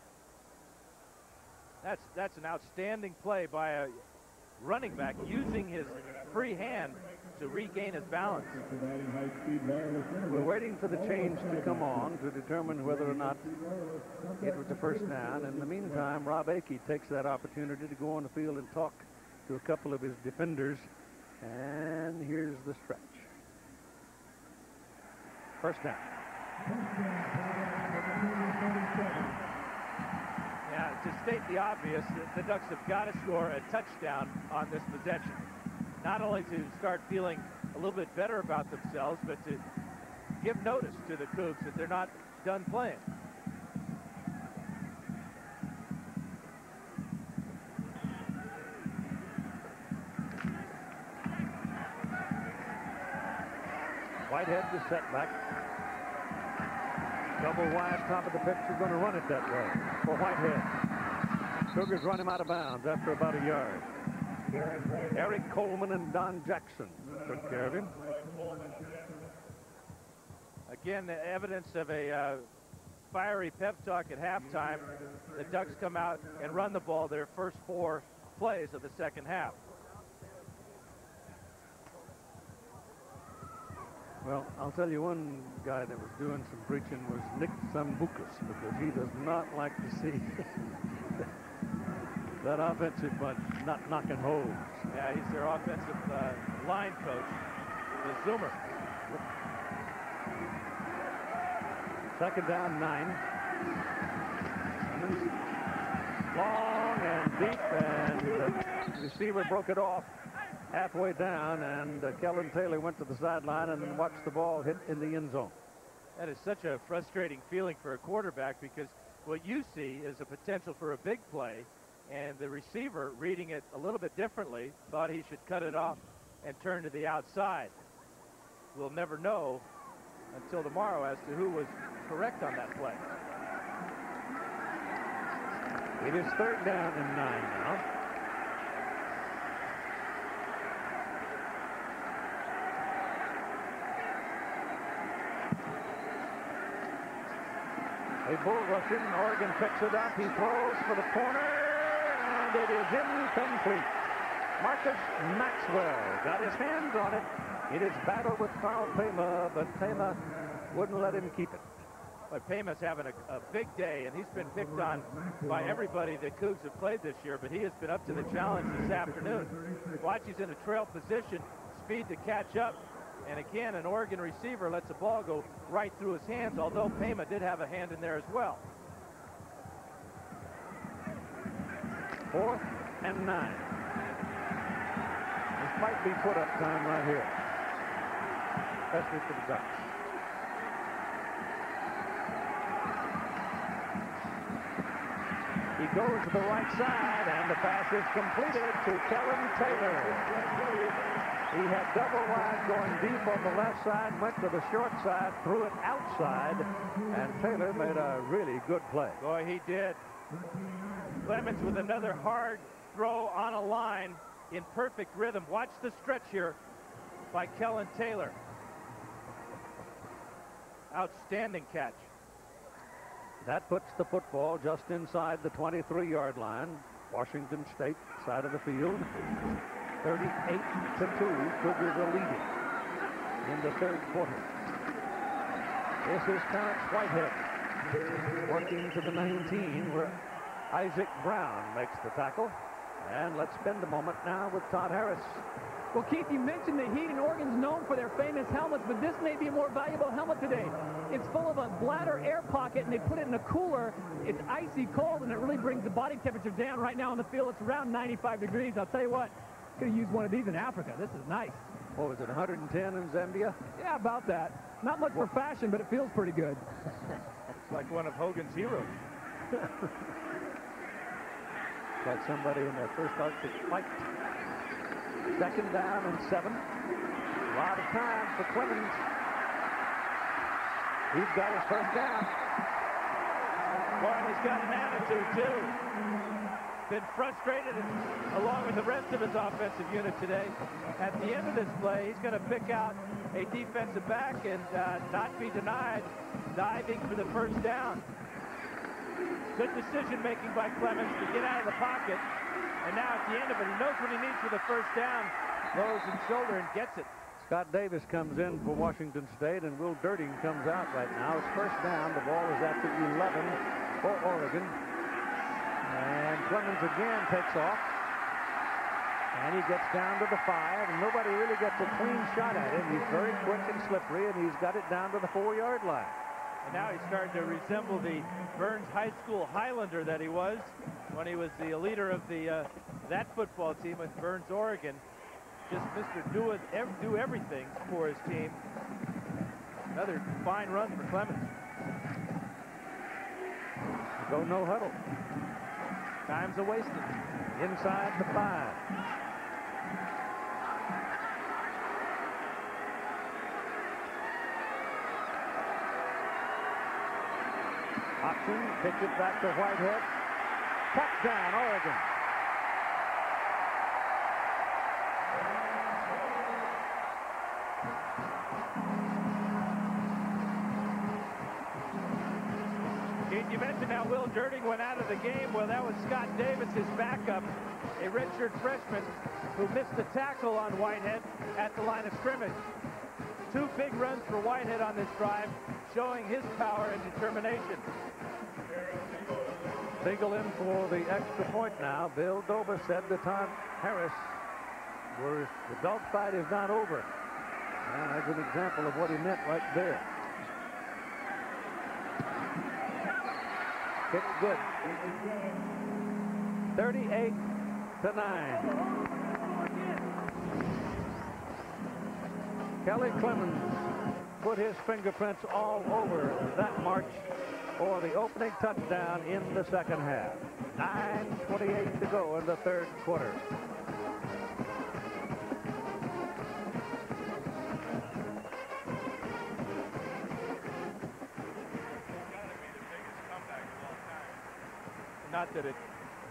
That's, that's an outstanding play by a running back using his free hand to regain his balance. We're waiting for the change to come on to determine whether or not it was the first down. In the meantime, Rob Akey takes that opportunity to go on the field and talk to a couple of his defenders, and here's the stretch. First down. Yeah, to state the obvious, the Ducks have got to score a touchdown on this possession. Not only to start feeling a little bit better about themselves, but to give notice to the Cougs that they're not done playing. Whitehead is set back. Double wide, top of the pitch. You're going to run it that way for Whitehead. Cougars run him out of bounds after about a yard. Eric Coleman and Don Jackson took care of him. Again, the evidence of a uh, fiery pep talk at halftime. The Ducks come out and run the ball their first four plays of the second half. Well, I'll tell you, one guy that was doing some preaching was Nick Sambucas, because he does not like to see that offensive bunch not knocking holes. Yeah, he's their offensive uh, line coach, the Zoomer. Second down, nine. Long and deep, and the receiver broke it off halfway down, and uh, Kellen Taylor went to the sideline and then watched the ball hit in the end zone. That is such a frustrating feeling for a quarterback, because what you see is a potential for a big play, and the receiver, reading it a little bit differently, thought he should cut it off and turn to the outside. We'll never know until tomorrow as to who was correct on that play. It is third down and nine now. A bull rush in. Oregon picks it up. He throws for the corner, and it is incomplete. Marcus Maxwell got his hands on it. It is battled with Carl Pema, but Pema wouldn't let him keep it. But Payma's having a, a big day, and he's been picked on by everybody that Cougs have played this year, but he has been up to the challenge this afternoon. Watch, he's in a trail position, speed to catch up, and again, an Oregon receiver lets the ball go right through his hands, although Payma did have a hand in there as well. Fourth and nine. This might be put-up time right here, especially for the Ducks. He goes to the right side, and the pass is completed to Kellen Taylor. He had double wide going deep on the left side, went to the short side, threw it outside, and Taylor made a really good play. Boy, he did. Clemens with another hard throw on a line in perfect rhythm. Watch the stretch here by Kellen Taylor. Outstanding catch. That puts the football just inside the twenty-three yard line. Washington State side of the field. thirty-eight to two. Cougars are leading in the third quarter. This is Terrence Whitehead working to the nineteen, where Isaac Brown makes the tackle. And let's spend a moment now with Todd Harris. Well, Keith, you mentioned the Heat, and Oregon's known for their famous helmets, but this may be a more valuable helmet today. It's full of a bladder air pocket, and they put it in a cooler. It's icy cold, and it really brings the body temperature down. Right now on the field, it's around ninety-five degrees. I'll tell you what, could have used one of these in Africa. This is nice. What was it, one hundred ten in Zambia? Yeah, about that. Not much for fashion, but it feels pretty good. It's like one of Hogan's heroes. Like somebody in their first Arctic flight. Second down and seven. A lot of time for Clemens. He's got his first down. Boy, he's got an attitude, too. Been frustrated along with the rest of his offensive unit today. At the end of this play, he's going to pick out a defensive back and uh, not be denied diving for the first down. Good decision-making by Clemens to get out of the pocket. And now at the end of it, he knows what he needs for the first down. Throws his shoulder and gets it. Scott Davis comes in for Washington State, and Will Dirting comes out right now. It's first down. The ball is at the eleven for Oregon. And Clemens again takes off. And he gets down to the five, and nobody really gets a clean shot at him. He's very quick and slippery, and he's got it down to the four yard line. And now he's starting to resemble the Burns High School Highlander that he was when he was the leader of the uh, that football team at Burns, Oregon. Just Mister Do it, ev do everything for his team. Another fine run for Clemens. Go no huddle. Time's a wasted. Inside the five. Autzen kicks it back to Whitehead. Touchdown, Oregon. You mentioned how Will Dirting went out of the game. Well, that was Scott Davis, his backup, a redshirt freshman who missed the tackle on Whitehead at the line of scrimmage. Two big runs for Whitehead on this drive, showing his power and determination. Beagle in for the extra point now. Bill Doba said to Todd Harris, "Where the dogfight is not over." And that's an example of what he meant right there. It's good. thirty-eight to nine. Kelly Clemens put his fingerprints all over that march for the opening touchdown in the second half. nine twenty-eight to go in the third quarter. Not that it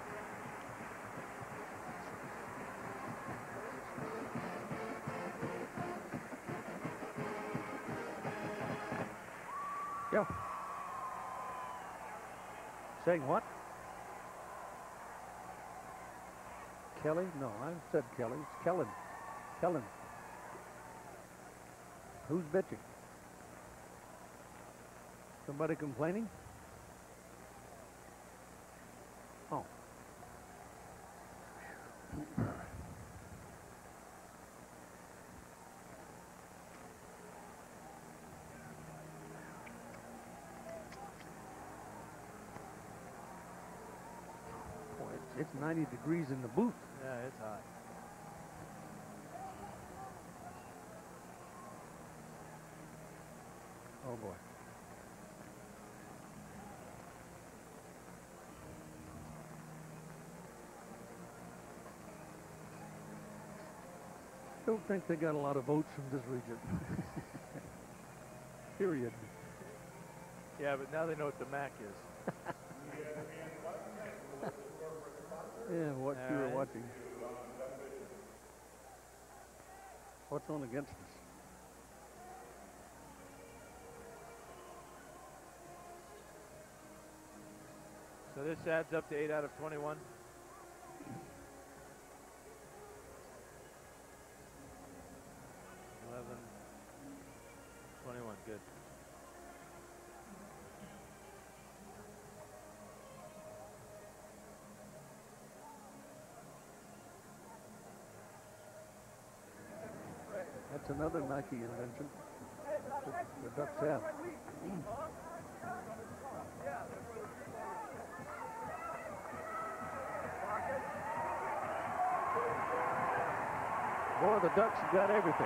Yeah. Saying what? Kelly? No, I said Kelly. It's Kellen. Kellen. Who's bitching? Somebody complaining? Oh. Boy, it's, it's ninety degrees in the booth. Yeah, it's hot. Oh boy. Don't think they got a lot of votes from this region. Period. Yeah, but now they know what the M A C is. Yeah, what All you were right. watching. What's on against us? So this adds up to eight out of twenty-one. eleven, twenty-one, good. That's another Nike invention. The, the Ducks have. Boy, the Ducks have got everything.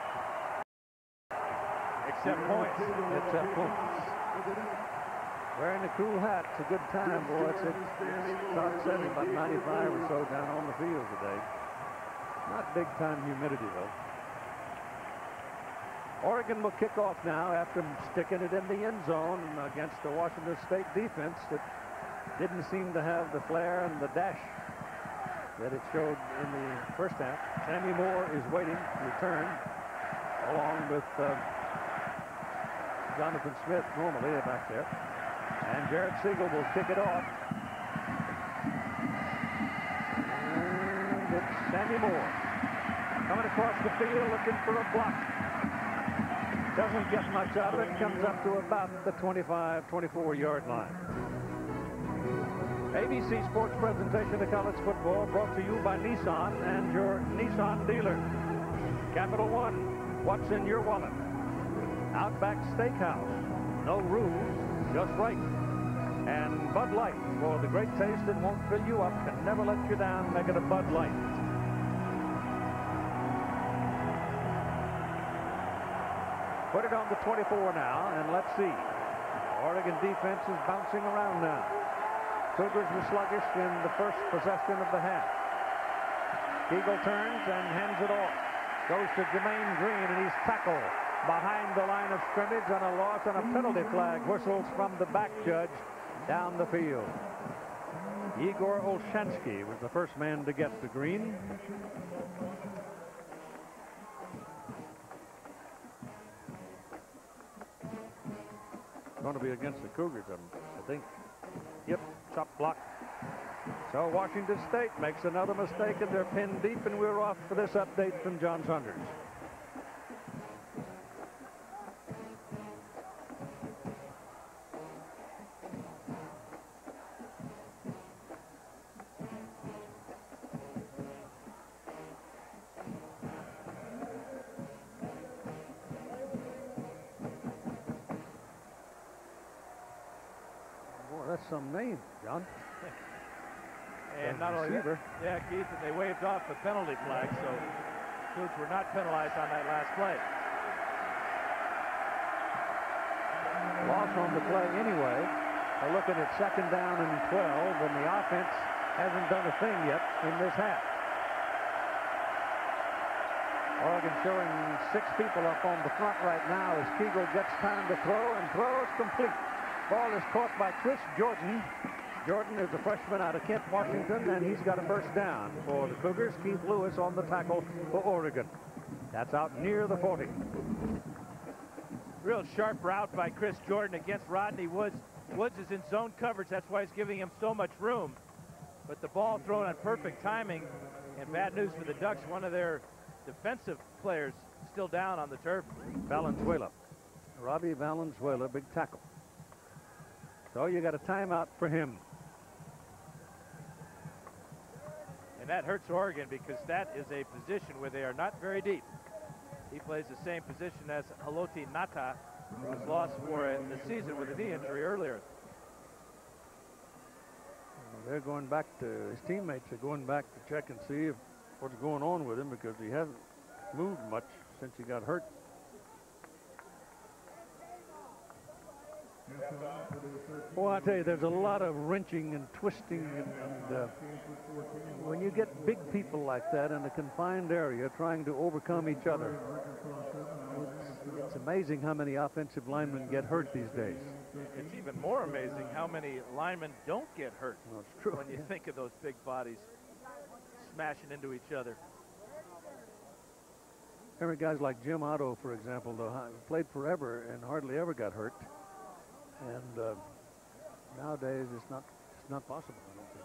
Except points. Except points. Wearing a cool hat, it's a good time, boy. It's, it's about setting, about ninety-five or so down on the field today. Not big time humidity, though. Oregon will kick off now after sticking it in the end zone against the Washington State defense that didn't seem to have the flair and the dash that it showed in the first half. Sammy Moore is waiting to return along with uh, Jonathan Smith normally back there. And Jared Siegel will kick it off. And it's Sammy Moore coming across the field looking for a block. Doesn't get much out of it. Comes up to about the twenty-five, twenty-four yard line. A B C Sports presentation of college football brought to you by Nissan and your Nissan dealer. Capital One, what's in your wallet? Outback Steakhouse, no rules, just right. And Bud Light, for the great taste that won't fill you up and never let you down, make it a Bud Light. Put it on the twenty-four now, and let's see. Oregon defense is bouncing around now. Cougars were sluggish in the first possession of the half. Eagle turns and hands it off. Goes to Jermaine Green, and he's tackled behind the line of scrimmage on a loss, and a penalty flag whistles from the back judge down the field. Igor Olshansky was the first man to get the green. Going to be against the Cougars, I think. Yep, chop block. So Washington State makes another mistake, and they're pinned deep, and we're off for this update from John Saunders. That's some name, John. And not only that, yeah, Keith, and they waved off the penalty flag, so Cougs were not penalized on that last play. Loss on the play anyway. They're looking at second down and twelve, and the offense hasn't done a thing yet in this half. Oregon showing six people up on the front right now as Kegel gets time to throw, and throws complete. Ball is caught by Chris Jordan. Jordan is a freshman out of Kent, Washington, and he's got a first down for the Cougars. Keith Lewis on the tackle for Oregon. That's out near the forty. Real sharp route by Chris Jordan against Rodney Woods. Woods is in zone coverage. That's why he's giving him so much room. But the ball thrown on perfect timing, and bad news for the Ducks. One of their defensive players still down on the turf. Valenzuela. Robbie Valenzuela, big tackle. So you got a timeout for him. And that hurts Oregon because that is a position where they are not very deep. He plays the same position as Haloti Nata, who was lost for a, the season with a knee injury earlier. They're going back to, his teammates are going back to check and see if, what's going on with him, because he hasn't moved much since he got hurt. Well, I tell you, there's a lot of wrenching and twisting, and, and uh, when you get big people like that in a confined area trying to overcome each other, it's, it's amazing how many offensive linemen get hurt these days. It's even more amazing how many linemen don't get hurt. Well, it's true. When you Yeah. think of those big bodies smashing into each other. Remember guys like Jim Otto, for example, though, played forever and hardly ever got hurt. And uh, nowadays, it's not, it's not possible, I don't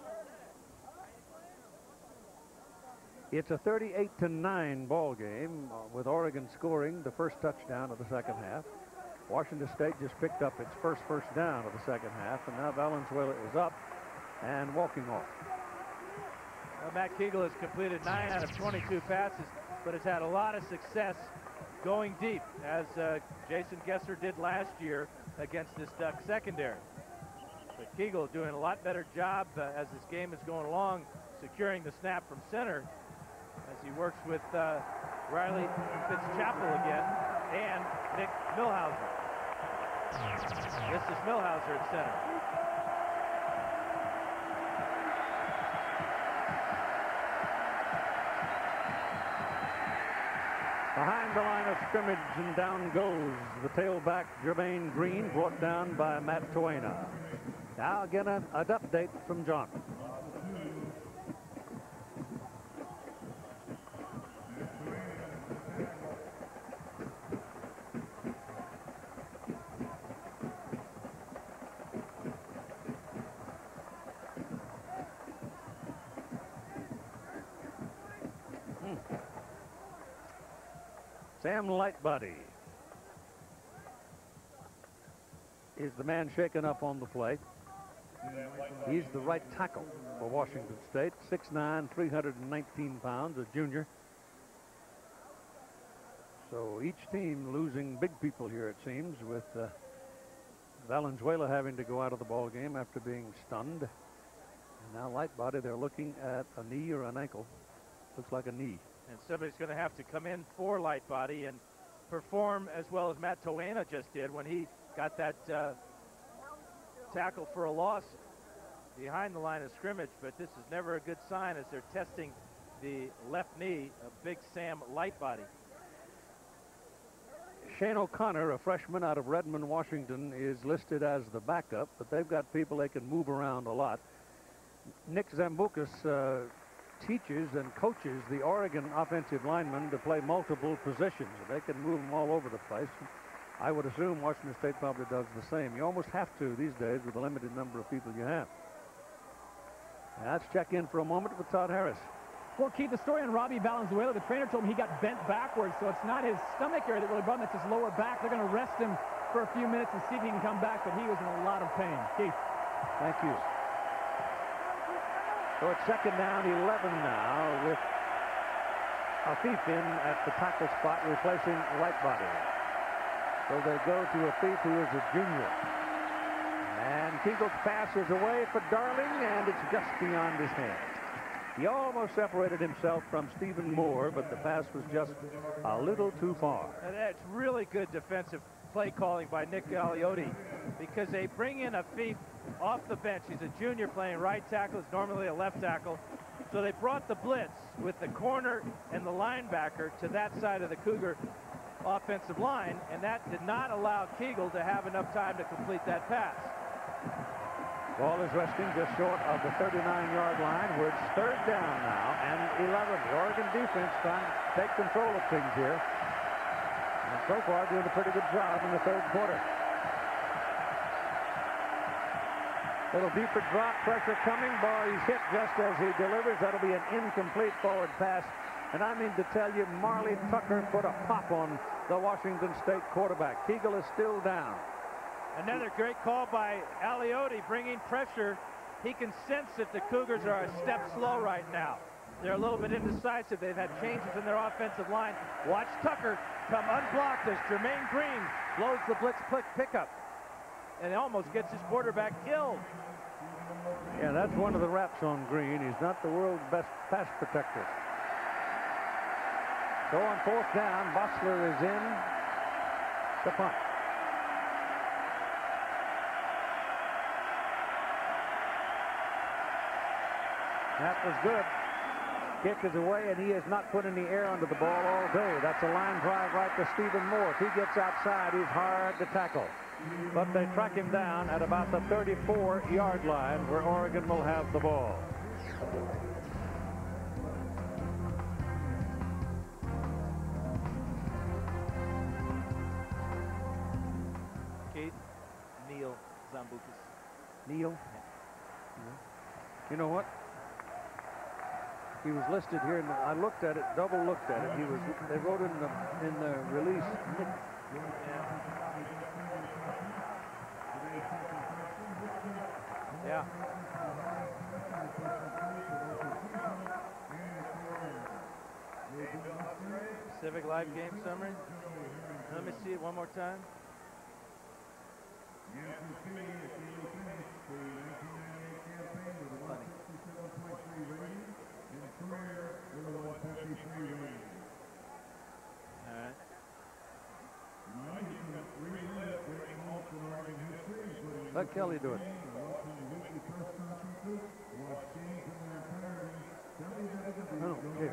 think. It's a thirty-eight to nine ball game, uh, with Oregon scoring the first touchdown of the second half. Washington State just picked up its first first down of the second half, and now Valenzuela is up and walking off. Well, Matt Kegel has completed nine out of twenty-two passes, but has had a lot of success going deep, as uh, Jason Gesser did last year against this Duck secondary. But Kegel doing a lot better job uh, as this game is going along, securing the snap from center as he works with uh, Riley Fitzchapel again and Nick Milhauser. This is Milhauser at center. Behind the line of scrimmage, and down goes the tailback Jermaine Green, brought down by Matt Toena. Now again an, an update from John. Sam Lightbody is the man shaken up on the play. He's the right tackle for Washington State, six nine, three hundred nineteen pounds, a junior. So each team losing big people here, it seems, with uh, Valenzuela having to go out of the ball game after being stunned. And now Lightbody, they're looking at a knee or an ankle. Looks like a knee. And somebody's going to have to come in for Lightbody and perform as well as Matt Toena just did when he got that uh, tackle for a loss behind the line of scrimmage. But this is never a good sign as they're testing the left knee of big Sam Lightbody. Shane O'Connor, a freshman out of Redmond, Washington, is listed as the backup, but they've got people they can move around a lot. Nick Zambucas uh, teaches and coaches the Oregon offensive linemen to play multiple positions. They can move them all over the place. I would assume Washington State probably does the same. You almost have to these days with the limited number of people you have. Now let's check in for a moment with Todd Harris. Well, Keith, the story on Robbie Valenzuela, the trainer told him he got bent backwards, so it's not his stomach area that really bothered him, it's his lower back. They're going to rest him for a few minutes and see if he can come back, but he was in a lot of pain. Keith. Thank you. So it's second down, eleven now, with Afif in at the tackle spot, replacing Lightbody. So they go to Afif, who is a junior. And Kegel's pass is away for Darling, and it's just beyond his hand. He almost separated himself from Stephen Moore, but the pass was just a little too far. And that's really good defensive play calling by Nick Galliotti, because they bring in Afif off the bench. He's a junior playing right tackle. It's normally a left tackle. So they brought the blitz with the corner and the linebacker to that side of the Cougar offensive line, and that did not allow Kegel to have enough time to complete that pass. Ball is resting just short of the thirty-nine yard line, where it's third down now and eleven. The Oregon defense trying to take control of things here. And so far doing a pretty good job in the third quarter. Little deeper drop, pressure coming. Ball he's hit just as he delivers. That'll be an incomplete forward pass. And I mean to tell you, Marley Tucker put a pop on the Washington State quarterback. Kegel is still down. Another great call by Aliotti, bringing pressure. He can sense that the Cougars are a step slow right now. They're a little bit indecisive. They've had changes in their offensive line. Watch Tucker come unblocked as Jermaine Green blows the blitz pickup and almost gets his quarterback killed. Yeah, that's one of the raps on Green. He's not the world's best pass protector. So on fourth down, Bossler is in the punt. That was good. Kick is away, and he has not put any air under the ball all day. That's a line drive right to Stephen Moore. If he gets outside, he's hard to tackle. But they track him down at about the thirty-four yard line, where Oregon will have the ball. Keith, Neil Zambukis. Neil? You know what? He was listed here, and I looked at it, double looked at it. He was. They wrote in the in the release. Yeah. Pacific Live game summary. Let me see it one more time. Funny. All right. Let Kelly do it. Oh, here.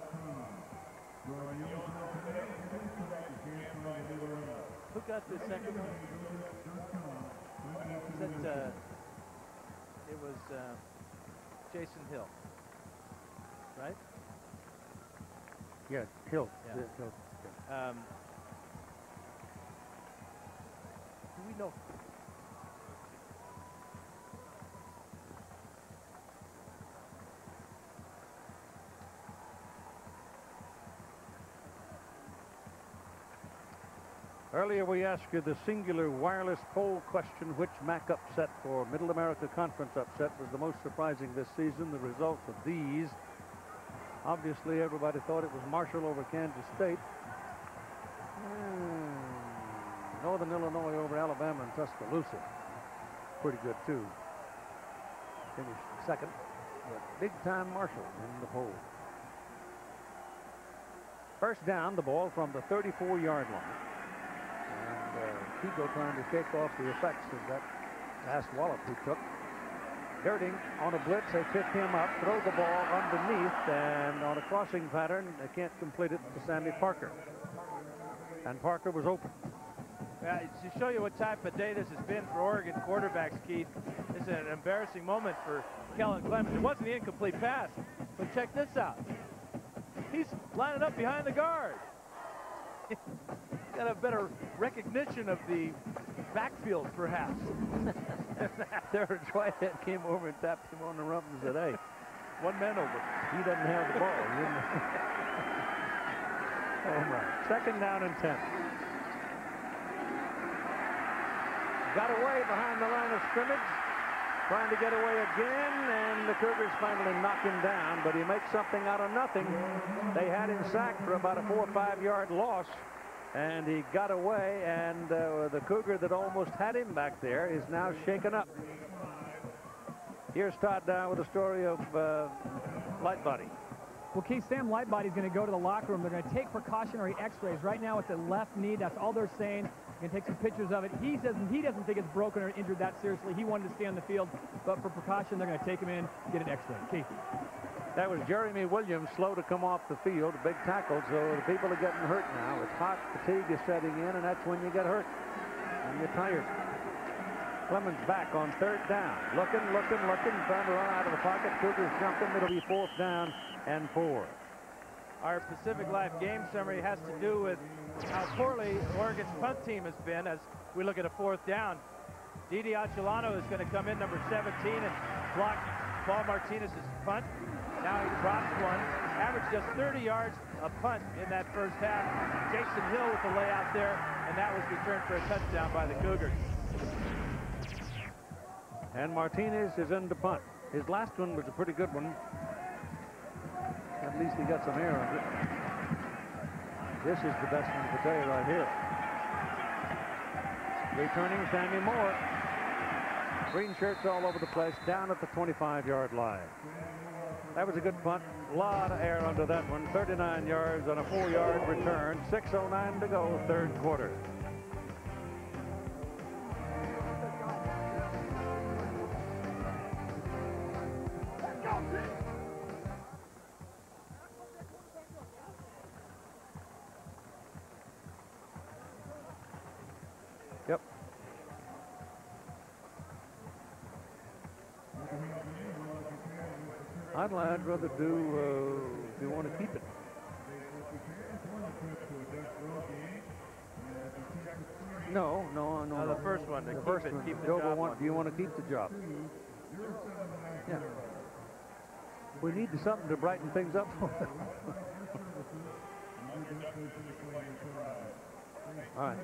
Who got the second one? Was that, uh, it was uh, Jason Hill, right? Yeah, Hill. Yeah. Yeah, Hill. Um, do we know? Earlier we asked you the singular wireless poll question, which M A C upset for Middle America Conference upset was the most surprising this season. The results of these. Obviously everybody thought it was Marshall over Kansas State. Hmm. Northern Illinois over Alabama and Tuscaloosa. Pretty good too. Finished second. But big time Marshall in the poll. First down, the ball from the thirty-four yard line. And uh, Keego trying to shake off the effects of that last wallop he took. Dirting on a blitz, they pick him up, throw the ball underneath, and on a crossing pattern, they can't complete it to Sammy Parker. And Parker was open. Uh, to show you what type of day this has been for Oregon quarterbacks, Keith, this is an embarrassing moment for Kellen Clemens. It wasn't the incomplete pass, but check this out. He's lining up behind the guard. Got a better recognition of the backfield, perhaps. Their Whitehead came over and tapped him on the rump and said, hey, one man over. He doesn't have the ball. Oh, my. Second down and ten. Got away behind the line of scrimmage. Trying to get away again, and the Cougars finally knock him down, but he makes something out of nothing. They had him sacked for about a four or five yard loss, and he got away, and uh, the Cougar that almost had him back there is now shaken up. Here's Todd Dow with a story of uh, Lightbody. Well, Keith, Sam Lightbody's going to go to the locker room. They're going to take precautionary x-rays right now at the left knee. That's all they're saying. They're going to take some pictures of it. He doesn't, he doesn't think it's broken or injured that seriously. He wanted to stay on the field, but for precaution, they're going to take him in, get an x-ray. Keith. That was Jeremy Williams, slow to come off the field, a big tackle, so the people are getting hurt now. It's hot, fatigue is setting in, and that's when you get hurt, when you're tired. Clemens back on third down, looking, looking, looking, trying to run out of the pocket. Cougars jumping. It'll be fourth down and four. Our Pacific Live game summary has to do with how poorly Oregon's punt team has been as we look at a fourth down. Didi Achelano is going to come in, number seventeen, and block Paul Martinez's punt. Now he drops one. Averaged just thirty yards a punt in that first half. Jason Hill with the layout there, and that was returned for a touchdown by the Cougars. And Martinez is in to punt. His last one was a pretty good one. At least he got some air under it. This is the best one for today right here. Returning Sammy Moore. Green shirts all over the place, down at the twenty-five yard line. That was a good punt. A lot of air under that one. thirty-nine yards on a four yard return. six oh nine to go, third quarter. Yep. I'd, I'd rather do, uh, if you want to keep it. No, no, no. No, no. the first one, to the keep first it, one. keep the Dover job want, one. do you want to keep the job? Yeah. We need something to brighten things up. All right.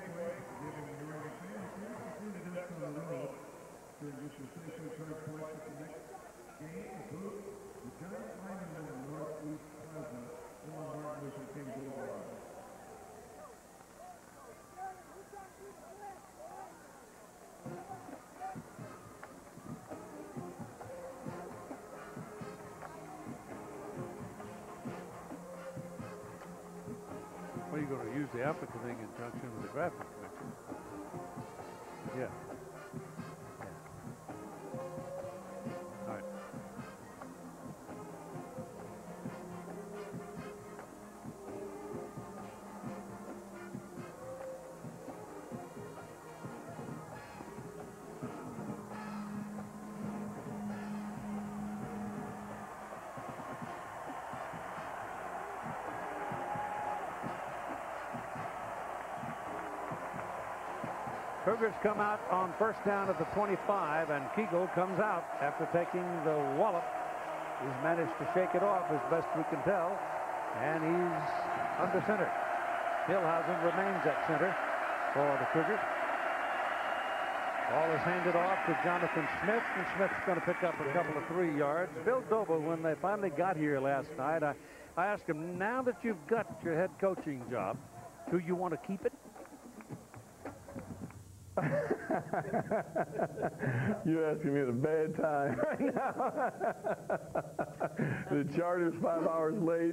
Well, you're going to use the Africa thing in conjunction with the graphic connection. Yeah. Yeah. All right. Cougars come out on first down at the twenty-five, and Kegel comes out after taking the wallop. He's managed to shake it off as best we can tell, and he's under center. Hillhausen remains at center for the Cougars. Ball is handed off to Jonathan Smith, and Smith's going to pick up a couple of three yards. Bill Doba, when they finally got here last night, I, I asked him, now that you've got your head coaching job, do you want to keep it? You're asking me at a bad time right now. The charter's five hours late.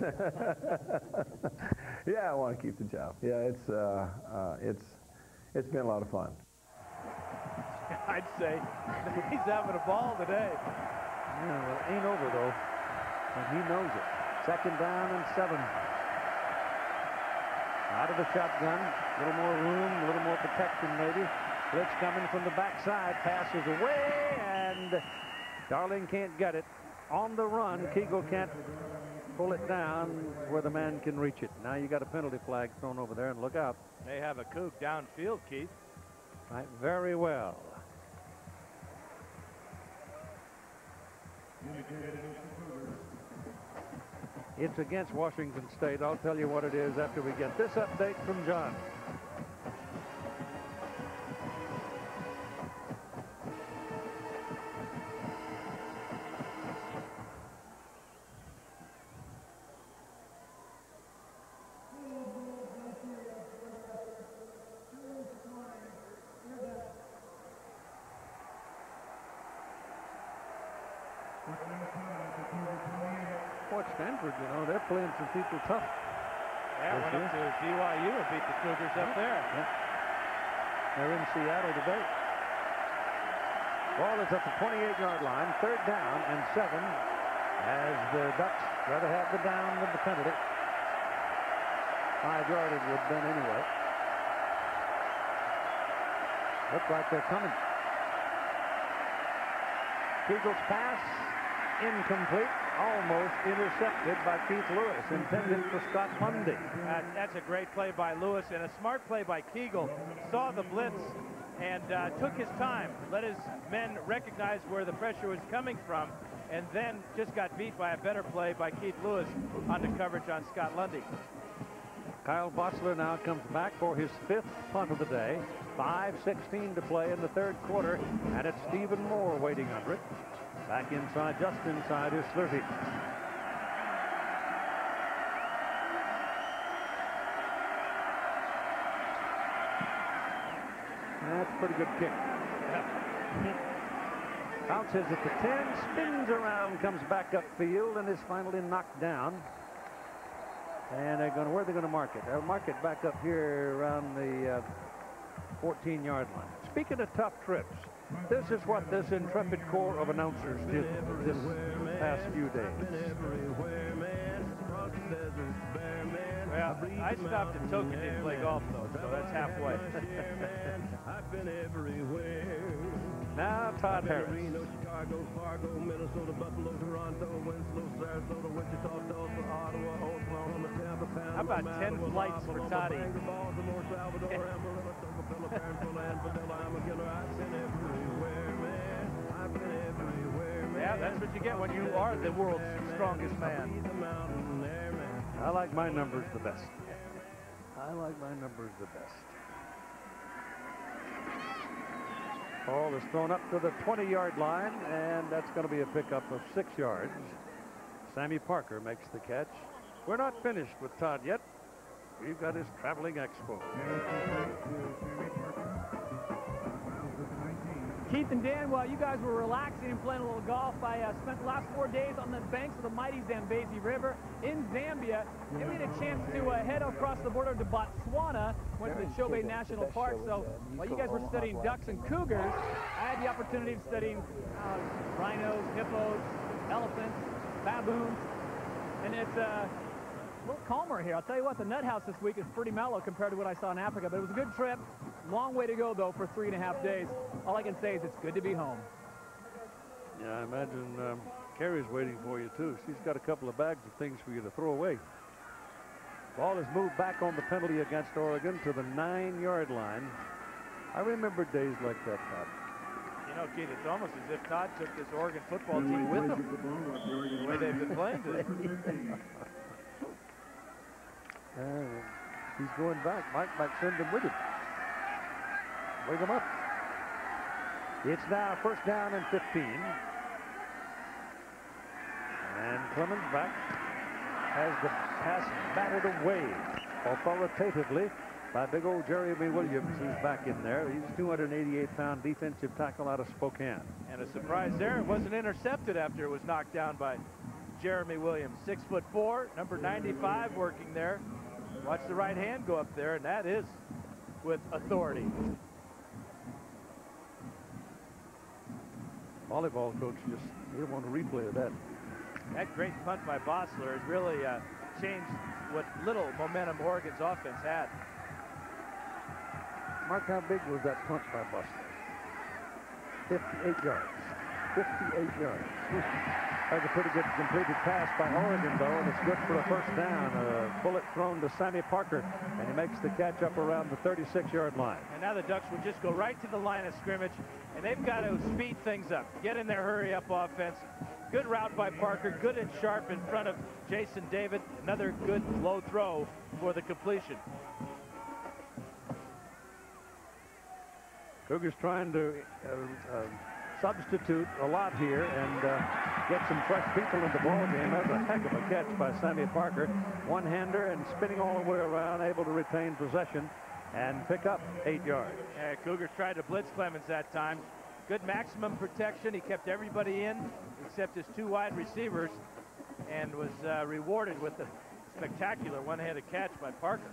Yeah, I want to keep the job. Yeah, it's uh, uh, it's it's been a lot of fun. I'd say he's having a ball today. Yeah, well, it ain't over though, and he knows it. Second down and seven. Out of the shotgun, a little more room, a little more protection maybe. Blitz coming from the backside, passes away, and Darling can't get it. On the run, Kegel can't pull it down where the man can reach it. Now you got a penalty flag thrown over there, and look out. They have a kook downfield, Keith. Right, very well. It's against Washington State. I'll tell you what it is after we get this update from John. Watch Stanford, you know, they're playing some people tough. Yeah, went up to B Y U and beat the Cougars up there. Yeah. They're in Seattle today. Ball is at the twenty-eight yard line, third down and seven, as the Ducks rather have the down than the penalty. Five yard it would have been anyway. Look like they're coming. Kegel's pass incomplete, almost intercepted by Keith Lewis, intended for Scott Lundy. Uh, that's a great play by Lewis and a smart play by Kegel. Saw the blitz and uh, took his time, let his men recognize where the pressure was coming from, and then just got beat by a better play by Keith Lewis on the coverage on Scott Lundy. Kyle Bossler now comes back for his fifth punt of the day. five sixteen to play in the third quarter, and it's Stephen Moore waiting under it. Back inside, just inside, is Slurty. That's a pretty good kick. Bounces at the ten, spins around, comes back upfield, and is finally knocked down. And they're going to, where are they going to mark it? They'll mark it back up here around the fourteen yard line. Speaking of tough trips, this is what this intrepid corps of announcers did this past few days. Well, I stopped at Tokenie to play golf, though, so that's halfway. Now Todd Harris. Chicago, Fargo, Minnesota, Buffalo, Toronto, Winslow, Sarasota, Wichita, Tulsa, Ottawa, Oklahoma, Tampa, Panama, how about ten flights for Toddy? Baltimore, Salvador, Amarillo, Tocopilla, Paris, Padilla, Amarillo. I've been everywhere, man. I've been everywhere, man. Yeah, that's what you get when you are the world's strongest man. I like my numbers the best. I like my numbers the best. Ball is thrown up to the twenty yard line, and that's going to be a pickup of six yards. Sammy Parker makes the catch. We're not finished with Todd yet. We've got his traveling expo. Keith and Dan, while you guys were relaxing and playing a little golf, I uh, spent the last four days on the banks of the mighty Zambezi River in Zambia. And we had a chance to uh, head across the border to Botswana, went to the Chobe National Park. So while you guys were studying ducks and cougars, I had the opportunity of studying uh, rhinos, hippos, elephants, baboons. And it's uh, a little calmer here. I'll tell you what, the nut house this week is pretty mellow compared to what I saw in Africa. But it was a good trip. Long way to go, though, for three and a half days. All I can say is it's good to be home. Yeah, I imagine um, Carrie's waiting for you, too. She's got a couple of bags of things for you to throw away. Ball is moved back on the penalty against Oregon to the nine yard line. I remember days like that, Todd. You know, Keith, it's almost as if Todd took this Oregon football team with him, the way they've been playing today. uh, he's going back. Mike might send him with him. Wake him up. It's now first down and fifteen. And Clemens back has the pass batted away authoritatively by big old Jeremy Williams, who's back in there. He's a two hundred eighty-eight pound defensive tackle out of Spokane. And a surprise there, it wasn't intercepted after it was knocked down by Jeremy Williams. Six foot four, number ninety-five working there. Watch the right hand go up there, and that is with authority. Volleyball coach just didn't want to replay of that. That great punt by Bossler has really uh, changed what little momentum Oregon's offense had. Mark, how big was that punt by Bossler? fifty-eight yards. fifty-eight yards. That's a pretty good completed pass by Oregon, though, and it's good for a first down. A bullet thrown to Sammy Parker, and he makes the catch up around the thirty-six yard line. And now the Ducks will just go right to the line of scrimmage, and they've got to speed things up. Get in their hurry-up offense. Good route by Parker, good and sharp in front of Jason David. Another good low throw for the completion. Cougars trying to uh, uh, substitute a lot here and uh, get some fresh people in the ball game. That's a heck of a catch by Sammy Parker. One-hander and spinning all the way around, able to retain possession and pick up eight yards. Yeah, Cougars tried to blitz Clemens that time. Good maximum protection. He kept everybody in except his two wide receivers and was uh, rewarded with a spectacular one-handed catch by Parker.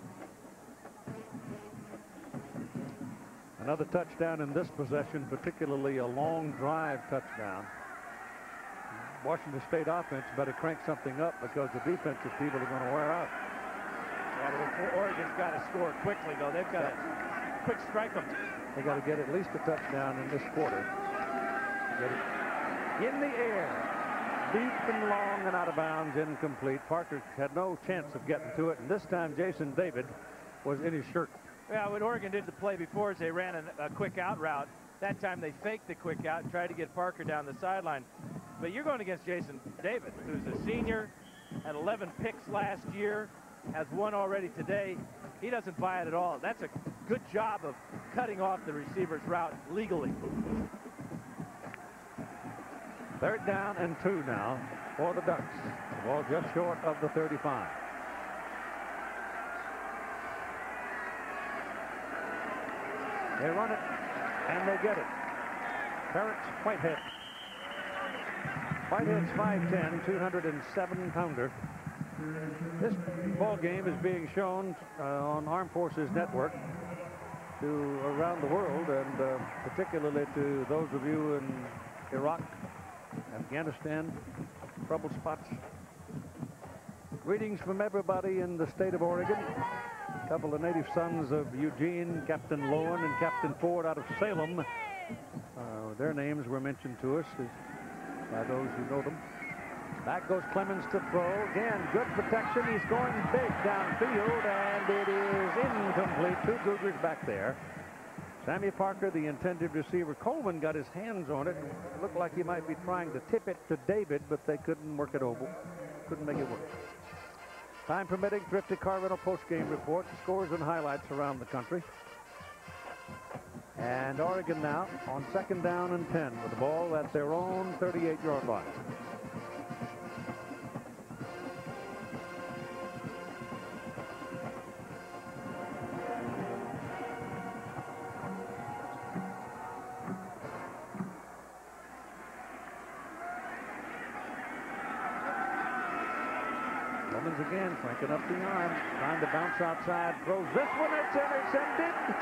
Another touchdown in this possession, particularly a long drive touchdown. Washington State offense better crank something up because the defensive people are going to wear out. Yeah, Oregon's got to score quickly, though. They've got to quick strike them. They got to get at least a touchdown in this quarter. Get it in the air, deep and long and out of bounds, incomplete. Parker had no chance of getting to it, and this time Jason David was in his shirt. Yeah, what Oregon did the play before is they ran a, a quick out route. That time they faked the quick out and tried to get Parker down the sideline. But you're going against Jason David, who's a senior, had eleven picks last year, has one already today. He doesn't buy it at all. That's a good job of cutting off the receiver's route legally. Third down and two now for the Ducks. The ball just short of the thirty-five. They run it, and they get it. Terrence Whitehead. Whitehead's five ten, two hundred seven pounder. This ball game is being shown uh, on Armed Forces Network to around the world, and uh, particularly to those of you in Iraq, Afghanistan, trouble spots. Greetings from everybody in the state of Oregon. A couple of native sons of Eugene, Captain Lowen and Captain Ford out of Salem. Uh, their names were mentioned to us by those who know them. Back goes Clemens to throw. Again, good protection. He's going big downfield, and it is incomplete. Two Cougars back there. Sammy Parker, the intended receiver. Coleman got his hands on it. It looked like he might be trying to tip it to David, but they couldn't work it over. Couldn't make it work. Time permitting, Thrifty Carvino post-game report, scores and highlights around the country. And Oregon now on second down and ten with the ball at their own thirty-eight yard line. Clemens again cranking up the arm, trying to bounce outside, throws this one, it's intercepted.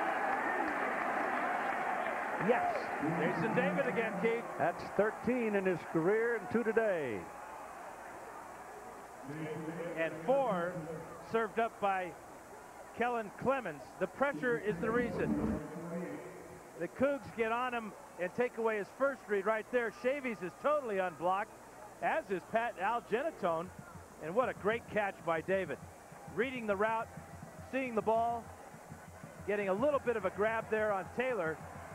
Yes. Jason David again, Keith. That's thirteen in his career and two today. And four served up by Kellen Clemens. The pressure is the reason. The Cougs get on him and take away his first read right there. Chavies is totally unblocked, as is Pat Algenatone. And what a great catch by David. Reading the route, seeing the ball, getting a little bit of a grab there on Taylor.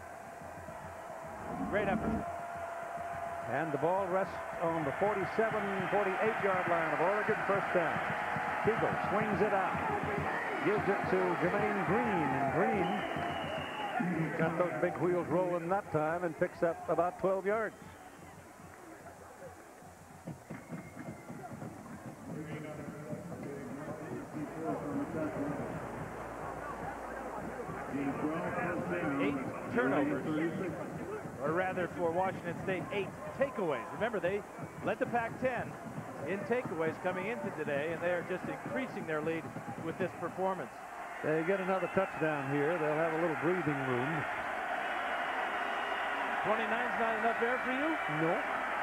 Great effort. And the ball rests on the forty-seven, forty-eight yard line of Oregon, first down. Kegel swings it out. Gives it to Jermaine Green. And Green got those big wheels rolling that time and picks up about twelve yards. Eight turnovers, or rather for Washington State, eight takeaways. Remember, they led the Pac ten in takeaways coming into today, and they are just increasing their lead with this performance. They get another touchdown here. They'll have a little breathing room. twenty-nine's not enough air for you? No.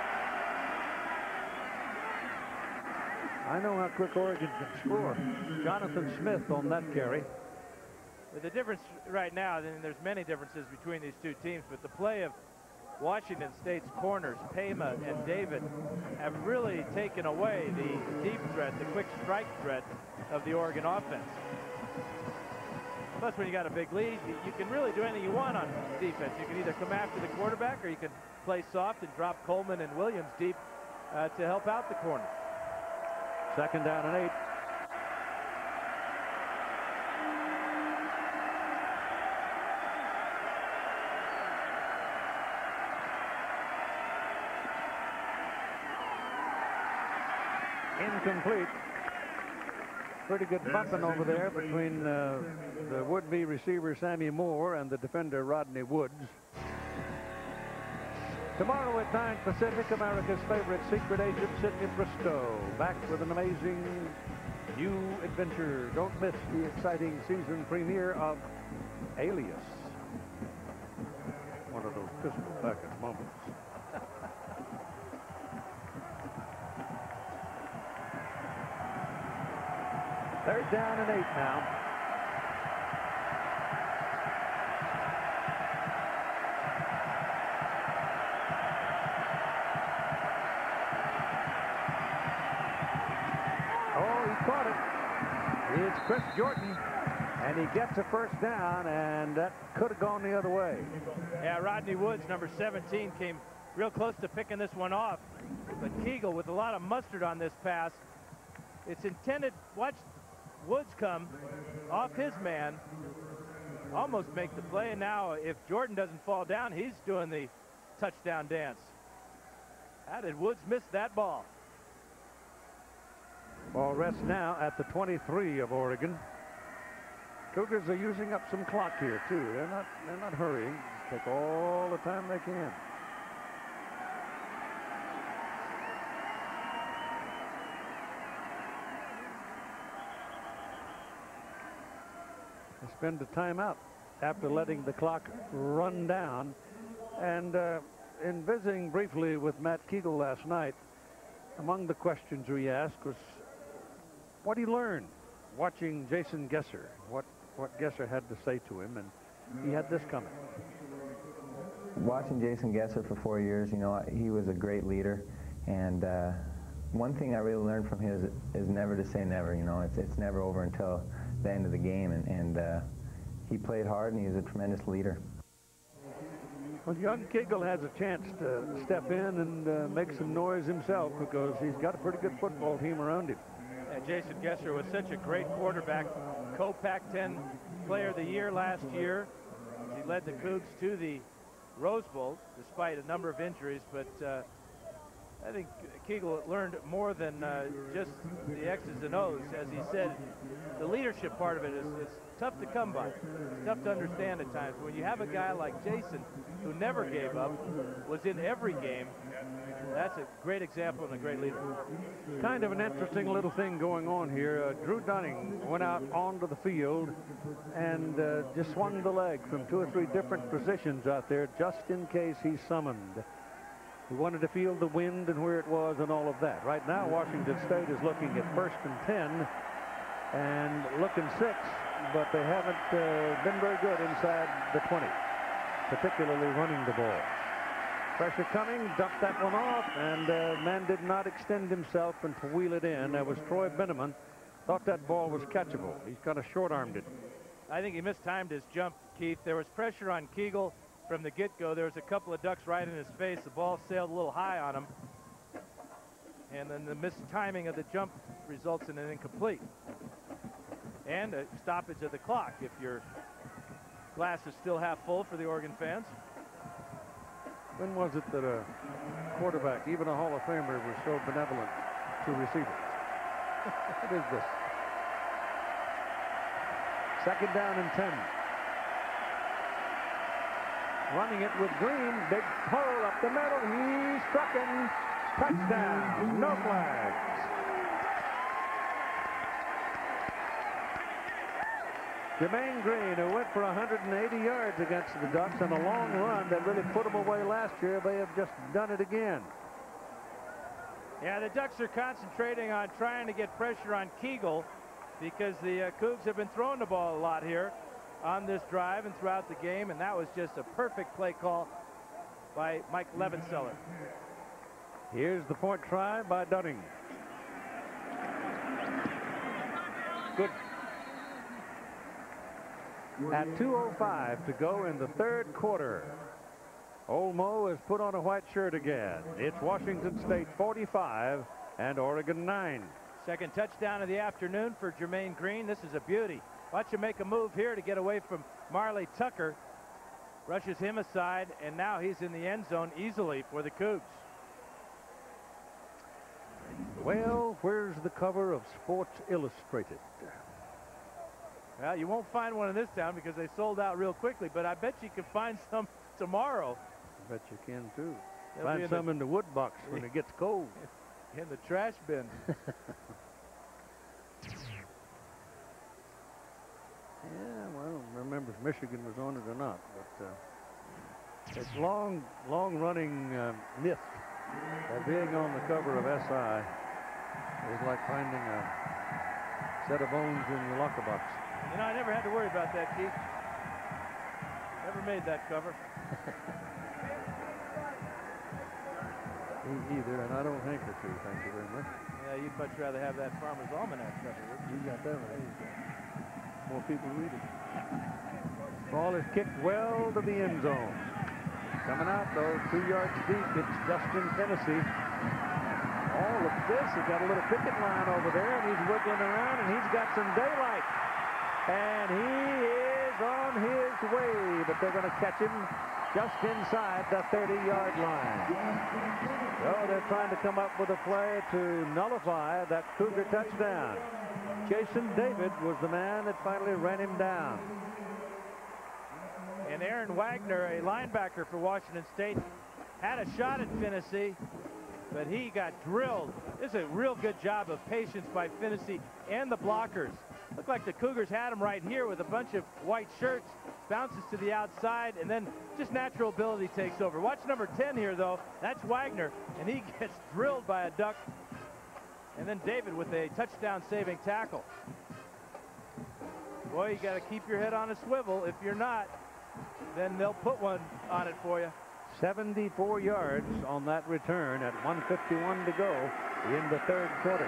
I know how quick Oregon can score. Jonathan Smith on that carry. The difference right now, and there's many differences between these two teams, but the play of Washington State's corners, Pema and David, have really taken away the deep threat, the quick strike threat of the Oregon offense. Plus, when you got a big lead, you, you can really do anything you want on defense. You can either come after the quarterback, or you can play soft and drop Coleman and Williams deep uh, to help out the corner. Second down and eight. Incomplete. Pretty good bumping over there between uh, the would-be receiver Sammy Moore and the defender Rodney Woods. Tomorrow at nine Pacific, America's favorite secret agent Sidney Bristow back with an amazing new adventure. Don't miss the exciting season premiere of Alias. One of those pistol packet moments. Third down and eight now. Oh, he caught it. It's Chris Jordan, and he gets a first down, and that could have gone the other way. Yeah, Rodney Woods, number seventeen, came real close to picking this one off. But Kegel with a lot of mustard on this pass. It's intended, watch Woods come off his man, almost make the play. And now if Jordan doesn't fall down, he's doing the touchdown dance. How did Woods miss that ball? Ball rests now at the twenty-three of Oregon. Cougars are using up some clock here too. They're not they're not hurrying. Take all the time they can. They spend a timeout after letting the clock run down. And uh, in visiting briefly with Matt Kegel last night, among the questions we asked was, what he learned watching Jason Gesser, what what Gesser had to say to him, and he had this coming. Watching Jason Gesser for four years, you know, he was a great leader, and uh, one thing I really learned from him is, is never to say never. You know, it's it's never over until the end of the game, and, and uh, he played hard, and he was a tremendous leader. Well, young Kegel has a chance to step in and uh, make some noise himself because he's got a pretty good football team around him. And Jason Gesser was such a great quarterback, co-Pac ten Player of the Year last year. He led the Cougs to the Rose Bowl despite a number of injuries, but uh, I think Kegel learned more than uh, just the X's and O's. As he said, the leadership part of it is, is tough to come by. It's tough to understand at times. When you have a guy like Jason who never gave up, was in every game, that's a great example and a great leader. Kind of an interesting little thing going on here. Uh, Drew Dunning went out onto the field and uh, just swung the leg from two or three different positions out there just in case he's summoned. He wanted to feel the wind and where it was and all of that. Right now, Washington State is looking at first and ten and looking six, but they haven't uh, been very good inside the twenty, particularly running the ball. Pressure coming, dumped that one off, and uh, man did not extend himself and to wheel it in. That was Troy Benneman. Thought that ball was catchable. He's kind of short-armed it. I think he mistimed his jump, Keith. There was pressure on Kegel from the get-go. There was a couple of ducks right in his face. The ball sailed a little high on him. And then the mistiming of the jump results in an incomplete. And a stoppage of the clock if your glass is still half full for the Oregon fans. When was it that a quarterback, even a Hall of Famer, was so benevolent to receivers? What is this? Second down and ten. Running it with Green. Big pull up the middle. He's trucking. Touchdown. No flags. Jermaine Green, who went for one hundred eighty yards against the Ducks on a long run that really put them away last year, they have just done it again. Yeah, the Ducks are concentrating on trying to get pressure on Kegel because the uh, Cougs have been throwing the ball a lot here on this drive and throughout the game, and that was just a perfect play call by Mike Levenseller. Here's the point try by Dunning. Good. At two oh five to go in the third quarter, Old Mo has put on a white shirt again. It's Washington State forty-five and Oregon nine. Second touchdown of the afternoon for Jermaine Green. This is a beauty. Watch him make a move here to get away from Marley Tucker. Rushes him aside, and now he's in the end zone easily for the Cougs. Well, where's the cover of Sports Illustrated? Well, you won't find one in this town because they sold out real quickly, but I bet you can find some tomorrow. I bet you can, too. They'll find in some the, in the wood box when it gets cold. In the trash bin. Yeah, well, I don't remember if Michigan was on it or not, but uh, it's long, long-running uh, myth that being on the cover of S I is like finding a set of bones in your locker box. You know, I never had to worry about that, Keith. Never made that cover. Me either, and I don't hanker to, thank you very much. Yeah, you'd much rather have that Farmer's Almanac cover, wouldn't you? You got that right. More people read it. Ball is kicked well to the end zone. Coming out, though, two yards deep. It's Justin Tennessee. ball. Look at this. He's got a little picket line over there, and he's wiggling around, and he's got some daylight. And he is on his way, but they're going to catch him just inside the thirty-yard line. So they're trying to come up with a play to nullify that Cougar touchdown. Jason David was the man that finally ran him down. And Aaron Wagner, a linebacker for Washington State, had a shot at Finney, but he got drilled. This is a real good job of patience by Finney and the blockers. Looked like the Cougars had him right here with a bunch of white shirts, bounces to the outside, and then just natural ability takes over. Watch number ten here, though. That's Wagner, and he gets drilled by a Duck. And then David with a touchdown-saving tackle. Boy, you got to keep your head on a swivel. If you're not, then they'll put one on it for you. seventy-four yards on that return at one fifty-one to go in the third quarter.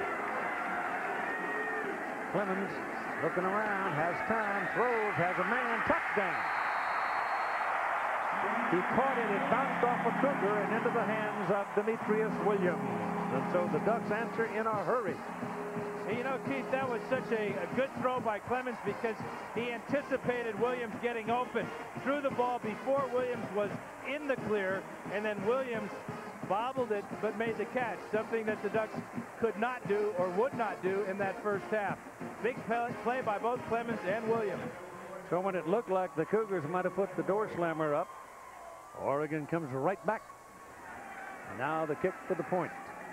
Clemens looking around, has time, throws, has a man, touchdown. He caught it, it bounced off a Cougar and into the hands of Demetrius Williams. And so the Ducks answer in a hurry. Hey, you know, Keith, that was such a, a good throw by Clemens because he anticipated Williams getting open, threw the ball before Williams was in the clear, and then Williams bobbled it but made the catch, something that the Ducks could not do or would not do in that first half. Big play by both Clemens and Williams. So when it looked like the Cougars might have put the door slammer up, Oregon comes right back. And now the kick for the point.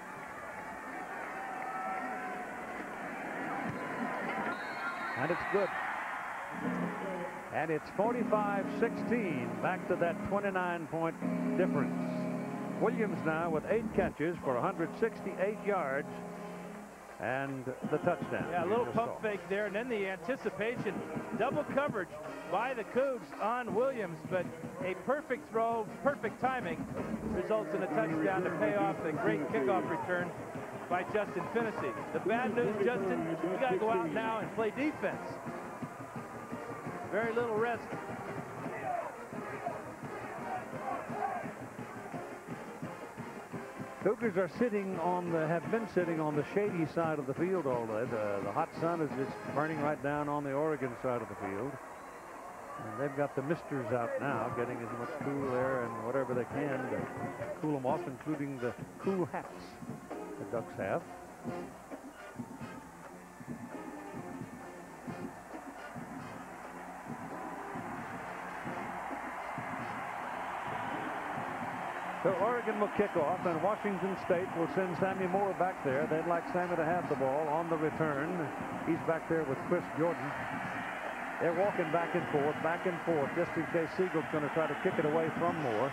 And it's good. And it's forty-five sixteen, back to that twenty-nine point difference. Williams now with eight catches for one hundred sixty-eight yards and the touchdown. Yeah, a little pump fake there, and then the anticipation, double coverage by the Cougs on Williams, but a perfect throw, perfect timing results in a touchdown to pay off the great kickoff return by Justin Finney. The bad news, Justin, you got to go out now and play defense. Very little rest. Cougars are sitting on the, have been sitting on the shady side of the field all day. The, the hot sun is just burning right down on the Oregon side of the field. And they've got the misters out now, getting as much cool air and whatever they can to cool them off, including the cool hats the Ducks have. So Oregon will kick off, and Washington State will send Sammy Moore back there. They'd like Sammy to have the ball on the return. He's back there with Chris Jordan. They're walking back and forth, back and forth, just in case Siegel's going to try to kick it away from Moore.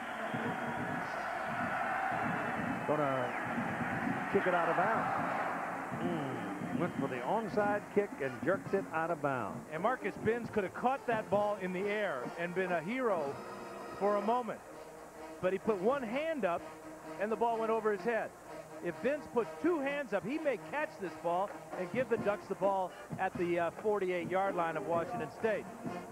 Going to kick it out of bounds. Mm. Went for the onside kick and jerked it out of bounds. And Marcus Binns could have caught that ball in the air and been a hero for a moment. But he put one hand up, and the ball went over his head. If Binns puts two hands up, he may catch this ball and give the Ducks the ball at the uh, forty-eight yard line of Washington State.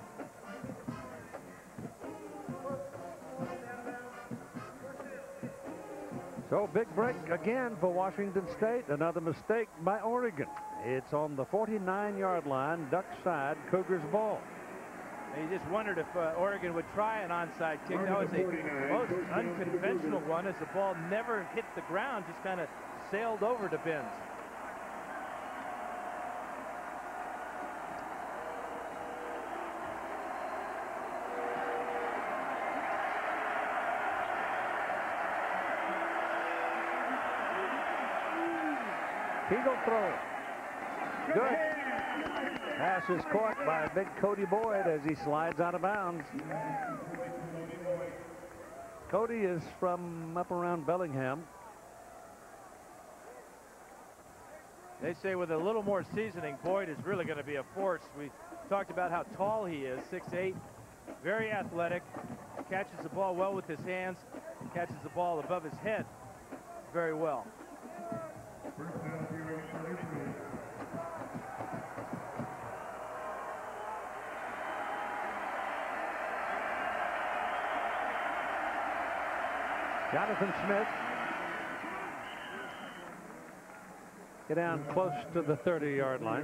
So big break again for Washington State. Another mistake by Oregon. It's on the forty-nine yard line, Duck side, Cougars ball. And you just wondered if uh, Oregon would try an onside kick. That was a most unconventional one, as the ball never hit the ground, just kind of sailed over to Binns. Eagle throw. Good. Pass is caught by big Cody Boyd as he slides out of bounds. Cody is from up around Bellingham. They say with a little more seasoning, Boyd is really going to be a force. We talked about how tall he is, six eight, very athletic, catches the ball well with his hands, catches the ball above his head very well. Jonathan Smith Get down close to the thirty-yard line.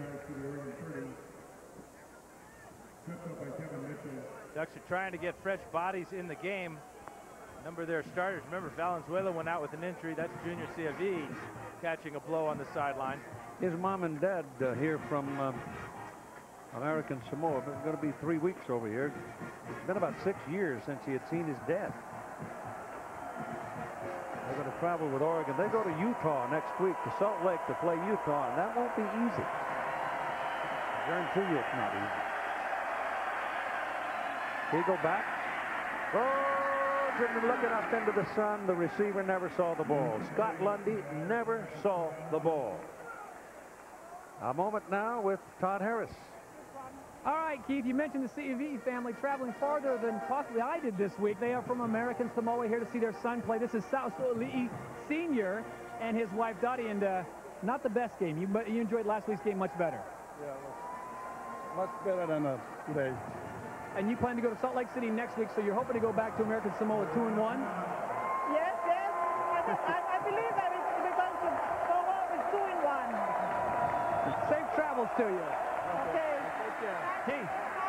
Ducks are trying to get fresh bodies in the game. A number of their starters. Remember, Valenzuela went out with an injury. That's Junior Ciavi catching a blow on the sideline. His mom and dad uh, here from um, American Samoa. It's going to be three weeks over here. It's been about six years since he had seen his dad. They're going to travel with Oregon. They go to Utah next week, to Salt Lake, to play Utah, and that won't be easy. I guarantee you it's not easy. He go back. Goes and looking up into the sun. The receiver never saw the ball. Scott Lundy never saw the ball. A moment now with Todd Harris. All right, Keith, you mentioned the C V family traveling farther than possibly I did this week. They are from American Samoa, here to see their son play. This is Sauso'oli'i Senior and his wife Dottie, and uh, not the best game. You, but you enjoyed last week's game much better. Yeah, much better than uh, today. And you plan to go to Salt Lake City next week, so you're hoping to go back to American Samoa two and one. Yes, yes. I, I, I believe that it's because of so well with two and one. Safe travels to you. Okay. Keith.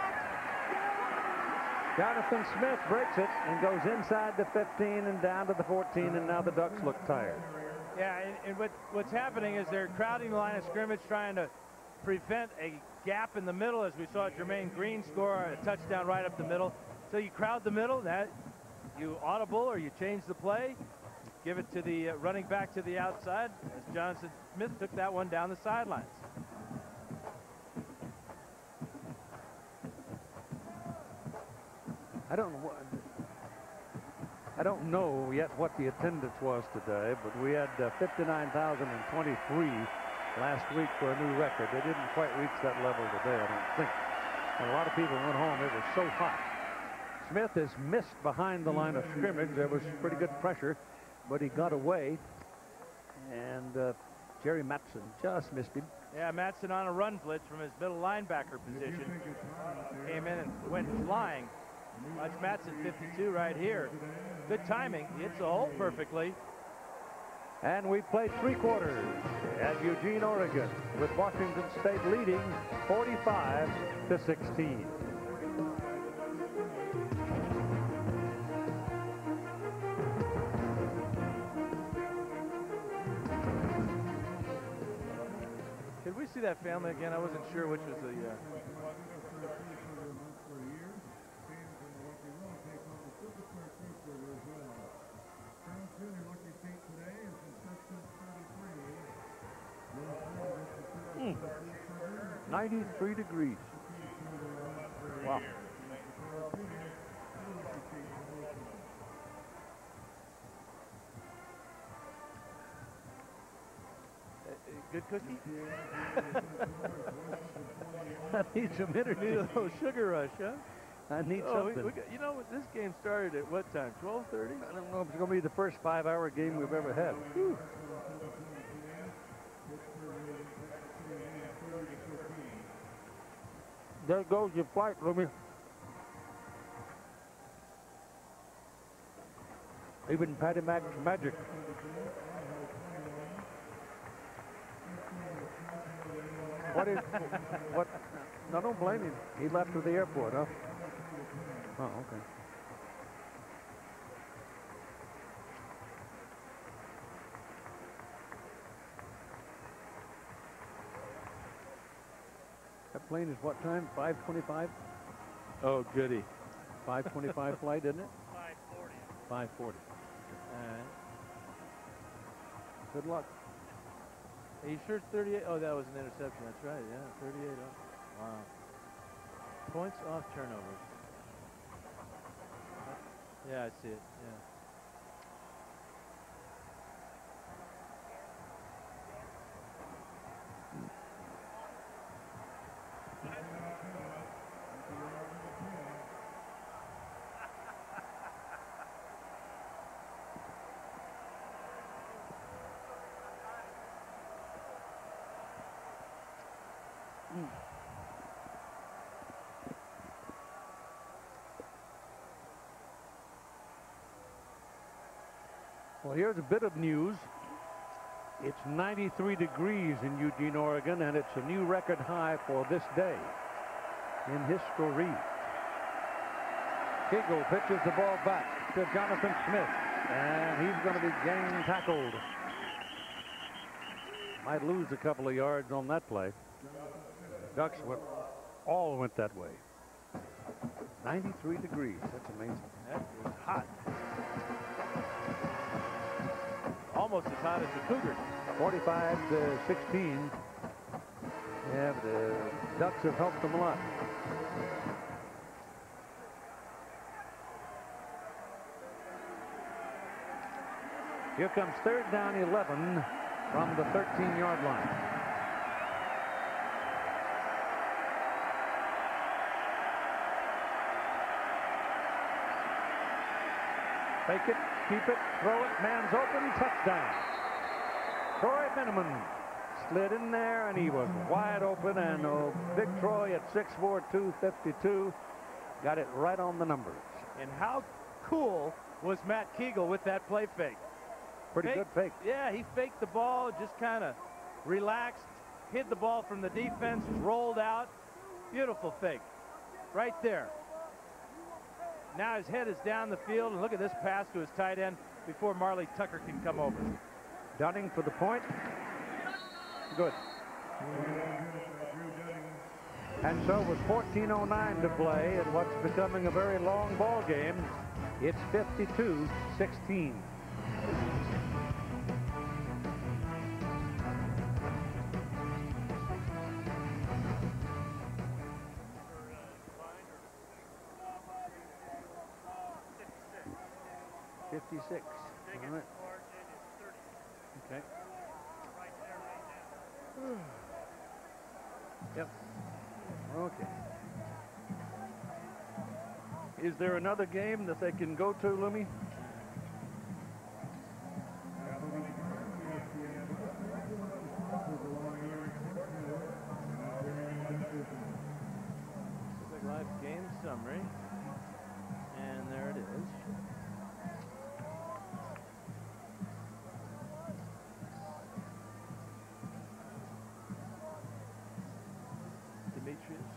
Jonathan Smith breaks it and goes inside the fifteen and down to the fourteen, and now the Ducks look tired. Yeah, and, and what, what's happening is they're crowding the line of scrimmage, trying to prevent a gap in the middle, as we saw Jermaine Green score a touchdown right up the middle. So you crowd the middle, that you audible or you change the play, give it to the uh, running back to the outside, as Jonathan Smith took that one down the sidelines. I don't know what, I don't know yet what the attendance was today, but we had uh, fifty-nine thousand twenty-three last week for a new record. They didn't quite reach that level today, I don't think. And a lot of people went home. It was so hot. Smith is missed behind the line of scrimmage. There was pretty good pressure, but he got away. And uh, Jerry Matson just missed him. Yeah, Matson on a run blitz from his middle linebacker position. Came in and went flying. Watch Matson, fifty-two right here. Good timing. He hits the hole perfectly. And we played three quarters at Eugene, Oregon, with Washington State leading forty-five to sixteen. Could we see that family again? I wasn't sure which was the... Uh... Mm. ninety-three degrees. Wow. Good cookie? I need some energy. Need a little sugar rush, huh? I need oh, something. We, we got, you know, this game started at what time? twelve thirty? I don't know if it's going to be the first five-hour game we've ever had. Whew. There goes your flight, Rumi. Even Patty Mac's magic. What is, what, no, don't blame him. He left for the airport, huh? Oh, okay. That plane is what time? five twenty-five? Oh, goody. five twenty-five flight, isn't it? five forty. five forty. All right. Good luck. Are you sure it's thirty-eight? Oh, that was an interception. That's right. Yeah, thirty-eight off. Wow. Points off turnovers. Yeah, I see it. Yeah. Well, here's a bit of news. It's ninety-three degrees in Eugene, Oregon, and it's a new record high for this day in history. Kegel pitches the ball back to Jonathan Smith, and he's going to be gang tackled. Might lose a couple of yards on that play. Ducks went, all went that way. ninety-three degrees. That's amazing. That was hot. Almost as hot as the Cougars. forty-five to sixteen. Yeah, but the Ducks have helped them a lot. Here comes third down eleven from the thirteen yard line. Fake it, keep it, throw it, man's open, touchdown. Troy Miniman slid in there, and he was wide open, and oh, Big Troy at six four, two fifty-two got it right on the numbers. And how cool was Matt Kegel with that play fake? Pretty Fake, good fake. Yeah, he faked the ball, just kind of relaxed, hid the ball from the defense, rolled out. Beautiful fake. Right there. Now his head is down the field, and look at this pass to his tight end before Marley Tucker can come over. Dunning for the point. Good. And so with fourteen oh nine to play in what's becoming a very long ball game, it's fifty-two sixteen. fifty-six. All right. Okay. Yep. Okay. Is there another game that they can go to, Lumi? Live game summary. And there it is. Demetrius.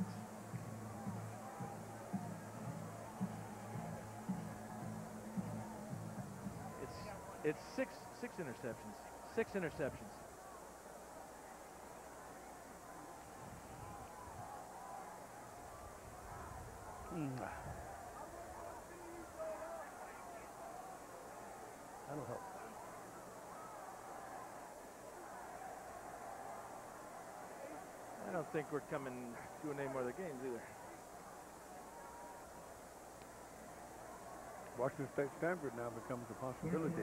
It's it's six six interceptions. Six interceptions. Hmm. That'll help. I don't think we're coming doing any more of the games either. Washington State Stanford now becomes a possibility.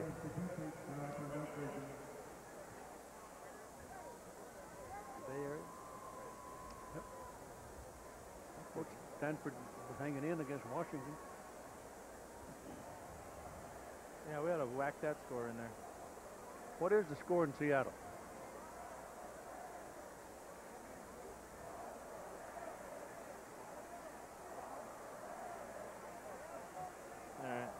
Bay Area? Yep. Of course, Stanford was hanging in against Washington. Yeah, we ought to whack that score in there. What is the score in Seattle? All right.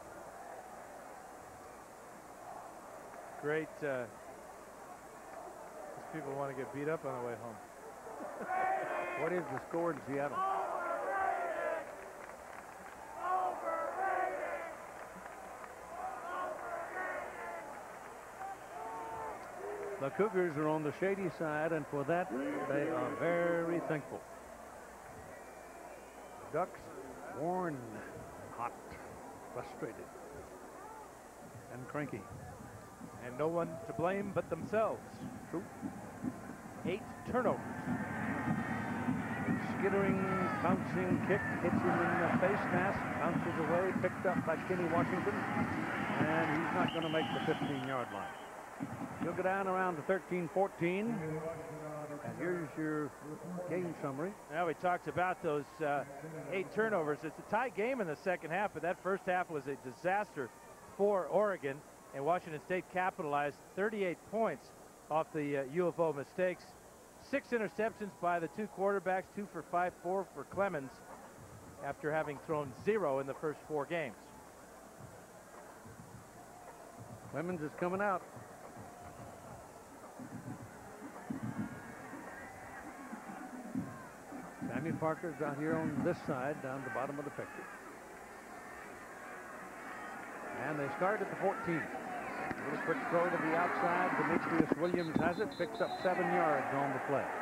Great. Uh, these people want to get beat up on the way home. What is the score in Seattle? The Cougars are on the shady side, and for that, they are very thankful. The Ducks, worn, hot, frustrated, and cranky. And no one to blame but themselves. True. Eight turnovers. Skittering, bouncing kick, hits him in the face mask, bounces away, picked up by Kenny Washington, and he's not going to make the fifteen yard line. He'll go down around to thirteen fourteen. And here's your game summary. Now we talked about those uh, eight turnovers. It's a tie game in the second half, but that first half was a disaster for Oregon, and Washington State capitalized thirty-eight points off the uh, U of O mistakes. Six interceptions by the two quarterbacks, two for five, four for Clemens, after having thrown zero in the first four games. Clemens is coming out. Jimmy Parker's out here on this side, down the bottom of the picture. And they start at the fourteen. A little quick throw to the outside. Demetrius Williams has it, picks up seven yards on the play.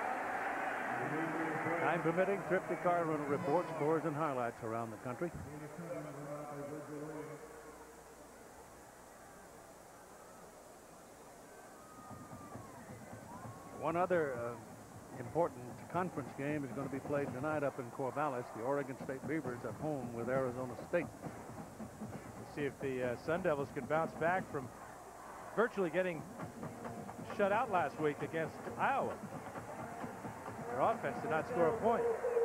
Time permitting, Trip to Car Rental Report, scores and highlights around the country. One other uh, important conference game is going to be played tonight up in Corvallis. The Oregon State Beavers at home with Arizona State. Let's see if the uh, Sun Devils can bounce back from virtually getting shut out last week against Iowa. Their offense did not score a point.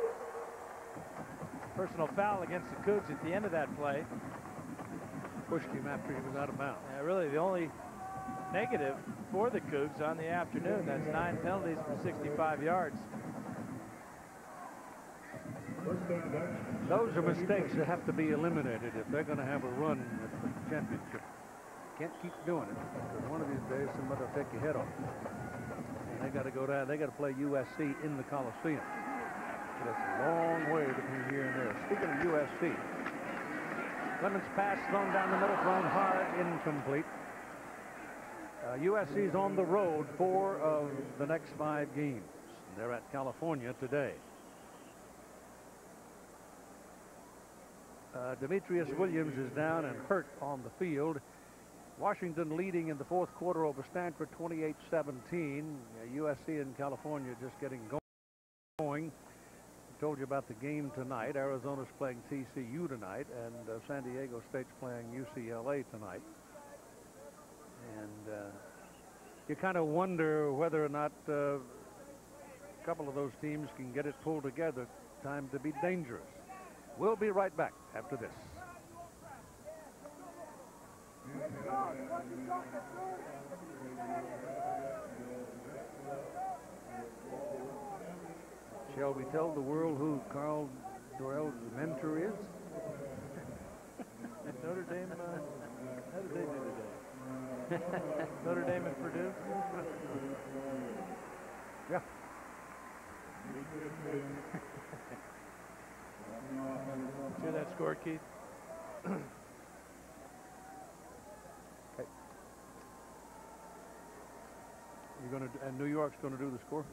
Personal foul against the Cougs at the end of that play. Pushed him after he was out of bounds. Yeah, really the only negative for the Cougs on the afternoon. That's nine penalties for sixty-five yards. Those are mistakes that have to be eliminated if they're going to have a run at the championship. Can't keep doing it because one of these days somebody will take your head off. And they got to go down. They got to play U S C in the Coliseum. That's a long way between here and there. Speaking of U S C, Clemens' pass thrown down the middle, thrown hard, incomplete. Uh, U S C's on the road four of the next five games. They're at California today. Uh, Demetrius Williams is down and hurt on the field. Washington leading in the fourth quarter over Stanford twenty-eight seventeen. Uh, U S C and California just getting going. I told you about the game tonight. Arizona's playing T C U tonight, and uh, San Diego State's playing U C L A tonight. And uh, you kind of wonder whether or not uh, a couple of those teams can get it pulled together. Time to be dangerous. We'll be right back after this. Shall we tell the world who Carl Dorell's mentor is? Notre Dame, uh, how did they do today? Notre Dame and Purdue? Yeah. Hear that score, Keith? Okay. You're going to, and New York's going to do the score?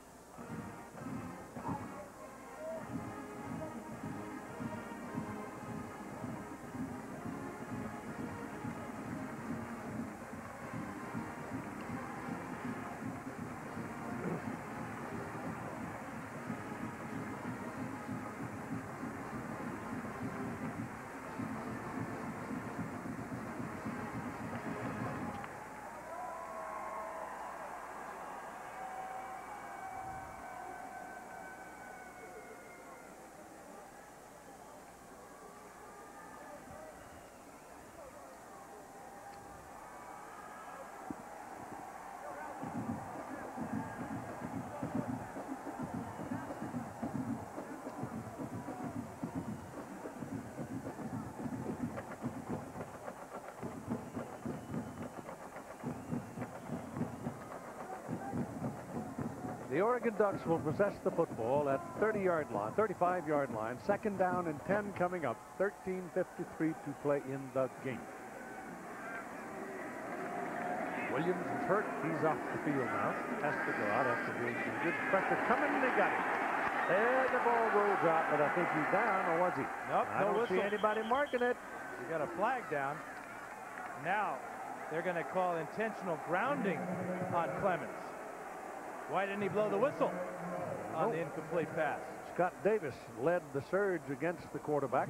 The Oregon Ducks will possess the football at thirty-yard line, thirty-five-yard line. Second down and ten coming up. thirteen fifty-three to play in the game. Williams is hurt. He's off the field now. Has to go out after doing some good pressure. Coming, they got him. There the ball rolls out, but I think he's down, or was he? Nope, I no don't whistle. see anybody marking it. You got a flag down. Now they're going to call intentional grounding on Clemens. Why didn't he blow the whistle on the incomplete pass? Scott Davis led the surge against the quarterback.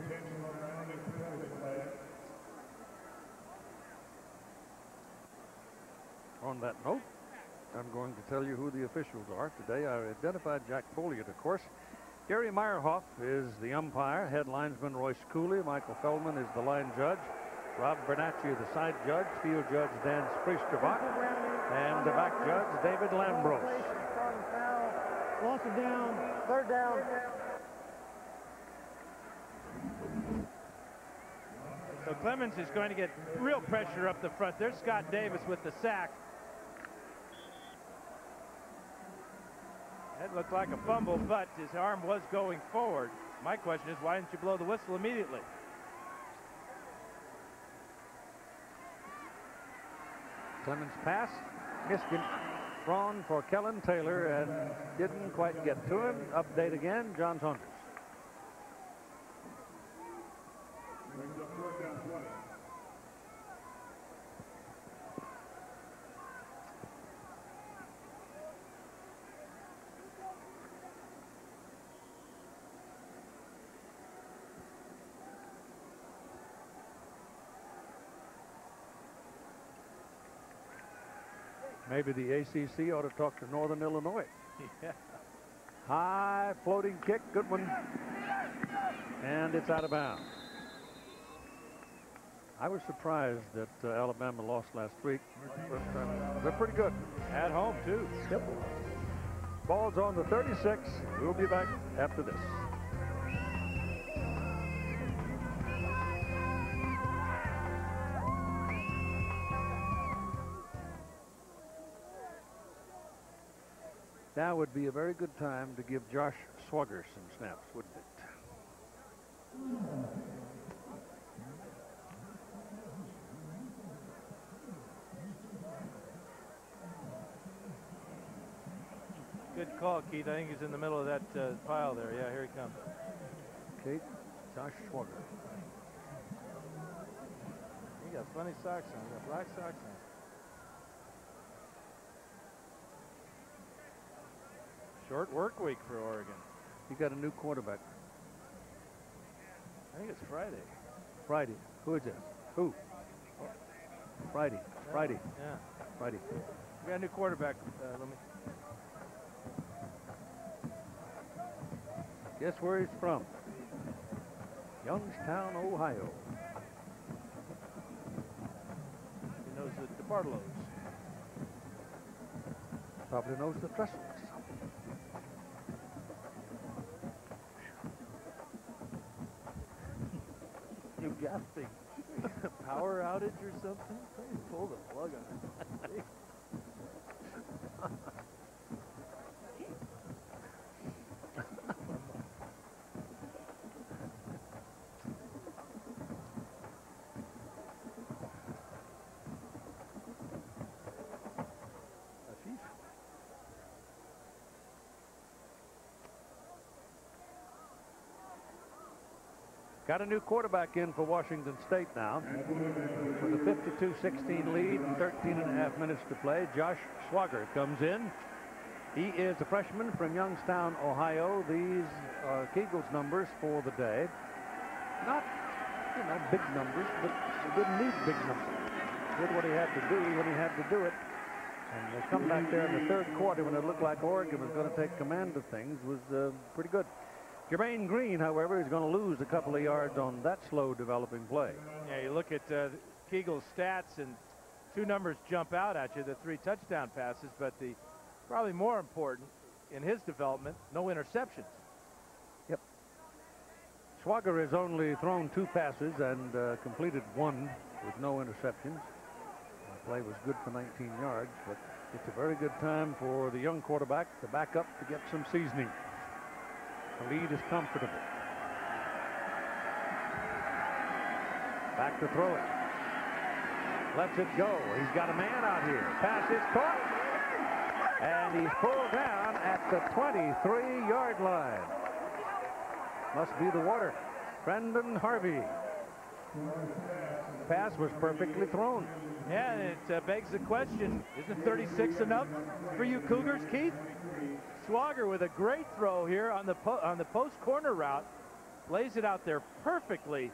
On that note, I'm going to tell you who the officials are today. I identified Jack Folliott, of course. Gary Meyerhoff is the umpire. Head linesman Royce Cooley. Michael Feldman is the line judge. Rob Bernacci, the side judge. Field judge Dan Spriesterbach. And the back judge, David Lambros. Loss of down. Third down. So Clemens is going to get real pressure up the front. There's Scott Davis with the sack. That looked like a fumble, but his arm was going forward. My question is, why didn't you blow the whistle immediately? Clemens pass, missed him. Thrown for Kellen Taylor and didn't quite get to him. Update again, John Saunders. Maybe the A C C ought to talk to Northern Illinois. Yeah. High floating kick, good one. And it's out of bounds. I was surprised that uh, Alabama lost last week. First time. They're pretty good. At home, too. Yep. Ball's on the thirty-six. We'll be back after this. Now would be a very good time to give Josh Swagger some snaps, wouldn't it? Good call, Keith. I think he's in the middle of that uh, pile there. Yeah, here he comes. Okay, Josh Swagger. He got funny socks on. He got black socks on. Short work week for Oregon. You got a new quarterback. I think it's Friday. Friday. Who is this? Who? Friday. Friday. Yeah. Friday. We got a new quarterback. Uh, let me. Guess where he's from? Youngstown, Ohio. He knows the DeBartolos. Probably knows the Trestles. You got the power outage or something? Please pull the plug on it. Got a new quarterback in for Washington State now. With a fifty-two sixteen lead and thirteen and a half minutes to play, Josh Swagger comes in. He is a freshman from Youngstown, Ohio. These are Kegel's numbers for the day. Not, you know, big numbers, but he didn't need big numbers. Did what he had to do when he had to do it. And the comeback there in the third quarter when it looked like Oregon was going to take command of things was uh, pretty good. Jermaine Green, however, is going to lose a couple of yards on that slow developing play. Yeah, you look at uh, Kegel's stats and two numbers jump out at you, the three touchdown passes, but the probably more important in his development, no interceptions. Yep. Swagger has only thrown two passes and uh, completed one with no interceptions. The play was good for nineteen yards, but it's a very good time for the young quarterback to back up to get some seasoning. The lead is comfortable. Back to throw it. Lets it go. He's got a man out here. Pass is caught. And he's pulled down at the twenty-three yard line. Must be the water. Brendan Harvey. Pass was perfectly thrown. Yeah, and it uh, begs the question, isn't thirty-six enough for you Cougars, Keith? Swagger with a great throw here on the po on the post corner route, lays it out there perfectly.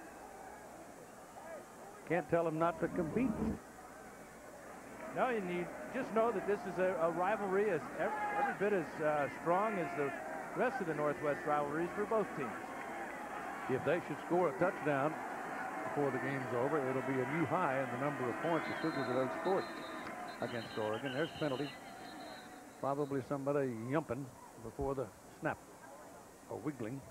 Can't tell him not to compete. No, and you just know that this is a, a rivalry as every, every bit as uh, strong as the rest of the Northwest rivalries for both teams. If they should score a touchdown before the game's over, it'll be a new high in the number of points the Cougars have outscored against Oregon. There's penalty. Probably somebody yumping before the snap or wiggling.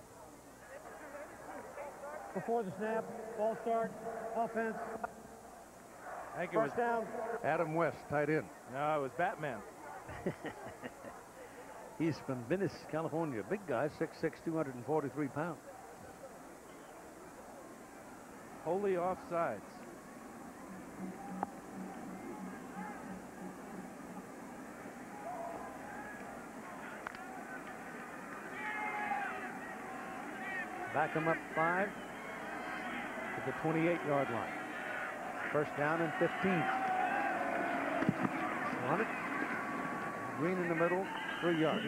Before the snap, ball start, offense. I think it First was down. Adam West, tight end. No, it was Batman. He's from Venice, California. Big guy, six six, two hundred forty-three pounds. Wholly offsides. Back him up five to the twenty-eight yard line. First down and fifteen. On it. Green in the middle, three yards.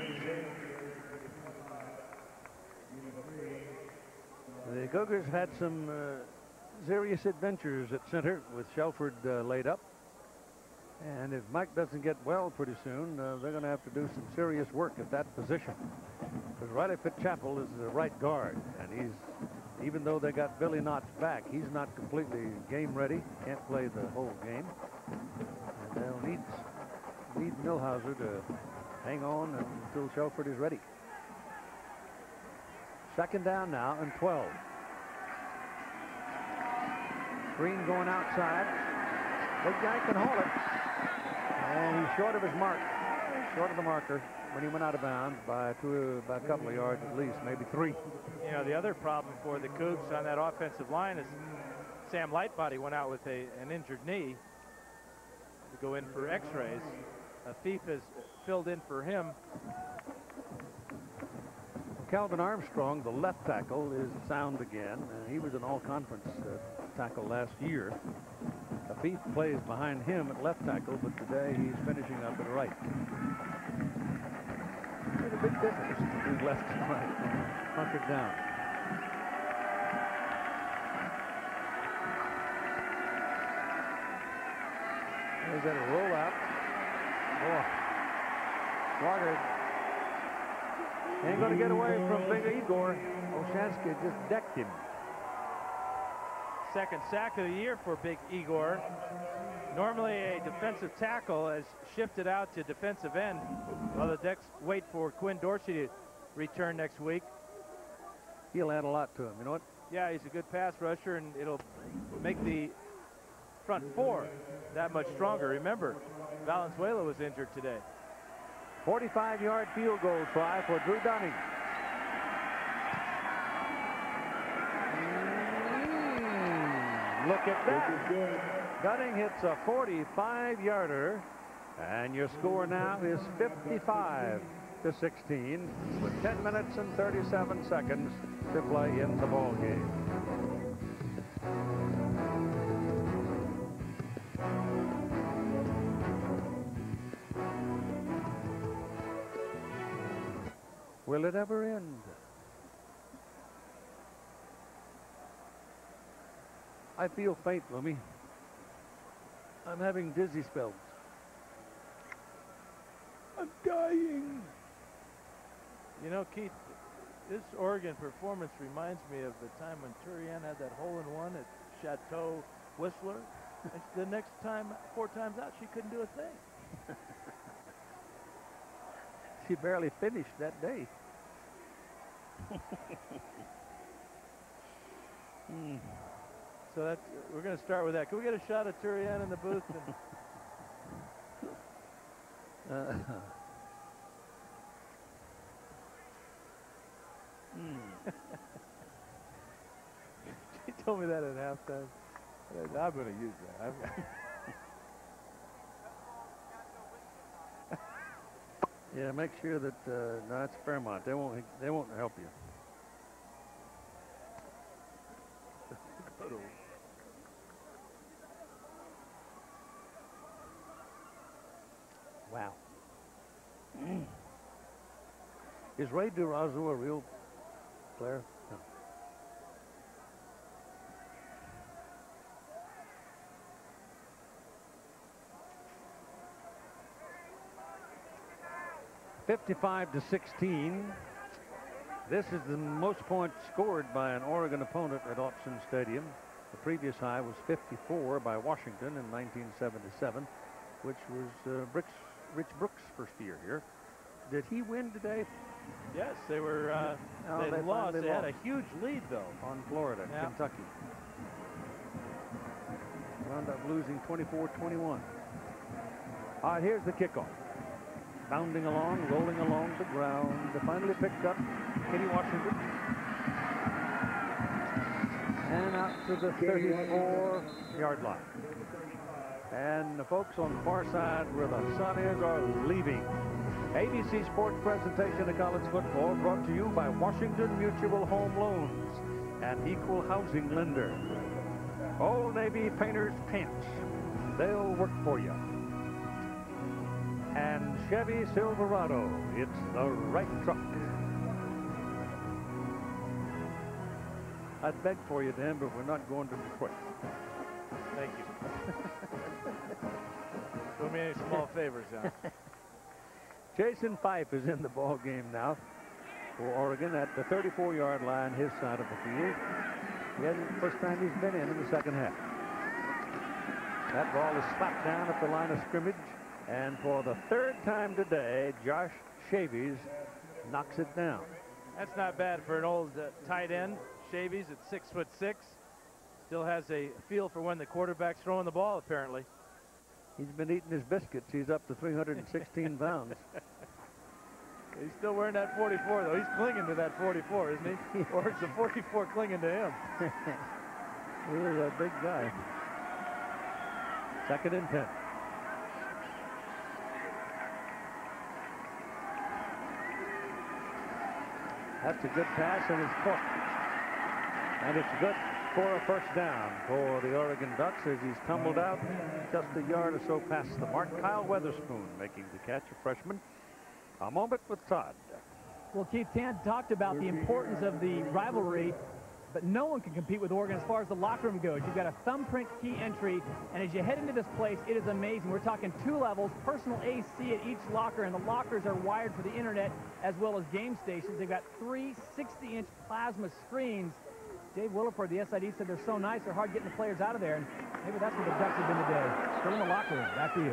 The Cougars had some uh, serious adventures at center with Shelford uh, laid up. And if Mike doesn't get well pretty soon, uh, they're going to have to do some serious work at that position. Because Riley Fitzchapel is the right guard, and he's, even though they got Billy Knotts back, he's not completely game ready. Can't play the whole game. And they'll need, need Milhauser to hang on until Shelford is ready. Second down now and twelve. Green going outside. Big guy can haul it. And he's short of his mark. Short of the marker when he went out of bounds by two, by a couple of yards at least, maybe three. You know, the other problem for the Cougs on that offensive line is Sam Lightbody went out with a, an injured knee to go in for x-rays. Afif has filled in for him. Calvin Armstrong, the left tackle, is sound again. Uh, he was an all-conference uh, tackle last year. Afif plays behind him at left tackle, but today he's finishing up at right. There's a big difference between left and right. Hunkered down. There's that rollout. Oh, Swagger ain't going to get away from Big Igor. Olshansky just decked him. Second sack of the year for Big Igor. Normally a defensive tackle has shifted out to defensive end while the Decks wait for Quinn Dorsey to return next week. He'll add a lot to him, you know what? Yeah, he's a good pass rusher, and it'll make the front four that much stronger. Remember, Valenzuela was injured today. forty-five yard field goal try for Drew Dunning. Mm, look at that. Dunning hits a forty-five yarder, and your score now is fifty-five to sixteen with ten minutes and thirty-seven seconds to play in the ball game. Will it ever end? I feel faint, Lummy. I'm having dizzy spells. I'm dying. You know, Keith, this Oregon performance reminds me of the time when Turian had that hole-in-one at Chateau Whistler. And the next time, four times out, she couldn't do a thing. She barely finished that day. mm. So that's, we're going to start with that. Can we get a shot of Turian in the booth? And uh, mm. She told me that at halftime. I'm going to use that. I'm Yeah, make sure that uh, no, it's Fairmont. They won't. They won't help you. Wow. Mm. Is Ray Durazo a real player? No. fifty-five to sixteen. This is the most points scored by an Oregon opponent at Autzen Stadium. The previous high was fifty-four by Washington in nineteen seventy-seven, which was uh, Brooks, Rich Brooks' first year here. Did he win today? Yes, they were. Uh, no, they, they lost. They lost. had a huge lead, though, on Florida, yeah. Kentucky. Wound up losing twenty-four twenty-one. All right, here's the kickoff. bounding along, rolling along the ground. They finally picked up Kenny Washington. And out to the thirty-four yard line. And the folks on the far side where the sun is are leaving. A B C Sports presentation of college football brought to you by Washington Mutual Home Loans, an equal housing lender. Old Navy Painters Paints. They'll work for you. And Chevy Silverado. It's the right truck. I'd beg for you, Dan, but we're not going to Detroit. Thank you. Do me any small favors, John. Jason Fife is in the ball game now for Oregon at the thirty-four yard line, his side of the field. He hasn't the first time he's been in in the second half. That ball is slapped down at the line of scrimmage, and for the third time today, Josh Chavies knocks it down. That's not bad for an old uh, tight end. Chavies at six foot six. Still has a feel for when the quarterback's throwing the ball, apparently. He's been eating his biscuits. He's up to three hundred sixteen pounds. He's still wearing that forty-four, though. He's clinging to that forty-four, isn't he? Or is the forty-four clinging to him? He is a big guy. Second and ten. That's a good pass, and it's caught. And it's good for a first down for the Oregon Ducks as he's tumbled out just a yard or so past the mark. Kyle Weatherspoon making the catch, a freshman. A moment with Todd. Well, Keith, Tan talked about the importance of the rivalry, but no one can compete with Oregon as far as the locker room goes. You've got a thumbprint key entry, and as you head into this place, it is amazing. We're talking two levels, personal A C at each locker, and the lockers are wired for the internet as well as game stations. They've got three sixty inch plasma screens. Dave Williford, the S I D, said they're so nice, they're hard getting the players out of there, and maybe that's what the Ducks have been today. Still in the locker room. Back to you.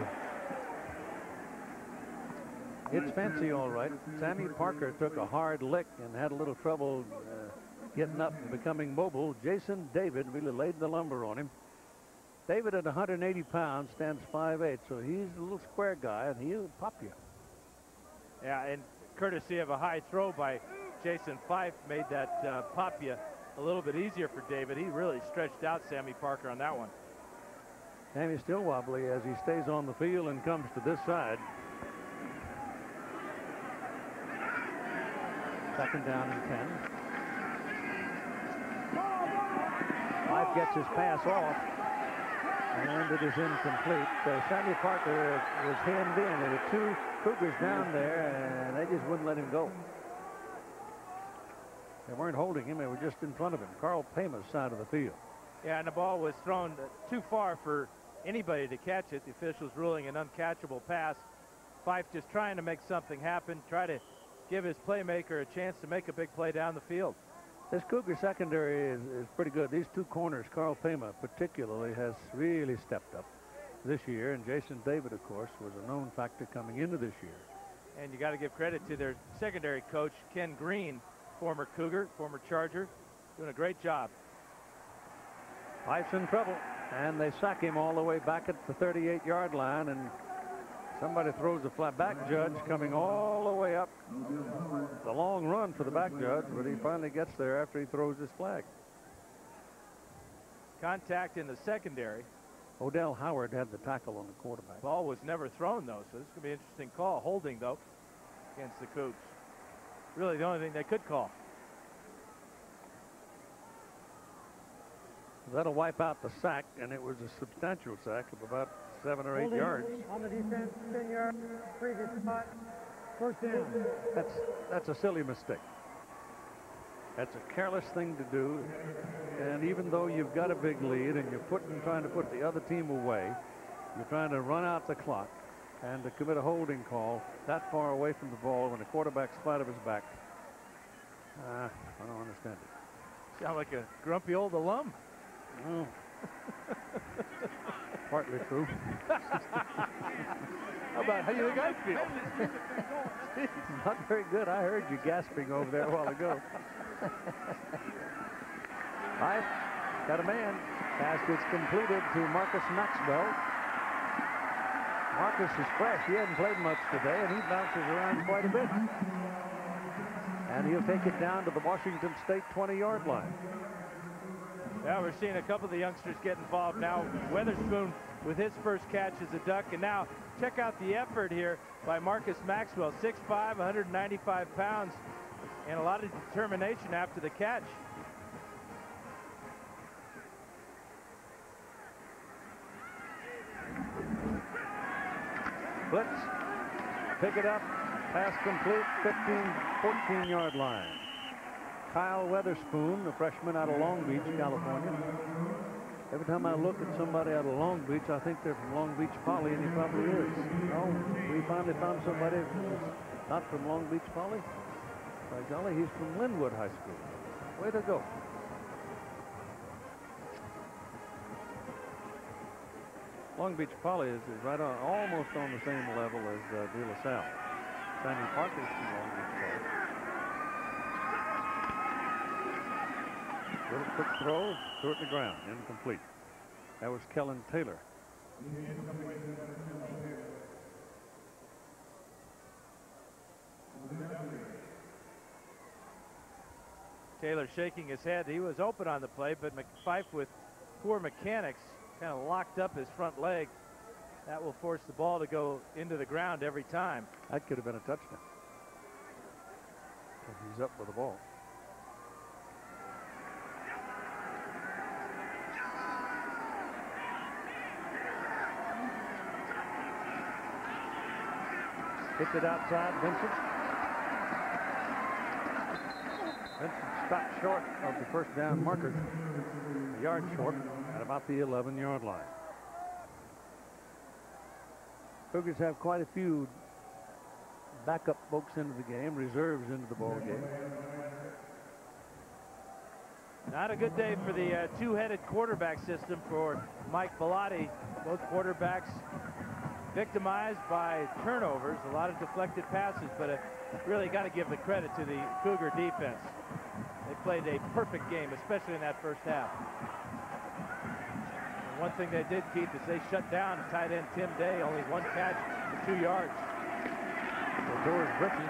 It's fancy, all right. Sammy Parker took a hard lick and had a little trouble uh, getting up and becoming mobile. Jason David really laid the lumber on him. David at one hundred eighty pounds stands five eight, so he's a little square guy, and he'll pop you. Yeah, and courtesy of a high throw by Jason Fife made that uh, pop you a little bit easier for David. He really stretched out Sammy Parker on that one. Sammy's still wobbly as he stays on the field and comes to this side. Second down and ten. Fife gets his pass off, and it is incomplete. So Sammy Parker was hemmed in. There were two Cougars down there, and they just wouldn't let him go. They weren't holding him. They were just in front of him. Carl Payma's side of the field. Yeah, and the ball was thrown too far for anybody to catch it. The officials ruling an uncatchable pass. Fife just trying to make something happen, try to give his playmaker a chance to make a big play down the field. This Cougar secondary is, is pretty good. These two corners, Carl Payma particularly, has really stepped up this year. And Jason David, of course, was a known factor coming into this year. And you got to give credit to their secondary coach, Ken Green, former Cougar, former Charger, doing a great job. Fife's in trouble, and they sack him all the way back at the thirty-eight yard line, and somebody throws a flat back judge coming all the way up. The long run for the back judge, but he finally gets there after he throws his flag. Contact in the secondary. Odell Howard had the tackle on the quarterback. Ball was never thrown, though, so this is going to be an interesting call. Holding, though, against the Cougs. Really the only thing they could call. That'll wipe out the sack, and it was a substantial sack of about seven or eight Holding yards. on the defense, ten yards, previous spot, first down. That's, that's a silly mistake. That's a careless thing to do, and even though you've got a big lead and you're putting, trying to put the other team away, you're trying to run out the clock, and to commit a holding call that far away from the ball when the quarterback's flat of his back, uh, I don't understand it. Sound like a grumpy old alum. Oh. Partly true. How about how you think I feel? Not very good. I heard you gasping over there a while ago. Fife got a man. Pass gets completed to Marcus Maxwell. Marcus is fresh. He hasn't played much today, and he bounces around quite a bit. And he'll take it down to the Washington State twenty-yard line. Yeah, we're seeing a couple of the youngsters get involved now. Weatherspoon with his first catch as a Duck. And now check out the effort here by Marcus Maxwell, six five, one hundred ninety-five pounds, and a lot of determination after the catch. Blitz, pick it up, pass complete, fifteen, fourteen yard line. Kyle Weatherspoon, the freshman out of Long Beach, California. Every time I look at somebody out of Long Beach, I think they're from Long Beach Poly, and he probably is. No, we finally found somebody who's not from Long Beach Poly. By golly, he's from Linwood High School. Way to go. Long Beach Poly is, is right on, almost on the same level as uh, De La Salle. Sammy Parker's from Long Beach Poly. Little quick throw, threw it to the ground, incomplete. That was Kellen Taylor. Taylor shaking his head. He was open on the play, but Fife, with poor mechanics, kind of locked up his front leg. That will force the ball to go into the ground every time. That could have been a touchdown. He's up with the ball. Hits it outside, Vincent. Vincent stopped short of the first down marker, a yard short at about the eleven yard line. Cougars have quite a few backup folks into the game, reserves into the ball game. Not a good day for the uh, two-headed quarterback system for Mike Bellotti. Both quarterbacks victimized by turnovers, a lot of deflected passes, but uh, really got to give the credit to the Cougar defense. They played a perfect game, especially in that first half. And one thing they did, Keith, is they shut down tight end Tim Day, only one catch for two yards. Well, George Britton.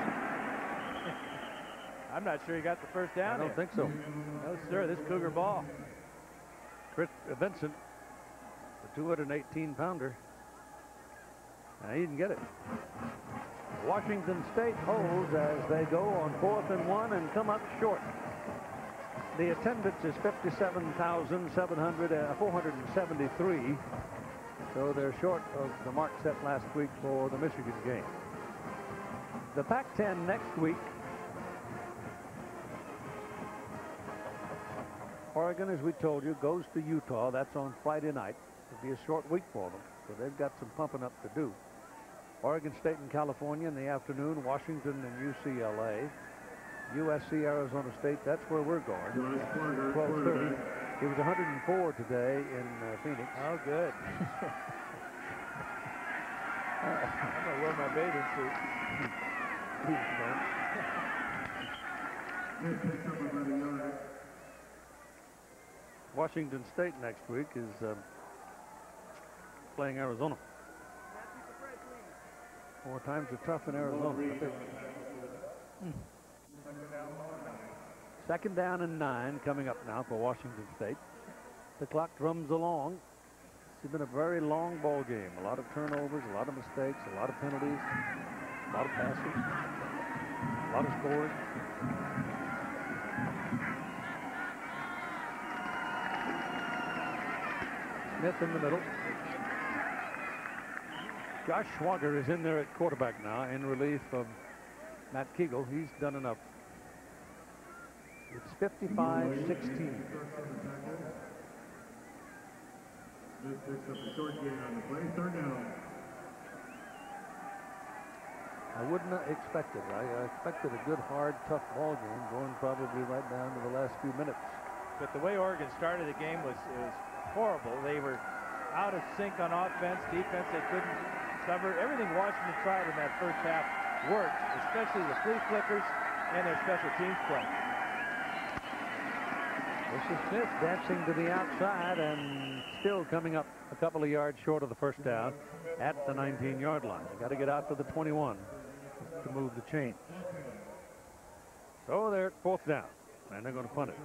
I'm not sure he got the first down. I don't there. think so. No, sir, this Cougar ball. Chris uh, Vincent, the two hundred eighteen pounder. And he didn't get it. Washington State holds as they go on fourth and one and come up short. The attendance is fifty-seven thousand four hundred seventy-three. So they're short of the mark set last week for the Michigan game. The Pac ten next week. Oregon, as we told you, goes to Utah. That's on Friday night. It'll be a short week for them, so they've got some pumping up to do. Oregon State and California in the afternoon, Washington and U C L A. U S C, Arizona State, that's where we're going. twelve thirty. It was one hundred four today in uh, Phoenix. Oh, good. I'm going to wear my bathing suit. Washington State next week is uh, playing Arizona. Four times are tough in Arizona. Hmm. Second down and nine coming up now for Washington State. The clock drums along. It's been a very long ball game. A lot of turnovers, a lot of mistakes, a lot of penalties, a lot of passes, a lot of scoring. Smith in the middle. Josh Schwager is in there at quarterback now in relief of Matt Kegel. He's done enough. It's fifty-five sixteen. This picks up a short gain on the play. Third down. I wouldn't have expected. I, I expected a good, hard, tough ball game going probably right down to the last few minutes. But the way Oregon started the game was, it was horrible. They were out of sync on offense, defense. They couldn't cover. Everything Washington tried in that first half worked, especially the flea flickers and their special teams play. This is Smith dancing to the outside and still coming up a couple of yards short of the first down at the nineteen-yard line. They got to get out to the twenty-one to move the chains. So they're at fourth down, and they're going to punt it.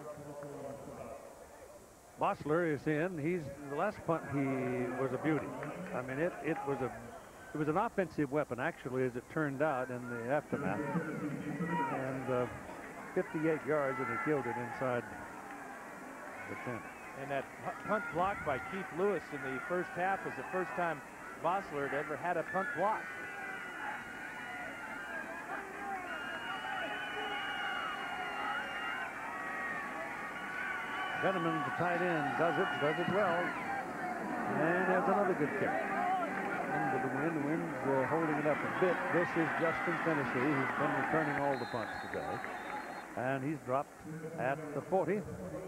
Bossler is in. He's the last punt. He was a beauty. I mean, it it was a it was an offensive weapon actually, as it turned out in the aftermath. And uh, fifty-eight yards, and he killed it inside the ten. And that punt block by Keith Lewis in the first half was the first time Bossler had ever had a punt block. Gentleman, the tight end, does it, does it well. And there's another good kick. Into the wind, the wind's uh, holding it up a bit. This is Justin Finishy, who's been returning all the punts today. And he's dropped at the forty.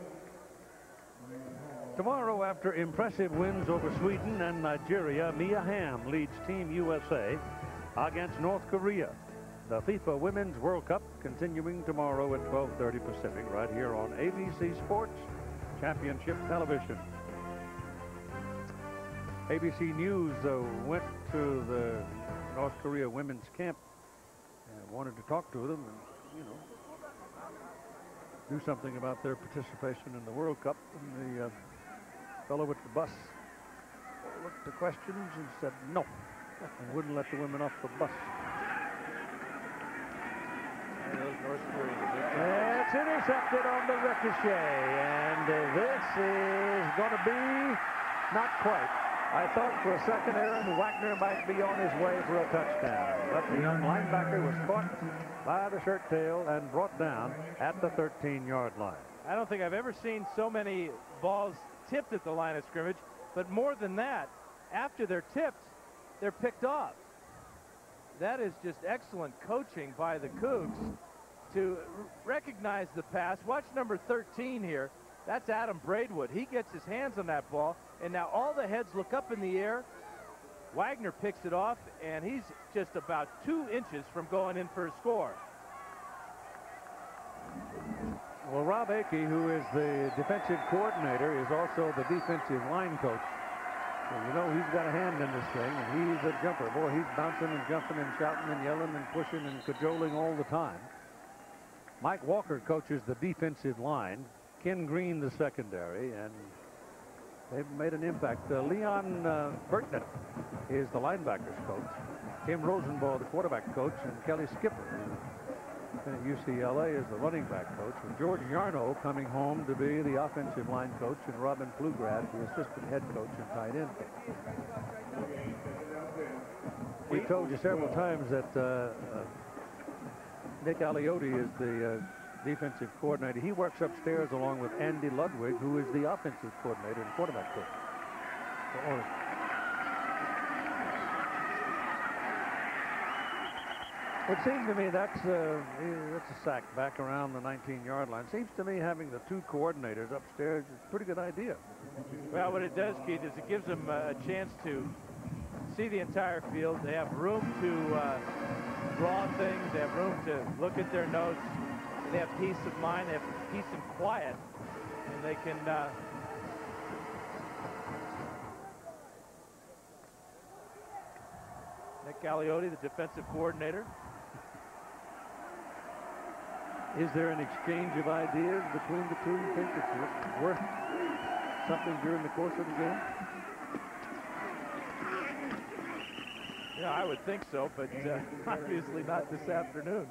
Tomorrow, after impressive wins over Sweden and Nigeria, Mia Hamm leads Team U S A against North Korea. The FIFA Women's World Cup continuing tomorrow at twelve thirty Pacific, right here on A B C Sports Championship Television. A B C News uh, went to the North Korea women's camp and wanted to talk to them and, you know, do something about their participation in the World Cup. And the uh, fellow with the bus looked at the questions and said no, and wouldn't let the women off the bus. It's intercepted on the ricochet, and uh, this is going to be not quite. I thought for a second Aaron Wagner might be on his way for a touchdown, but the young linebacker was caught by the shirt tail and brought down at the thirteen-yard line. I don't think I've ever seen so many balls tipped at the line of scrimmage, but more than that, after they're tipped, they're picked off. That is just excellent coaching by the Cougs to recognize the pass. Watch number thirteen here. That's Adam Braidwood. He gets his hands on that ball, and now all the heads look up in the air. Wagner picks it off, and he's just about two inches from going in for a score. Well, Rob Akey, who is the defensive coordinator, is also the defensive line coach. So you know he's got a hand in this thing, and he's a jumper. Boy, he's bouncing and jumping and shouting and yelling and pushing and cajoling all the time. Mike Walker coaches the defensive line. Ken Green the secondary, and they've made an impact. Uh, Leon uh, Burtnett is the linebackers coach. Tim Rosenbaugh, the quarterback coach, and Kelly Skipper, who's been at U C L A, is the running back coach. And George Yarno coming home to be the offensive line coach, and Robin Pflugrad, the assistant head coach and tight end coach. We told you several times that uh, uh, Nick Aliotti is the uh, defensive coordinator. He works upstairs along with Andy Ludwig, who is the offensive coordinator and quarterback coach for Oregon. It seems to me that's, uh, that's a sack back around the nineteen-yard line. Seems to me having the two coordinators upstairs is a pretty good idea. Well, what it does, Keith, is it gives them uh, a chance to see the entire field. They have room to uh, draw things. They have room to look at their notes. They have peace of mind. They have peace and quiet, and they can uh, Nick Aliotti, the defensive coordinator. Is there an exchange of ideas between the two? You think it's worth something during the course of the game? Yeah, I would think so, but uh, obviously not this afternoon.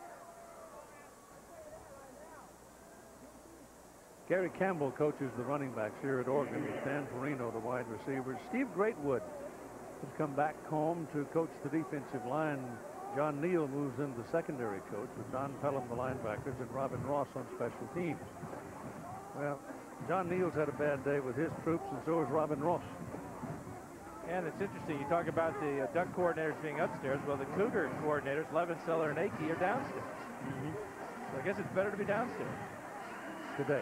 Gary Campbell coaches the running backs here at Oregon with Dan Perino, the wide receivers. Steve Greatwood has come back home to coach the defensive line. John Neal moves into secondary coach with Don Pelham, the linebackers, and Robin Ross on special teams. Well, John Neal's had a bad day with his troops, and so has Robin Ross. And it's interesting, you talk about the uh, Duck coordinators being upstairs. Well, the Cougar coordinators, Levenseller and Akey, are downstairs. Mm-hmm. So I guess it's better to be downstairs today.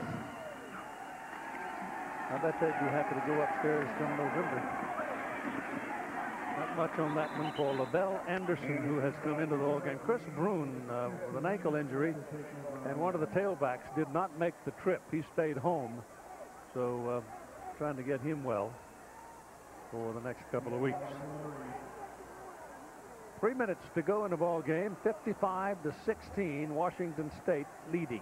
I bet they'd be happy to go upstairs come November. Not much on that one for LaBelle Anderson, who has come into the ball game. Chris Brune uh, with an ankle injury, and one of the tailbacks did not make the trip. He stayed home, so uh, trying to get him well for the next couple of weeks. Three minutes to go in the ball game. fifty-five to sixteen, Washington State leading.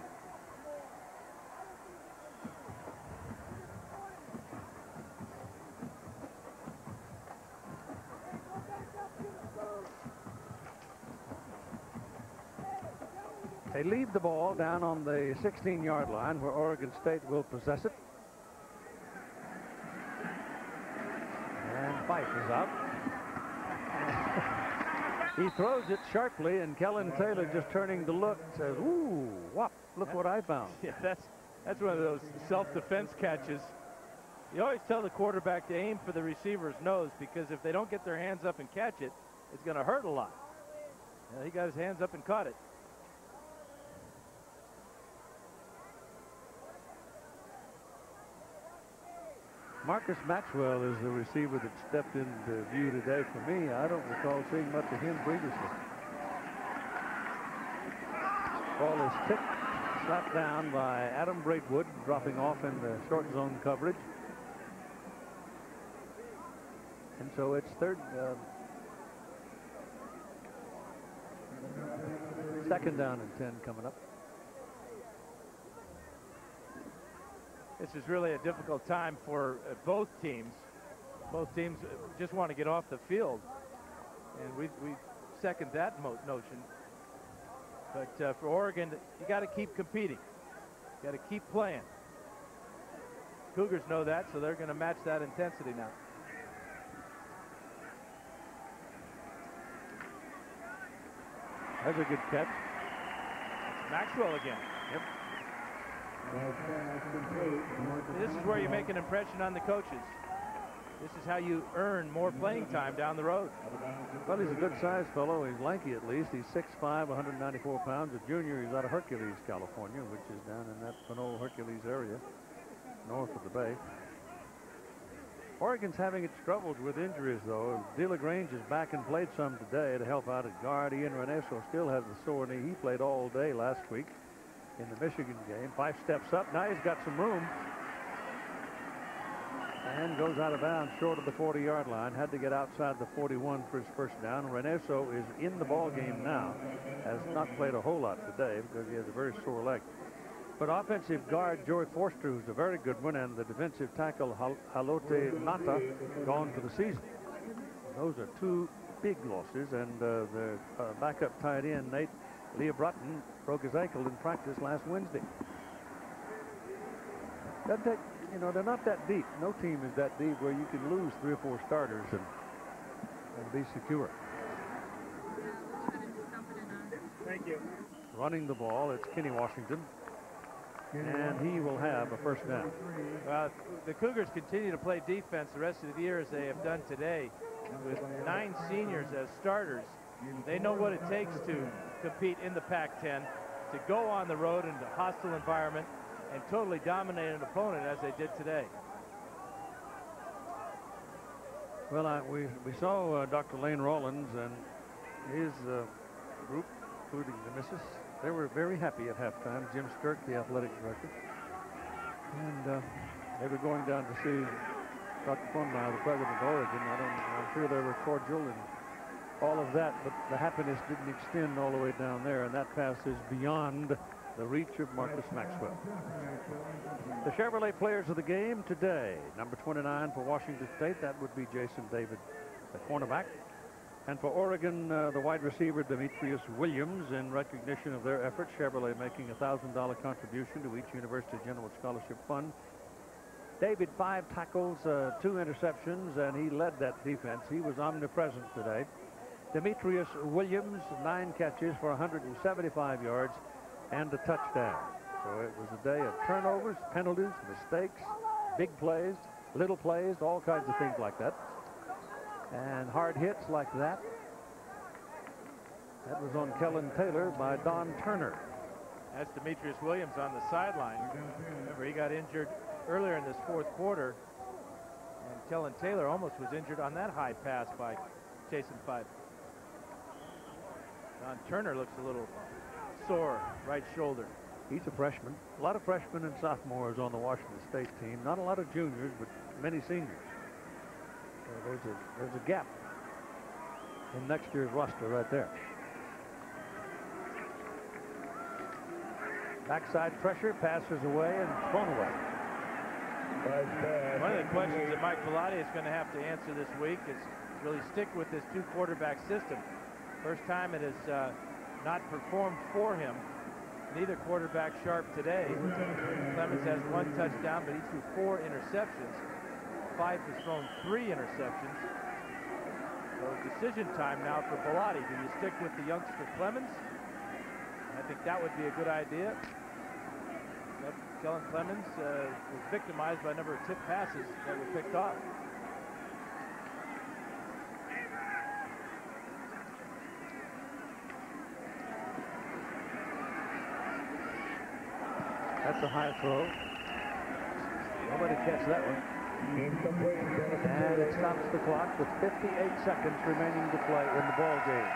They leave the ball down on the sixteen-yard line where Oregon State will possess it. And Fife is out. He throws it sharply, and Kellen Taylor, just turning to look, says, ooh, whop, look what I found. Yeah, that's, that's one of those self-defense catches. You always tell the quarterback to aim for the receiver's nose, because if they don't get their hands up and catch it, it's going to hurt a lot. Yeah, he got his hands up and caught it. Marcus Maxwell is the receiver that stepped into view today for me. I don't recall seeing much of him previously. Ball is tipped, slapped down by Adam Braidwood, dropping off in the short zone coverage. And so it's third, uh, second down and ten coming up. This is really a difficult time for uh, both teams. Both teams just want to get off the field, and we we second that mo notion. But uh, for Oregon, you got to keep competing. You got to keep playing. Cougars know that, so they're going to match that intensity now. That's a good catch. Maxwell again. Yep. This is where you make an impression on the coaches. This is how you earn more playing time down the road. Well, he's a good-sized fellow. He's lanky at least. He's six five, one hundred ninety-four pounds. A junior. He's out of Hercules, California, which is down in that Pinole Hercules area, north of the bay. Oregon's having its troubles with injuries, though. De La Grange is back and played some today to help out at guard. Ian Reneso still has a sore knee. He played all day last week in the Michigan game. Five steps up. Now he's got some room. And goes out of bounds short of the forty-yard line. Had to get outside the forty-one for his first down. Reneso is in the ball game now. Has not played a whole lot today because he has a very sore leg. But offensive guard Joey Forster, who's a very good one, and the defensive tackle Hal Halote Nata, gone for the season. Those are two big losses, and uh, the uh, backup tight end Nate Leah Brutton broke his ankle in practice last Wednesday. Doesn't take, you know, they're not that deep. No team is that deep where you can lose three or four starters and, and be secure. Thank you. Running the ball, it's Kenny Washington. And he will have a first down. Well, the Cougars continue to play defense the rest of the year as they have done today. With nine seniors as starters, they know what it takes to compete in the Pac ten, to go on the road in a hostile environment and totally dominate an opponent as they did today. Well, I, we, we saw uh, Doctor Lane Rollins and his uh, group, including the missus. They were very happy at halftime. Jim Stirk, the athletic director. And uh, they were going down to see Doctor Funmeyer, the president of Oregon. I don't, I'm sure they were cordial and all of that, but the happiness didn't extend all the way down there, and that pass is beyond the reach of Marcus Maxwell. The Chevrolet players of the game today. Number twenty-nine for Washington State, that would be Jason David, the cornerback. And for Oregon, uh, the wide receiver Demetrius Williams. In recognition of their efforts, Chevrolet making a one thousand dollar contribution to each University General Scholarship Fund. David, five tackles, uh, two interceptions, and he led that defense. He was omnipresent today. Demetrius Williams, nine catches for one hundred seventy-five yards and a touchdown. So it was a day of turnovers, penalties, mistakes, big plays, little plays, all kinds of things like that. And hard hits like that. That was on Kellen Taylor by Don Turner. That's Demetrius Williams on the sideline. Remember, he got injured earlier in this fourth quarter, and Kellen Taylor almost was injured on that high pass by Jason Five. Don Turner looks a little sore, right shoulder. He's a freshman. A lot of freshmen and sophomores on the Washington State team. Not a lot of juniors, but many seniors. So there's a there's a gap in next year's roster right there. Backside pressure, passes away and thrown away. One of the questions that Mike Bellotti is going to have to answer this week is really stick with this two quarterback system. First time it has uh, not performed for him. Neither quarterback sharp today. Clemens has one touchdown, but he threw four interceptions. Fife has thrown three interceptions. So decision time now for Bellotti. Do you stick with the youngster Clemens? I think that would be a good idea. But Kellen Clemens uh, was victimized by a number of tip passes that were picked off. That's a high throw. Nobody catch that one. And it stops the clock with fifty-eight seconds remaining to play in the ball game.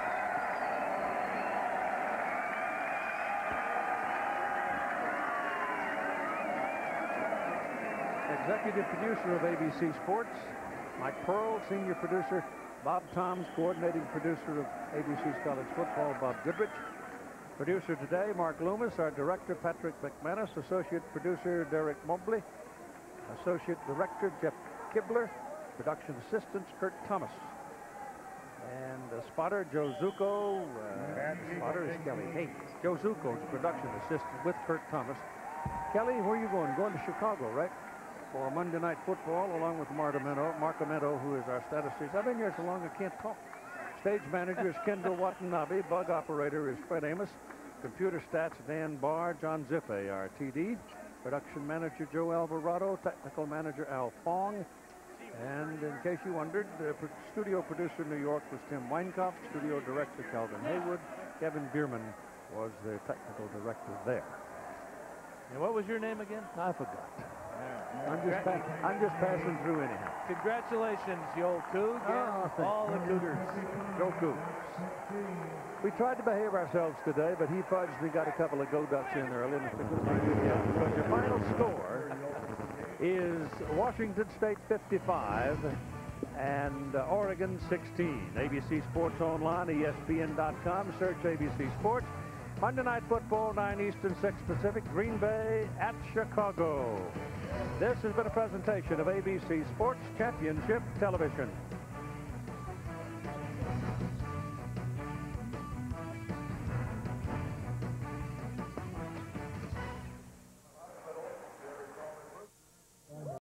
Executive producer of A B C Sports, Mike Pearl. Senior producer, Bob Toms. Coordinating producer of A B C's College Football, Bob Goodrich. Producer today, Mark Loomis. Our director, Patrick McManus. Associate producer, Derek Mobley. Associate director, Jeff Kibler. Production assistants, Kurt Thomas. And uh, spotter, Joe Zucco. Uh, spotter is Kelly Hayes. Joe Zucco's production assistant with Kurt Thomas. Kelly, where are you going? Going to Chicago, right? For Monday Night Football, along with Mark Amento, Mark Amento, who is our statistician. I've been here so long I can't talk. Stage manager is Kendall Watanabe. Bug operator is Fred Amos. Computer stats, Dan Barr. John Ziffe, our T D. Production manager, Joe Alvarado. Technical manager, Al Fong. And in case you wondered, the studio producer in New York was Tim Weinkopf. Studio director, Calvin Haywood. Kevin Bierman was the technical director there. And what was your name again? I forgot. I'm just, I'm just passing through anyhow. Congratulations, you old Coug, and Oh, all the Cougars. Go Cougs. We tried to behave ourselves today, but he fudged and got a couple of go ducks in early. And it's a good time to get. Because your final score is Washington State fifty-five and uh, Oregon sixteen. A B C Sports Online, E S P N dot com. Search A B C Sports. Monday Night Football, nine Eastern, six Pacific. Green Bay at Chicago. This has been a presentation of A B C Sports Championship Television.